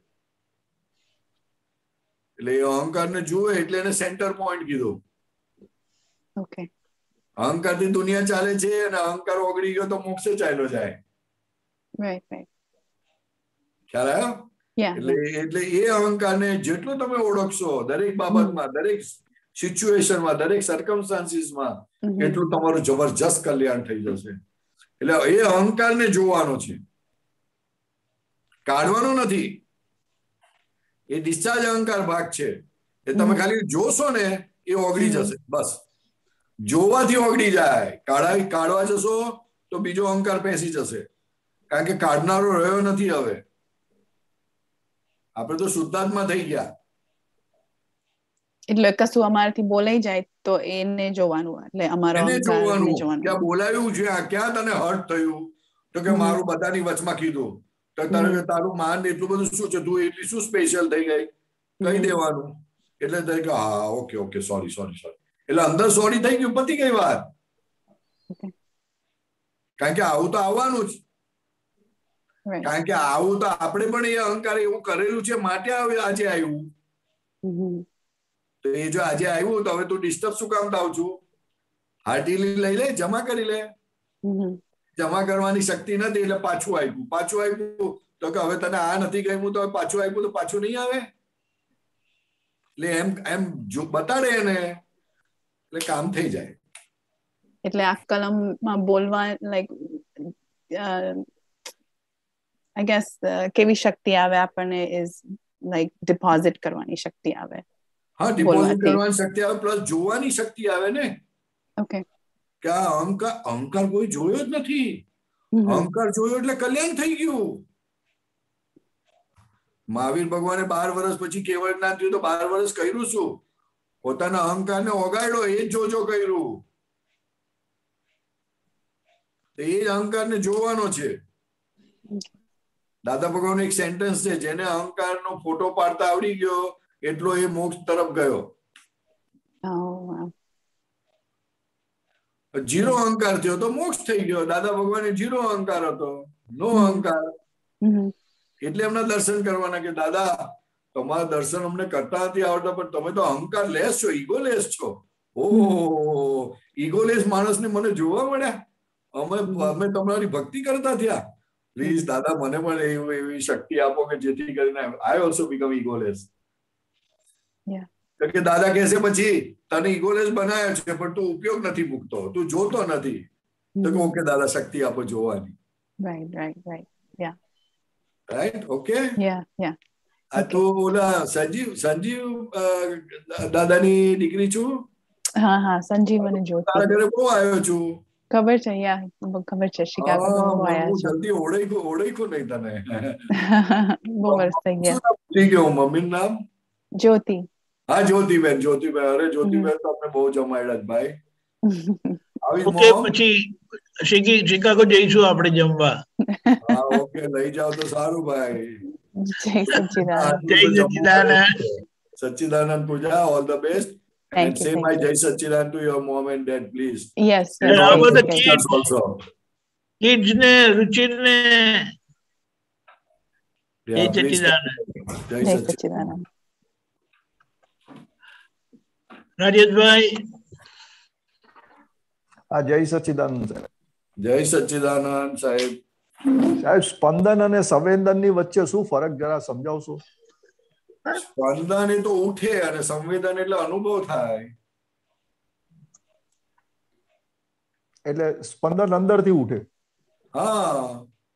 એટલે એ અહંકારને જુએ એટલે એને સેન્ટર પોઈન્ટ કીધો. ઓકે, અહંકારથી દુનિયા ચાલે છે અને અહંકાર ઓગળી ગયો તો મોક્ષે ચાલ્યો જાય. રાઈટ રાઈટ, ખ્યાલ આવ્યો? એટલે એટલે એ અહંકારને જેટલું તમે ઓળખશો દરેક બાબતમાં, દરેક સિચ્યુએશનમાં, દરેક સર્કમસ્ટાન્સીસમાં, એટલું તમારું જબરજસ્ત કલ્યાણ થઈ જશે. એટલે એ અહંકારને જોવાનો છે, કાઢવાનો નથી. એ ડિસ્ચાર્જ અહંકાર ભાગ છે, એ તમે ખાલી જોશો ને એ ઓગળી જશે. બસ જોવાથી ઓગળી જાય. કાઢા કાઢવા જશો તો બીજો અહંકાર પેસી જશે, કારણ કે કાઢનારો રહ્યો નથી. હવે આપણે તો શુદ્ધાત્મા થઈ ગયા. એટલે કશું અમારાથી બોલાઈ જાય તો એને જોવાનું, એટલે અમારો જોવાનું ક્યાં બોલાયું છે, ક્યાં તને હર્ટ થયું, તો કે મારું બધાની વચમાં કીધું, તો તારે તારું માન એટલું બધું શું છે, તું એટલી શું સ્પેશિયલ થઈ ગઈ, કહી દેવાનું. એટલે કે હા okay okay sorry sorry sorry, એટલે અંદર સોરી થઈ ગયું, પતી ગઈ વાત. કારણ કે આવું તો આવવાનું જ, કારણ કે આવું તો આપણે પણ એ અહંકાર એવું કરેલું છે માટે આજે આવ્યું. તો એ જો આજે આવ્યું તો હવે તું ડિસ્ટર્બ શું કામ થાવ છું? હાર્ટીલી લઈ લે, જમા કરી લે. જમા કરવાની શક્તિ નથી એટલે પાછું આપ્યું, પાછું આપ્યું તો કે હવે તને આ નથી ગમ્યું તો પાછું આપ્યું તો પાછું નહીં આવે. એટલે એમ એમ જો બતાડે એને એટલે કામ થઈ જાય. એટલે આ કલમમાં બોલવા લાઈક આઈ ગેસ કેવી શક્તિ આવે આપણને, ઇઝ લાઈક ડિપોઝિટ કરવાની શક્તિ આવે. હા, ડિપોઝિટ કરવાની શક્તિ આવે, પ્લસ જોવાની શક્તિ આવે ને. ઓકે, કે આ અહંકાર અહંકાર કોઈ જોયો જ નથી, અહંકાર જોયો એટલે કલ્યાણ થઈ ગયું. મહાવીર ભગવાને બાર વર્ષ પછી કેવળ જ્ઞાન થયું તો બાર વર્ષ કર્યું શું? પોતાના અહંકારને ઓગાડ્યો, એ જ જોજો કર્યું. એ જ અહંકારને જોવાનો છે. દાદા ભગવાન એક સેન્ટેન્સ છે, જેને અહંકારનો ફોટો પાડતા આવડી ગયો એટલો એ મોક્ષ તરફ ગયો. જીરો અહંકાર થયો તો મોક્ષ થઈ ગયો. દાદા ભગવાને જીરો અહંકાર હતો, નો અહંકાર. એટલે એમના દર્શન કરવાના કે દાદા તમારા દર્શન અમને કરતા નથી આવડતા, પણ તમે તો અહંકાર લેસ છો, ઈગો લેસ છો. ઓહો, ઈગો લેસ માણસને મને જોવા મળ્યા, અમે અમે તમારી ભક્તિ કરતા થયા. પ્લીઝ દાદા મને પણ એવી એવી શક્તિ આપો કે જેથી કરીને આઈ ઓલ્સો બીકમ ઈગોલેસ. કે દાદા કહેશે પછી તને ઇગોલેસ બનાવ્યો છે પણ તું ઉપયોગ નથી મૂકતો, તું જોતો નથી. તો કે ઓકે દાદા શક્તિ આપો જોવાની. Right, right, right. Yeah. Right? Okay? Yeah, yeah. આ તો ઓલા સંજીવ સંજીવ દાદાની દીકરી છું. હા હા સંજીવ અને જ્યોતિ. તારા ઘરે બહુ આવ્યો છું. ખબર છે, યા ખબર છે. શિકાગો બહુ આવ્યા હું છે. જલ્દી ઓળખ્યું ઓળખ્યું નહીં તને. બહુ વર્ષ થઈ ગયા. ભૂલી ગયો મમ્મીનું નામ. જ્યોતિ. હા જ્યોતિબેન જ્યોતિબેન અરે જ્યોતિબેન તો આપણે બહુ જમાડ્યા જ ભાઈ. ઓકે પછી શિકાગો જઈશું આપણે જમવા. હા ઓકે લઈ જાવ તો સારું ભાઈ. જય સચ્ચિદાનંદ. જય સચ્ચિદાનંદ. સચ્ચિદાનંદ પૂજા, all the best. Thank and you, say thank my you. Jai Sachidanand to your mom and dad, please. Yes. And yes, how thank about you, the thank kids? you. Also. Kids ne, Ruchir ne. Jai Yeah, please. Sachchidanand. Jai જય Sachchidanand. સચ્ચિદાનંદ. રાજેશભાઈ. હા જય સચ્ચિદાનંદ સાહેબ. જય સચ્ચિદાનંદ સાહેબ. સાહેબ સ્પંદન અને સંવેદનની વચ્ચે શું ફરક જરા સમજાવશો? સ્પંદન એ તો ઉઠે અને સંવેદન એટલે અનુભવ થાય. એટલે સ્પંદન અંદરથી ઉઠે. હા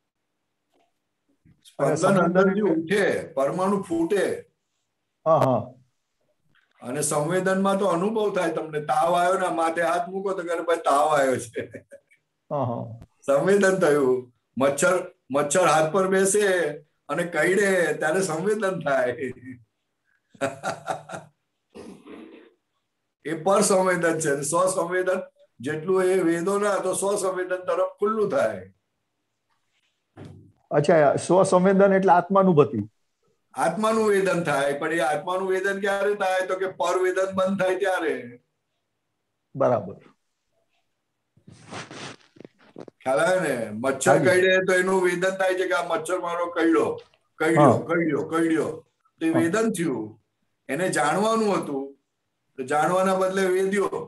અને સ્પંદન સંવેદન અંદરથી એટલે ઉઠે, પરમાણુ ફૂટે. હા હા અને સંવેદનમાં તો અનુભવ થાય. તમને તાવ આવ્યો ને માથે હાથ મૂકો તો કે ભાઈ તાવ આવ્યો છે. હા હા સંવેદન થયું. મચ્છર મચ્છર હાથ પર બેસે અને કઈડે ત્યારે સંવેદન થાય. એ પર સંવેદન છે. સ્વસંવેદન જેટલું એ વેદોના તો સ્વસંવેદન તરફ ખુલ્લું થાય. અચ્છા સ્વસંવેદન એટલે આત્માનુભૂતિ. આત્માનું વેદન થાય પણ એ આત્માનું વેદન ક્યારે થાય તો કે પર વેદન બંધ થાય ત્યારે. બરાબર. ખ્યાલ આવે ને? મચ્છર કઈડે તો એનું વેદન થાય છે કે આ મચ્છર મારો કઈડ્યો કઈડ્યો કઈડ્યો કઈડ્યો તો એ વેદન થયું. એને જાણવાનું હતું તો જાણવાના બદલે વેદ્યો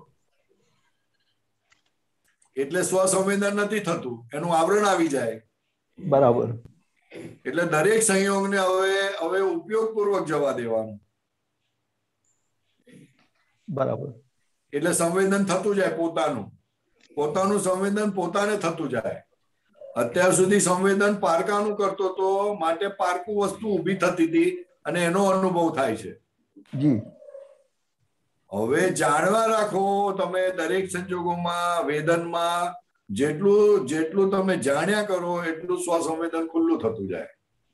એટલે સ્વસંવેદન નથી થતું, એનું આવરણ આવી જાય. બરાબર. એટલે દરેક સંયોગને હવે હવે ઉપયોગપૂર્વક જવા દેવાનું. બરાબર. એટલે સંવેદન થતું જાય પોતાનું પોતાનું સંવેદન પોતાને થતું જાય. અત્યાર સુધી સંવેદન પારકાનું કરતો તો માટે પારકું વસ્તુ ઊભી થતી હતી અને એનો અનુભવ થાય છે. જી. હવે જાણવા રાખો તમે દરેક સંજોગોમાં વેદનમાં જેટલું જેટલું તમે જાણ્યા કરો એટલું સ્વસંવેદન ખુલ્લું થતું જાય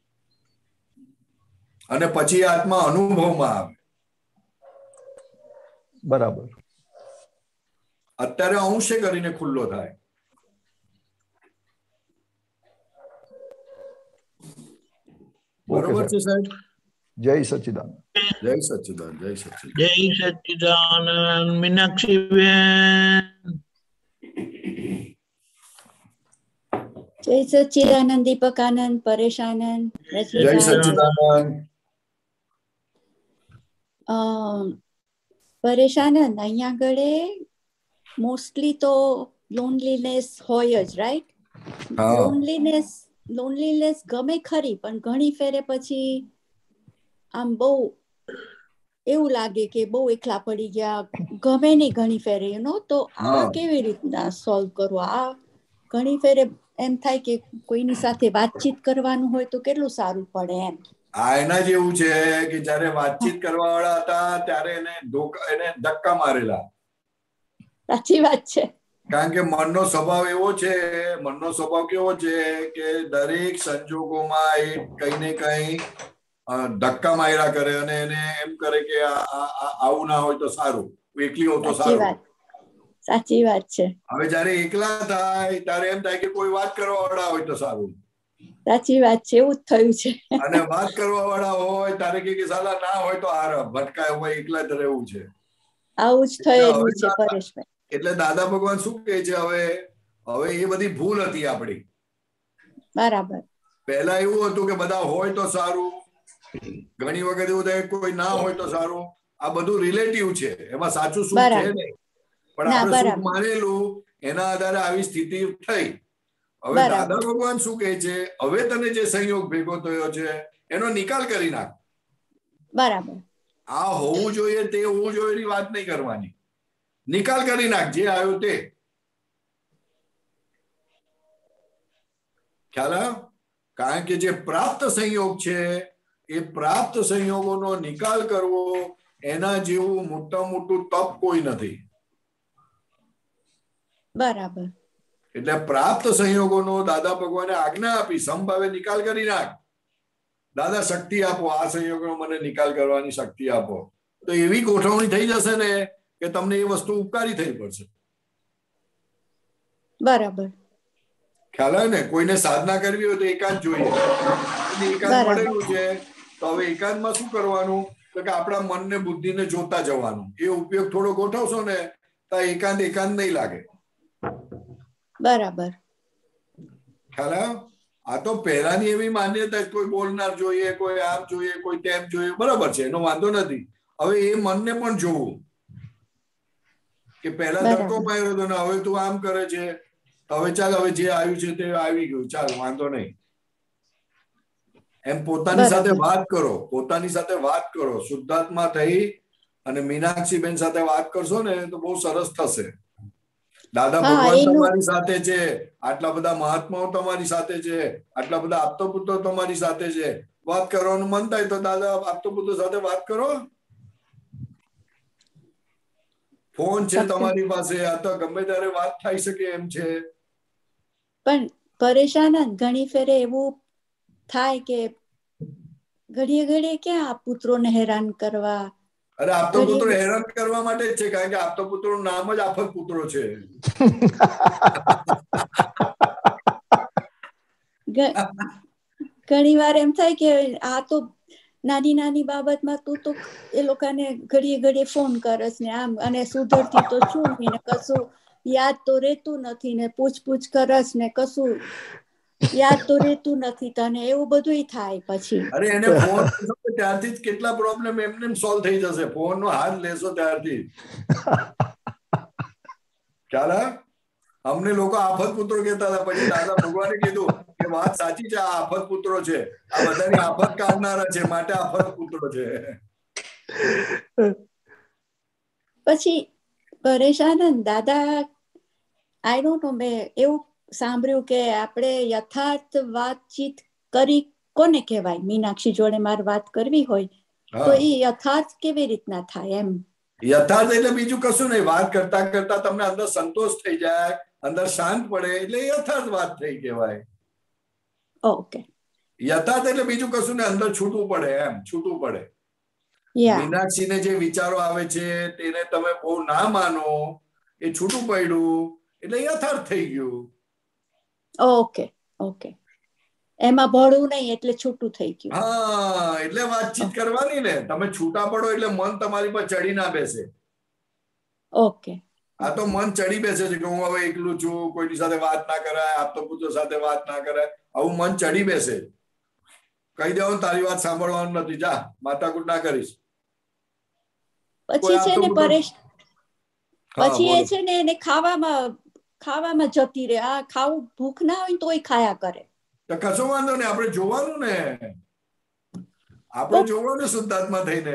અને પછી આત્મા અનુભવમાં આવે. બરાબર. અત્યારે અંશે કરીને ખુલ્લો થાય. બરોબર છે સાહેબ. જય સચ્ચિદાનંદ. જય સચ્ચિદાનંદ. જય સચ્ચિદાનંદ. જય સચ્ચિદાનંદ. મીનાક્ષીબેન. જય સચ્ચિદાનંદ. દીપકાનંદ. પરેશાનંદ. જય સચ્ચિદાનંદ. પરેશાનંદ અહીંયા આગળ મોસ્ટલી તો લોનલીનેસ હોય જ, રાઈટ? લોનલીનેસ લોનલીનેસ ગમે ખરી પણ ઘણી ફેરે પછી આમ બહુ એવું લાગે કે બહુ એકલા પડી ગયા, ગમે નહીં ઘણી ફેરે, યુ નો. તો આ કેવી રીતના સોલ્વ કરવું? આ ઘણી ફેરે એમ થાય કે કોઈની સાથે વાતચીત કરવાનું હોય તો કેટલું સારું પડે એમ. આ એના જેવું છે કે જયારે વાતચીત કરવા વાળા હતા ત્યારે એને ધોકા એને ધક્કા મારેલા. સાચી વાત છે. કારણ કે મનનો સ્વભાવ એવો છે મનનો સ્વભાવ કેવો છે કે દરેક સંજોગોમાં એ કઈ ને કઈ ધક્કા માર્યા કરે અને એને એમ કરે કે આવું ના હોય તો સારું, એકલી હોય તો સારું. સાચી વાત છે. હવે જયારે એકલા થાય ત્યારે એમ થાય કે કોઈ વાત કરવા વાળા હોય તો સારું. સાચી વાત છે. એવું જ થયું છે. અને વાત કરવા વાળા હોય ત્યારે કે સાલા ના હોય તો હાર ભટકાય હોય, એકલા જ રહેવું છે. આવું જ થયેલું છે પરેશભાઈ. એટલે દાદા ભગવાન શું કહે છે હવે હવે એ બધી ભૂલ હતી આપણી. બરાબર. પહેલા એવું હતું કે બધા હોય તો સારું, ઘણી વખત એવું થાય કોઈ ના હોય તો સારું. આ બધું રિલેટિવ છે, એમાં સાચું શું છે નહીં, પણ આપણે શું માનેલું એના આધારે આવી સ્થિતિ થઈ. હવે દાદા ભગવાન શું કહે છે, હવે તને જે સંયોગ ભેગો થયો છે એનો નિકાલ કરી નાખ. બરાબર. આ હોવું જોઈએ તે હોવું જોઈએ એની વાત નહીં કરવાની. નિકાલ કરી નાખ જે આવ્યું તે. ખ્યાલ આવ્યો? કારણ કે જે પ્રાપ્ત સંયોગ છે એ પ્રાપ્ત સંયોગોનો નિકાલ કરવો એના જેવું મોટા મોટું તપ કોઈ નથી. બરાબર. એટલે પ્રાપ્ત સંયોગોનો દાદા ભગવાને આજ્ઞા આપી સમભાવે નિકાલ કરી નાખ. દાદા શક્તિ આપો, આ સંયોગોનો મને નિકાલ કરવાની શક્તિ આપો. તો એવી ગોઠવણી થઈ જશે ને કે તમને એ વસ્તુ ઉપકારી થઈ પડશે. બરાબર. ખ્યાલ આવે ને? કોઈને સાધના કરવી હોય તો એકાંત જોઈએ. એકાંત મળેલું છે તો હવે એકાંતમાં શું કરવાનું? તો કે આપણા મનને બુદ્ધિને જોતા જવાનું. એ ઉપયોગ થોડો ગોઠવશો ને તો એકાંત એકાંત નહીં લાગે. બરાબર. ખ્યાલ આવ્યો? આ તો પહેલાની એવી માન્યતા કોઈ બોલનાર જોઈએ, કોઈ આમ જોઈએ, કોઈ તેમ જોઈએ, બરાબર છે, એનો વાંધો નથી. હવે એ મનને પણ જોવું કે પહેલા ધક્કો માર્યો હતો ને હવે તું આમ કરે છે, હવે ચાલ હવે જે આવ્યું છે તે આવી ગયું, ચાલ વાંધો નહીં. એમ પોતાની સાથે વાત કરો, પોતાની સાથે વાત કરો. શુદ્ધાત્મા થઈ અને મીનાક્ષી બેન સાથે વાત કરશો ને તો બહુ સરસ થશે. દાદા ભગવાન તમારી સાથે છે, આટલા બધા મહાત્માઓ તમારી સાથે છે, આટલા બધા આપતો પુત્રો તમારી સાથે છે. વાત કરવાનું મન થાય તો દાદા આપતો પુત્રો સાથે વાત કરો. ફોન છે તમારી પાસે, આ તો ગમે ત્યારે વાત થઈ શકે એમ છે. પણ પરેશાન ઘણી ફેરે એવું થાય કે ઘડીએ ઘડીએ ક્યાં આ પુત્રોને હેરાન કરવા. અરે આપતો પુત્રો હેરાન કરવા માટે જ છે, કારણ કે આપતો પુત્રો નું નામ જ આફત પુત્રો છે. ઘણી વાર એમ થાય કે આ તો નાની નાની બાબતમાં તું તો એ લોકોને ઘડીએ ઘડીએ ફોન કરસ ને આમ, અને સુધરતી તો છું ને કશું યાદ તો રહેતું નથી ને પૂછપૂછ કરસ ને કશું યાદ તો રહેતું નથી તને, એવું બધું થાય પછી. અરે એને ફોન ત્યારથી જ કેટલા પ્રોબ્લેમ એમને સોલ્વ થઈ જશે. ફોન નો હાથ લેશો ત્યારથી. ખ્યાલ આવે? અમને લોકો આફત પુત્રો કહેતા હતા, પછી દાદા ભગવાને કીધું કે વાત સાચી છે, આ આફત પુત્રો છે, આ બધાની આફત કાઢનારા છે, માટે આફત પુત્રો છે. પછી પરેશાન દાદા આઈ ડોન્ટ નો, મેં એવું સાંભળ્યું કે આપણે યથાર્થ વાતચીત કરી કોને કહેવાય? મીનાક્ષી જોડે મારે વાત કરવી હોય તો એ યથાર્થ કેવી રીતના થાય? એમ યથાર્થ એટલે બીજું કશું નહીં. વાત કરતા કરતા તમને અંદર સંતોષ થઈ જાય, અંદર શાંત પડે એટલે યથાર્થ વાત થઈ કહેવાય. ઓકે. યથાર્થ એટલે બીજું કશું ને અંદર છૂટવું પડે, એમ છૂટવું પડે. મીનાક્ષીને જે વિચારો આવે છે તેને તમે બહુ ના માનો, એ છૂટું પડ્યું એટલે યથાર્થ થઈ ગયું. Okay okay. એમાં ભળવું નહીં એટલે છૂટું થઈ ગયું. હા, એટલે વાતચીત કરવાની ને. તમે છૂટા પડો એટલે મન તમારી પર ચડી ના બેસે. ઓકે. આ તો મન ચડી બેસે છે કે હું હવે એકલું છું, કોઈની સાથે વાત ના કરાય, આપતો પુત્રો સાથે વાત ના કરાય, આવું મન ચડી બેસે. કહી દેવાનું તારી વાત સાંભળવાનું નથી, જા માથાકૂટ ના કરીશ. પછી છે ને પરેશ, પછી એ છે ને એને ખાવામાં ખાવામાં જતી રહે. આ ખાવું ભૂખ ના હોય તોય ખાયા કરે. તો કશો વાંધો નહીં, આપણે જોવાનું ને, આપણે જોવાનું શુદ્ધાત્મા થઈને.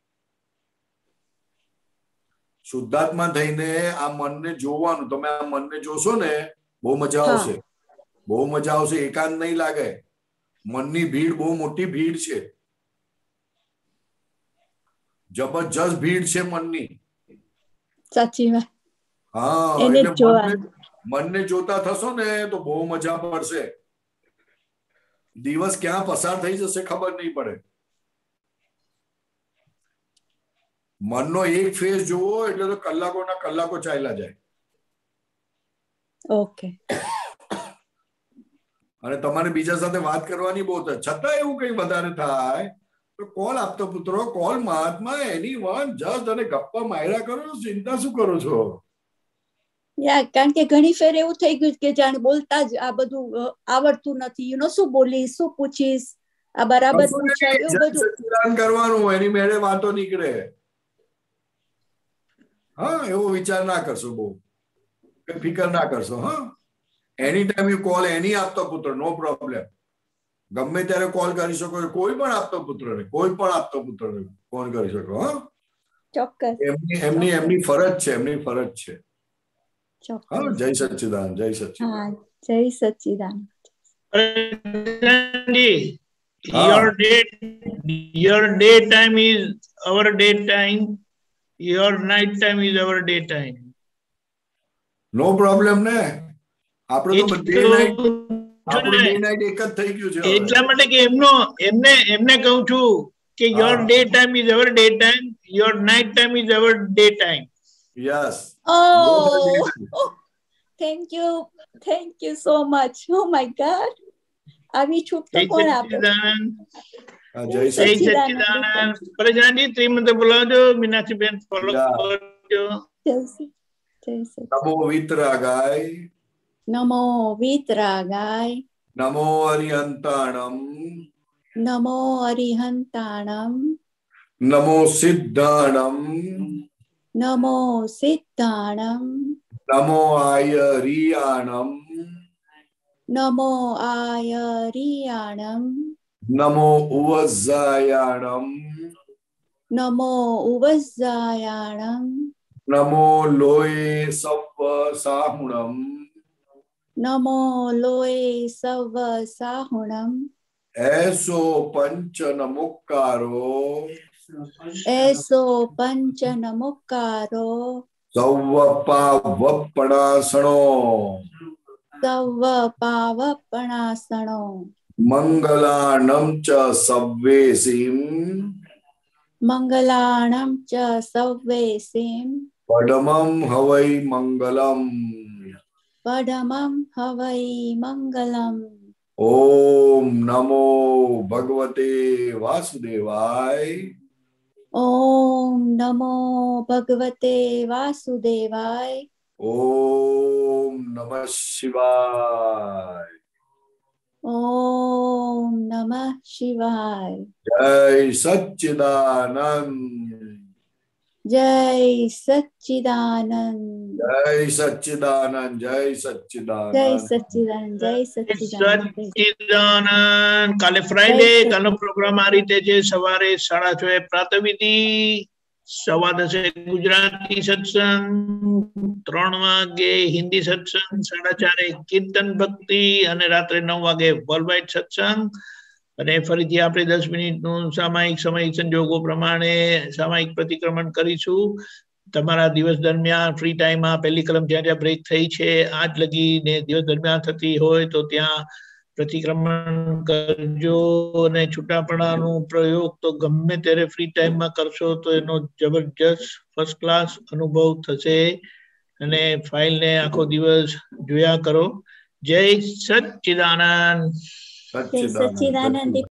શુદ્ધાત્મા થઈને આ મનને જોવાનું. તમે આ મનને જોશો ને બહુ મજા આવશે, બહુ મજા આવશે. એકાંત નહીં લાગે. મનની ભીડ બહુ મોટી ભીડ છે, જબરજસ્ત ભીડ છે મનની. સાચી વાત. હા, એટલે મનને જોતા થશો ને તો બહુ મજા પડશે. દિવસ ક્યાં પસાર થઈ જશે ખબર નહીં પડે. મનનો એક ફેસ જોવો એટલે તો કલાકોના કલાકો ચાલ્યા જાય. ઓકે. અને તમારે બીજા સાથે વાત કરવાની બહુ થાય, છતાં એવું કઈ વધારે થાય તો કોલ આપતો પુત્રો, કોલ મહાત્મા, એની વન જસ્ટ અને ગપ્પા માર્યા કરો. ચિંતા શું કરો છો? યા, કારણ કે ઘણી ફેર એવું થઈ ગયું કે જાણે બોલતા જ આ બધું આવડતું નથી. યુ નો શું બોલીશ, શું પૂછીશ, આ બરાબર પૂછાય, એવું બધું કરવાનું. એની મેળે વાતો નીકળે. હા, એવો વિચાર ના કરશો, બહુ ફિકર ના કરશો. હા, એની ટાઈમ યુ કોલ એની આપતો પુત્ર, નો પ્રોબ્લેમ. ગમે ત્યારે કોલ કરી શકો, કોઈ પણ આપતો પુત્રને કોઈ પણ આપતો પુત્રને ફોન કરી શકો. હા, ચોક્કસ. એમની એમની એમની ફરજ છે, એમની ફરજ છે. હા, ચોક્કસ. જય સચ્ચિદાનંદ, જય સચ્ચિદાનંદ. હા, જય Sachchidanand. Your day, your daytime is our daytime. Your night time is our daytime. No problem ને, આપણે તો ડે નાઈટ આપણું ડે નાઈટ એક જ થઈ ગયું છે. એટલા માટે કે એમનો એમને એમને કહું છું કે your daytime is our daytime, your night time is our daytime. Yes. Oh, oh, thank you, thank you so much. Oh my God. આવી છૂટ તો કોણ આપે? જય સચ્ચિદાનંદ. પરેશાનજી શ્રીમંત બોલાવજો, મીનાક્ષી બેન ફોલો કરજો. નમો વિતરાગાય, નમો વિતરાગાય, નમો અરિહંતાણમ, નમો અરિહંતાણમ, નમો સિદ્ધાણમ, નમો સિદ્ધાણમ, નમો આયરિયાણમ, નમો આયરિયાણમ, નમો ઉવઝાયાણમ, નમો ઉવઝાયાણમ, નમો લોય સવ્વ સાહુણમ, નમો લોય સવ્વ સાહુણમ, એસો પંચ નમુકારો, એસો પંચ નમુકારો, સૌવ પાવપણાસણો, સવ્વ પાવપણાસણો, મંગલાણમ ચ સવ્વેસીમ, મંગલાણમ ચ સવ્વેસીમ, પડમમ હવૈ મંગલમ, પડમમ હવૈ મંગલમ. ઓમ નમો ભગવતે વાસુદેવાય, ઓમ નમો ભગવતે વાસુદેવાય, ઓમ નમઃ શિવાય, ઓમ નમઃ શિવાય. જય સચ્ચિદાનંદ, જય સચ્ચિદાનંદ, જય સચ્ચિદાનંદ, જય સચ્ચિદાનંદ, જય સચ્ચિદાનંદ, જય સચ્ચિદાનંદ. સચ્ચિદાનંદ. કાલે ફ્રાઈડે, કાલનો પ્રોગ્રામ આ રીતે છે. સવારે સાડા છ એ પ્રાતઃવિધિ, સવા દસે ગુજરાતી સત્સંગ, ત્રણ વાગે હિન્દી સત્સંગ, સાડા ચારે કીર્તન ભક્તિ અને રાત્રે નવ વાગે વર્લ્ડ વાઇડ સત્સંગ. અને ફરીથી આપણે દસ મિનિટનું સામાયિક સમય સંજોગો પ્રમાણે સામાયિક પ્રતિક્રમણ કરીશું. તમારા દિવસ દરમિયાન ફ્રી ટાઈમમાં પહેલી કલમ જ્યાં જ્યાં બ્રેક થઈ છે આજ લગીને દિવસ દરમિયાન થતી હોય તો ત્યાં પ્રતિક્રમણ કરજો. અને છૂટાપણાનો પ્રયોગ તો ગમે ત્યારે ફ્રી ટાઈમમાં કરશો તો એનો જબરજસ્ત ફર્સ્ટ ક્લાસ અનુભવ થશે. અને ફાઇલને આખો દિવસ જોયા કરો. જય સચ્ચિદાનંદ. જય સચ્ચિદાનંદ.